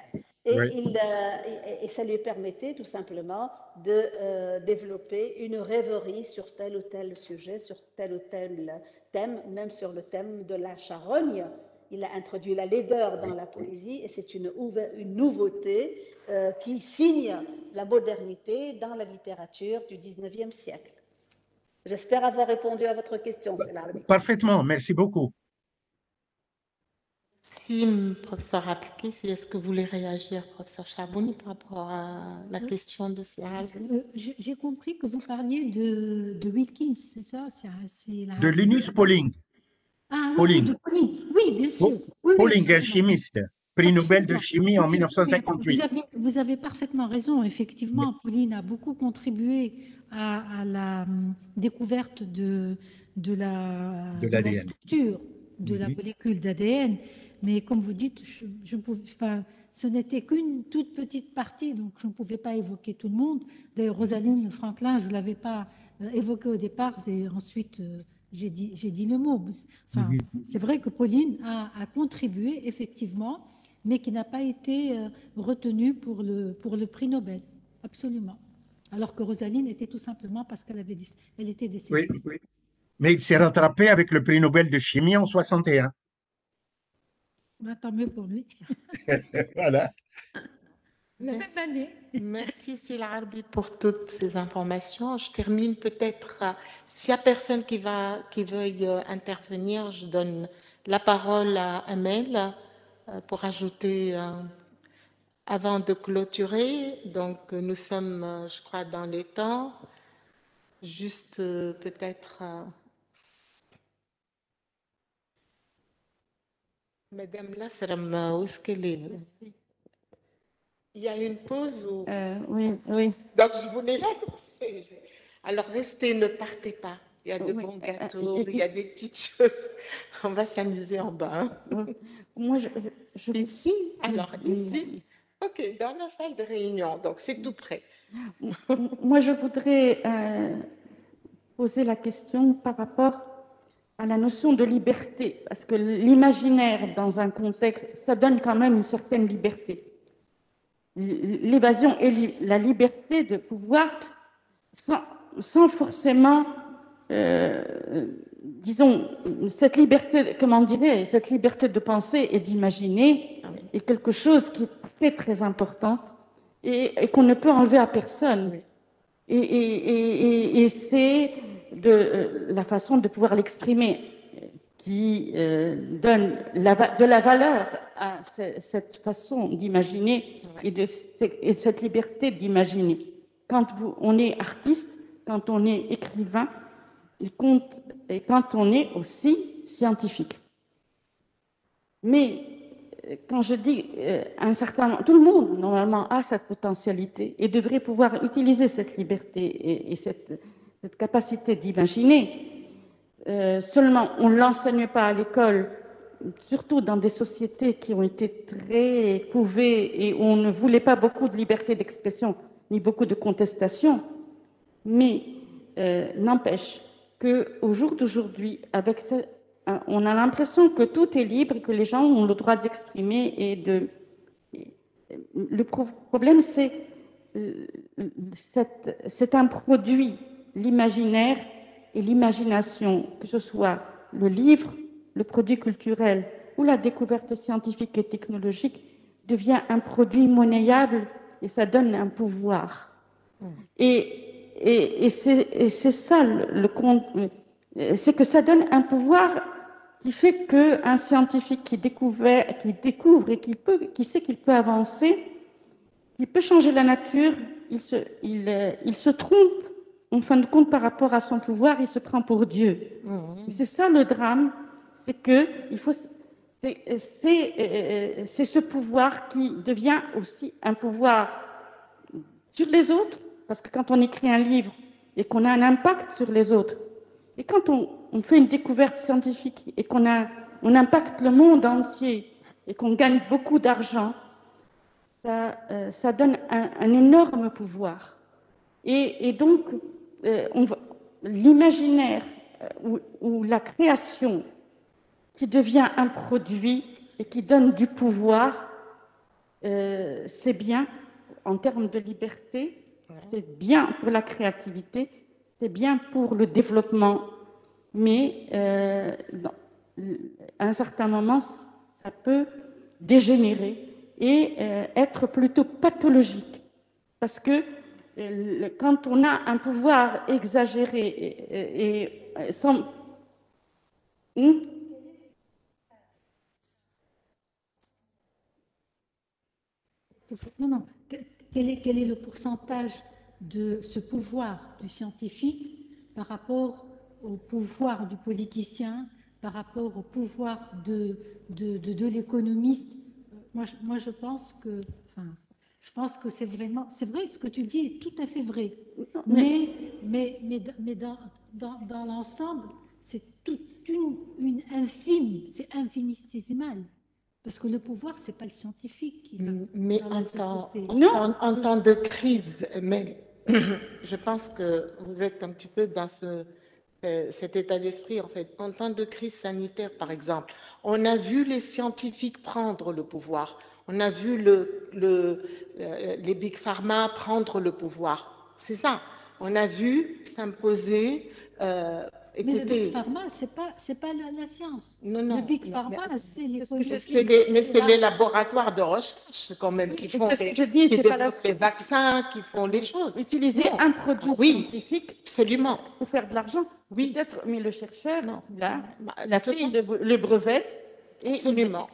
Et ça lui permettait tout simplement de développer une rêverie sur tel ou tel sujet, sur tel ou tel thème, même sur le thème de la charogne. Il a introduit la laideur dans la poésie et c'est une nouveauté qui signe la modernité dans la littérature du XIXe siècle. J'espère avoir répondu à votre question, Parfaitement, merci beaucoup. Si, professeur Abdelkefi, est-ce que vous voulez réagir, professeur Chabouni, par rapport à la question de Sierra? J'ai compris que vous parliez de Wilkins, c'est ça? De Linus Pauling. Ah Pauling. oui, de Pauling. Oui, bien sûr. Oui, Pauling, oui, un chimiste, prix Nobel de chimie en oui, 1958. Vous avez parfaitement raison. Effectivement, Pauline a beaucoup contribué à la découverte de la structure de la molécule d'ADN. Mais comme vous dites, ce n'était qu'une toute petite partie, donc je ne pouvais pas évoquer tout le monde. D'ailleurs, Rosalind Franklin, je ne l'avais pas évoqué au départ, et ensuite j'ai dit le mot. Enfin, c'est vrai que Pauline a contribué, effectivement, mais qui n'a pas été retenue pour le prix Nobel. Absolument. Alors que Rosalind était tout simplement parce elle était décédée. Oui, oui. Mais il s'est rattrapé avec le prix Nobel de chimie en 61. Tant mieux pour lui. Voilà. Merci Sylvie Harbi pour toutes ces informations. Je termine peut-être, s'il n'y a personne qui veuille intervenir, je donne la parole à Amel pour ajouter avant de clôturer. Donc nous sommes, je crois, dans les temps. Juste peut-être... Madame Lasram, où est-ce qu'elle est? Il y a une pause où... Oui, oui. Donc, je voulais l'annoncer. Alors, restez, ne partez pas. Il y a de Oui, bons gâteaux, il y a des petites choses. On va s'amuser en bas. Hein. Moi, je Ici, alors, ici. OK, dans la salle de réunion. Donc, c'est tout près. Moi, je voudrais poser la question par rapport à la notion de liberté, parce que l'imaginaire, dans un contexte, ça donne quand même une certaine liberté. L'évasion et la liberté de pouvoir, sans forcément, disons, cette liberté, comment dirais, cette liberté de penser et d'imaginer est quelque chose qui est très, très important et qu'on ne peut enlever à personne. Et c'est la façon de pouvoir l'exprimer qui donne de la valeur à cette façon d'imaginer et cette liberté d'imaginer. Quand on est artiste, quand on est écrivain, il compte, et quand on est aussi scientifique. Mais quand je dis un certain... Tout le monde, normalement, a cette potentialité et devrait pouvoir utiliser cette liberté et cette capacité d'imaginer. Seulement, on ne l'enseigne pas à l'école, surtout dans des sociétés qui ont été très couvées et où on ne voulait pas beaucoup de liberté d'expression ni beaucoup de contestation. Mais n'empêche qu'au jour d'aujourd'hui, on a l'impression que tout est libre et que les gens ont le droit d'exprimer le problème, c'est un produit, l'imaginaire et l'imagination, que ce soit le livre, le produit culturel ou la découverte scientifique et technologique, devient un produit monnayable et ça donne un pouvoir. Et c'est ça le compte, c'est que ça donne un pouvoir qui fait qu'un scientifique qui découvre et qui sait qu'il peut avancer, qui peut changer la nature, il se trompe en fin de compte par rapport à son pouvoir, il se prend pour Dieu. C'est ça le drame, c'est que c'est ce pouvoir qui devient aussi un pouvoir sur les autres, parce que quand on écrit un livre et qu'on a un impact sur les autres, et quand on fait une découverte scientifique et qu'on impacte le monde entier et qu'on gagne beaucoup d'argent, ça donne un énorme pouvoir. Et donc, l'imaginaire ou la création qui devient un produit et qui donne du pouvoir, c'est bien en termes de liberté, c'est bien pour la créativité, c'est bien pour le développement, mais à un certain moment, ça peut dégénérer et être plutôt pathologique. Parce que quand on a un pouvoir exagéré et sans... Non. Quel est le pourcentage de ce pouvoir du scientifique par rapport au pouvoir du politicien, par rapport au pouvoir de l'économiste? Moi, je pense que c'est vrai, ce que tu dis est tout à fait vrai. Mais dans l'ensemble, c'est toute une infime, c'est infinitésimal. Parce que le pouvoir, ce n'est pas le scientifique qui mais en temps de crise, mais je pense que vous êtes un petit peu dans cet état d'esprit, en fait. En temps de crise sanitaire, par exemple, on a vu les scientifiques prendre le pouvoir. On a vu les big pharma prendre le pouvoir. C'est ça. On a vu s'imposer... mais le Big Pharma, ce n'est pas la science. Non, le Big Pharma, c'est l'économie. Mais c'est les laboratoires de recherche quand même qui font les vaccins, qui font les choses. Utiliser un produit scientifique absolument. Pour faire de l'argent. Oui. Peut-être, mais le chercheur, il a fait le brevet. Absolument.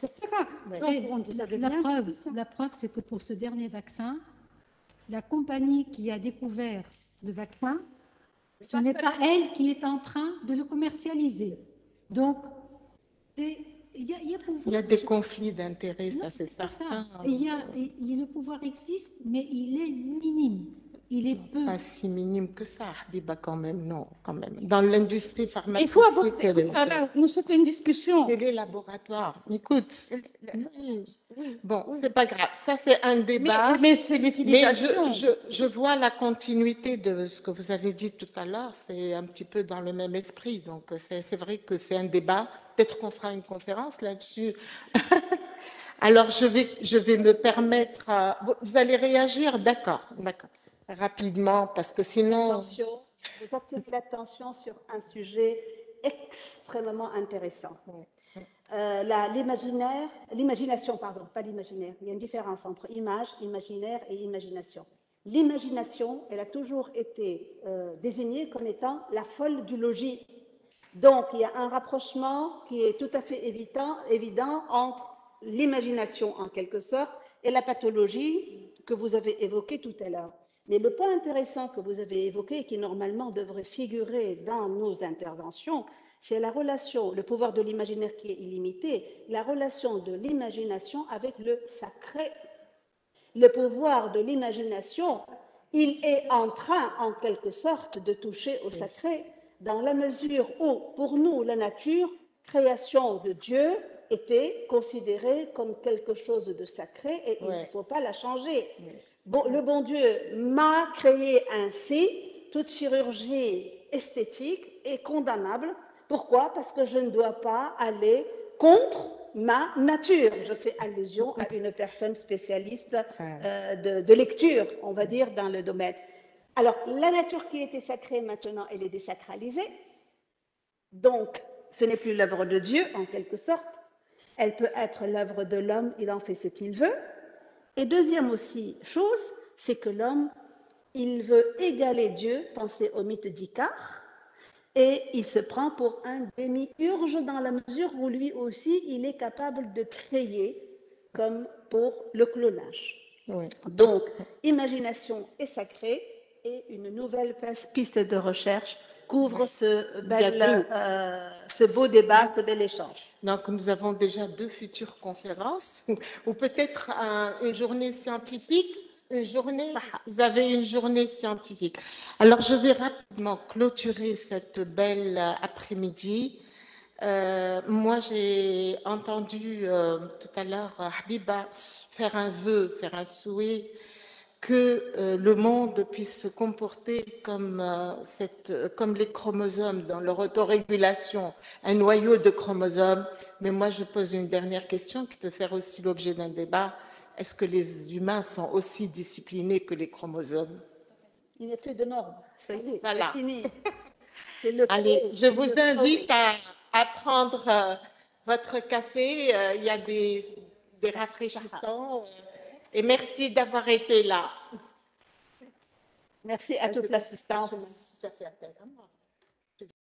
La preuve, c'est que pour ce dernier vaccin, la compagnie qui a découvert le vaccin, ce n'est pas elle qui est en train de le commercialiser. Donc, il y a pouvoir. Il y a des conflits d'intérêts, Non, ça c'est c'est pas certain. ça. Le pouvoir existe, mais il est minime. Il est peu. Pas si minime que ça, Habiba, quand même, non, quand même. Dans l'industrie Il pharmaceutique, faut aborder. C'était une discussion. c'est les laboratoires. Écoute, bon, c'est pas grave. Ça, c'est un débat. Mais c'est Mais l'utilisation. je vois la continuité de ce que vous avez dit tout à l'heure. C'est un petit peu dans le même esprit. Donc, c'est vrai que c'est un débat. Peut-être qu'on fera une conférence là-dessus. Alors, je vais me permettre. Vous allez réagir, d'accord, d'accord, rapidement, parce que sinon. Attention, vous attirez l'attention sur un sujet extrêmement intéressant. L'imagination, pardon, pas l'imaginaire. Il y a une différence entre image, imaginaire et imagination. L'imagination, elle a toujours été désignée comme étant la folle du logis. Donc, il y a un rapprochement qui est tout à fait évident entre l'imagination, en quelque sorte, et la pathologie que vous avez évoquée tout à l'heure. Mais le point intéressant que vous avez évoqué, et qui normalement devrait figurer dans nos interventions, c'est la relation, le pouvoir de l'imaginaire qui est illimité, la relation de l'imagination avec le sacré. Le pouvoir de l'imagination, il est en train, en quelque sorte, de toucher au sacré, dans la mesure où, pour nous, la nature, création de Dieu, était considérée comme quelque chose de sacré et il ne faut pas la changer. Bon, le bon Dieu m'a créé ainsi, toute chirurgie esthétique est condamnable. Pourquoi? Parce que je ne dois pas aller contre ma nature. Je fais allusion à une personne spécialiste de lecture, on va dire, dans le domaine. Alors, la nature qui était sacrée, maintenant, elle est désacralisée. Donc, ce n'est plus l'œuvre de Dieu, en quelque sorte. Elle peut être l'œuvre de l'homme, il en fait ce qu'il veut. Et deuxième aussi chose, c'est que l'homme, il veut égaler Dieu, pensez au mythe d'Icare, et il se prend pour un démiurge dans la mesure où lui aussi, il est capable de créer, comme pour le clonage. Donc, imagination est sacrée et une nouvelle piste de recherche couvre ce beau débat, ce bel échange. Donc, nous avons déjà 2 futures conférences, ou peut-être une journée scientifique. Vous avez une journée scientifique. Alors, je vais rapidement clôturer cette belle après-midi. Moi, j'ai entendu tout à l'heure Habiba faire un vœu, faire un souhait que le monde puisse se comporter comme les chromosomes dans leur autorégulation, un noyau de chromosomes. Mais moi, je pose une dernière question qui peut faire aussi l'objet d'un débat. Est-ce que les humains sont aussi disciplinés que les chromosomes? Il n'y a plus de normes. Ça y est, voilà. C'est fini. Allez, je vous invite à prendre votre café. Il y a des rafraîchissants. Et merci d'avoir été là. Merci à toute l'assistance. Tu as fait appel à moi.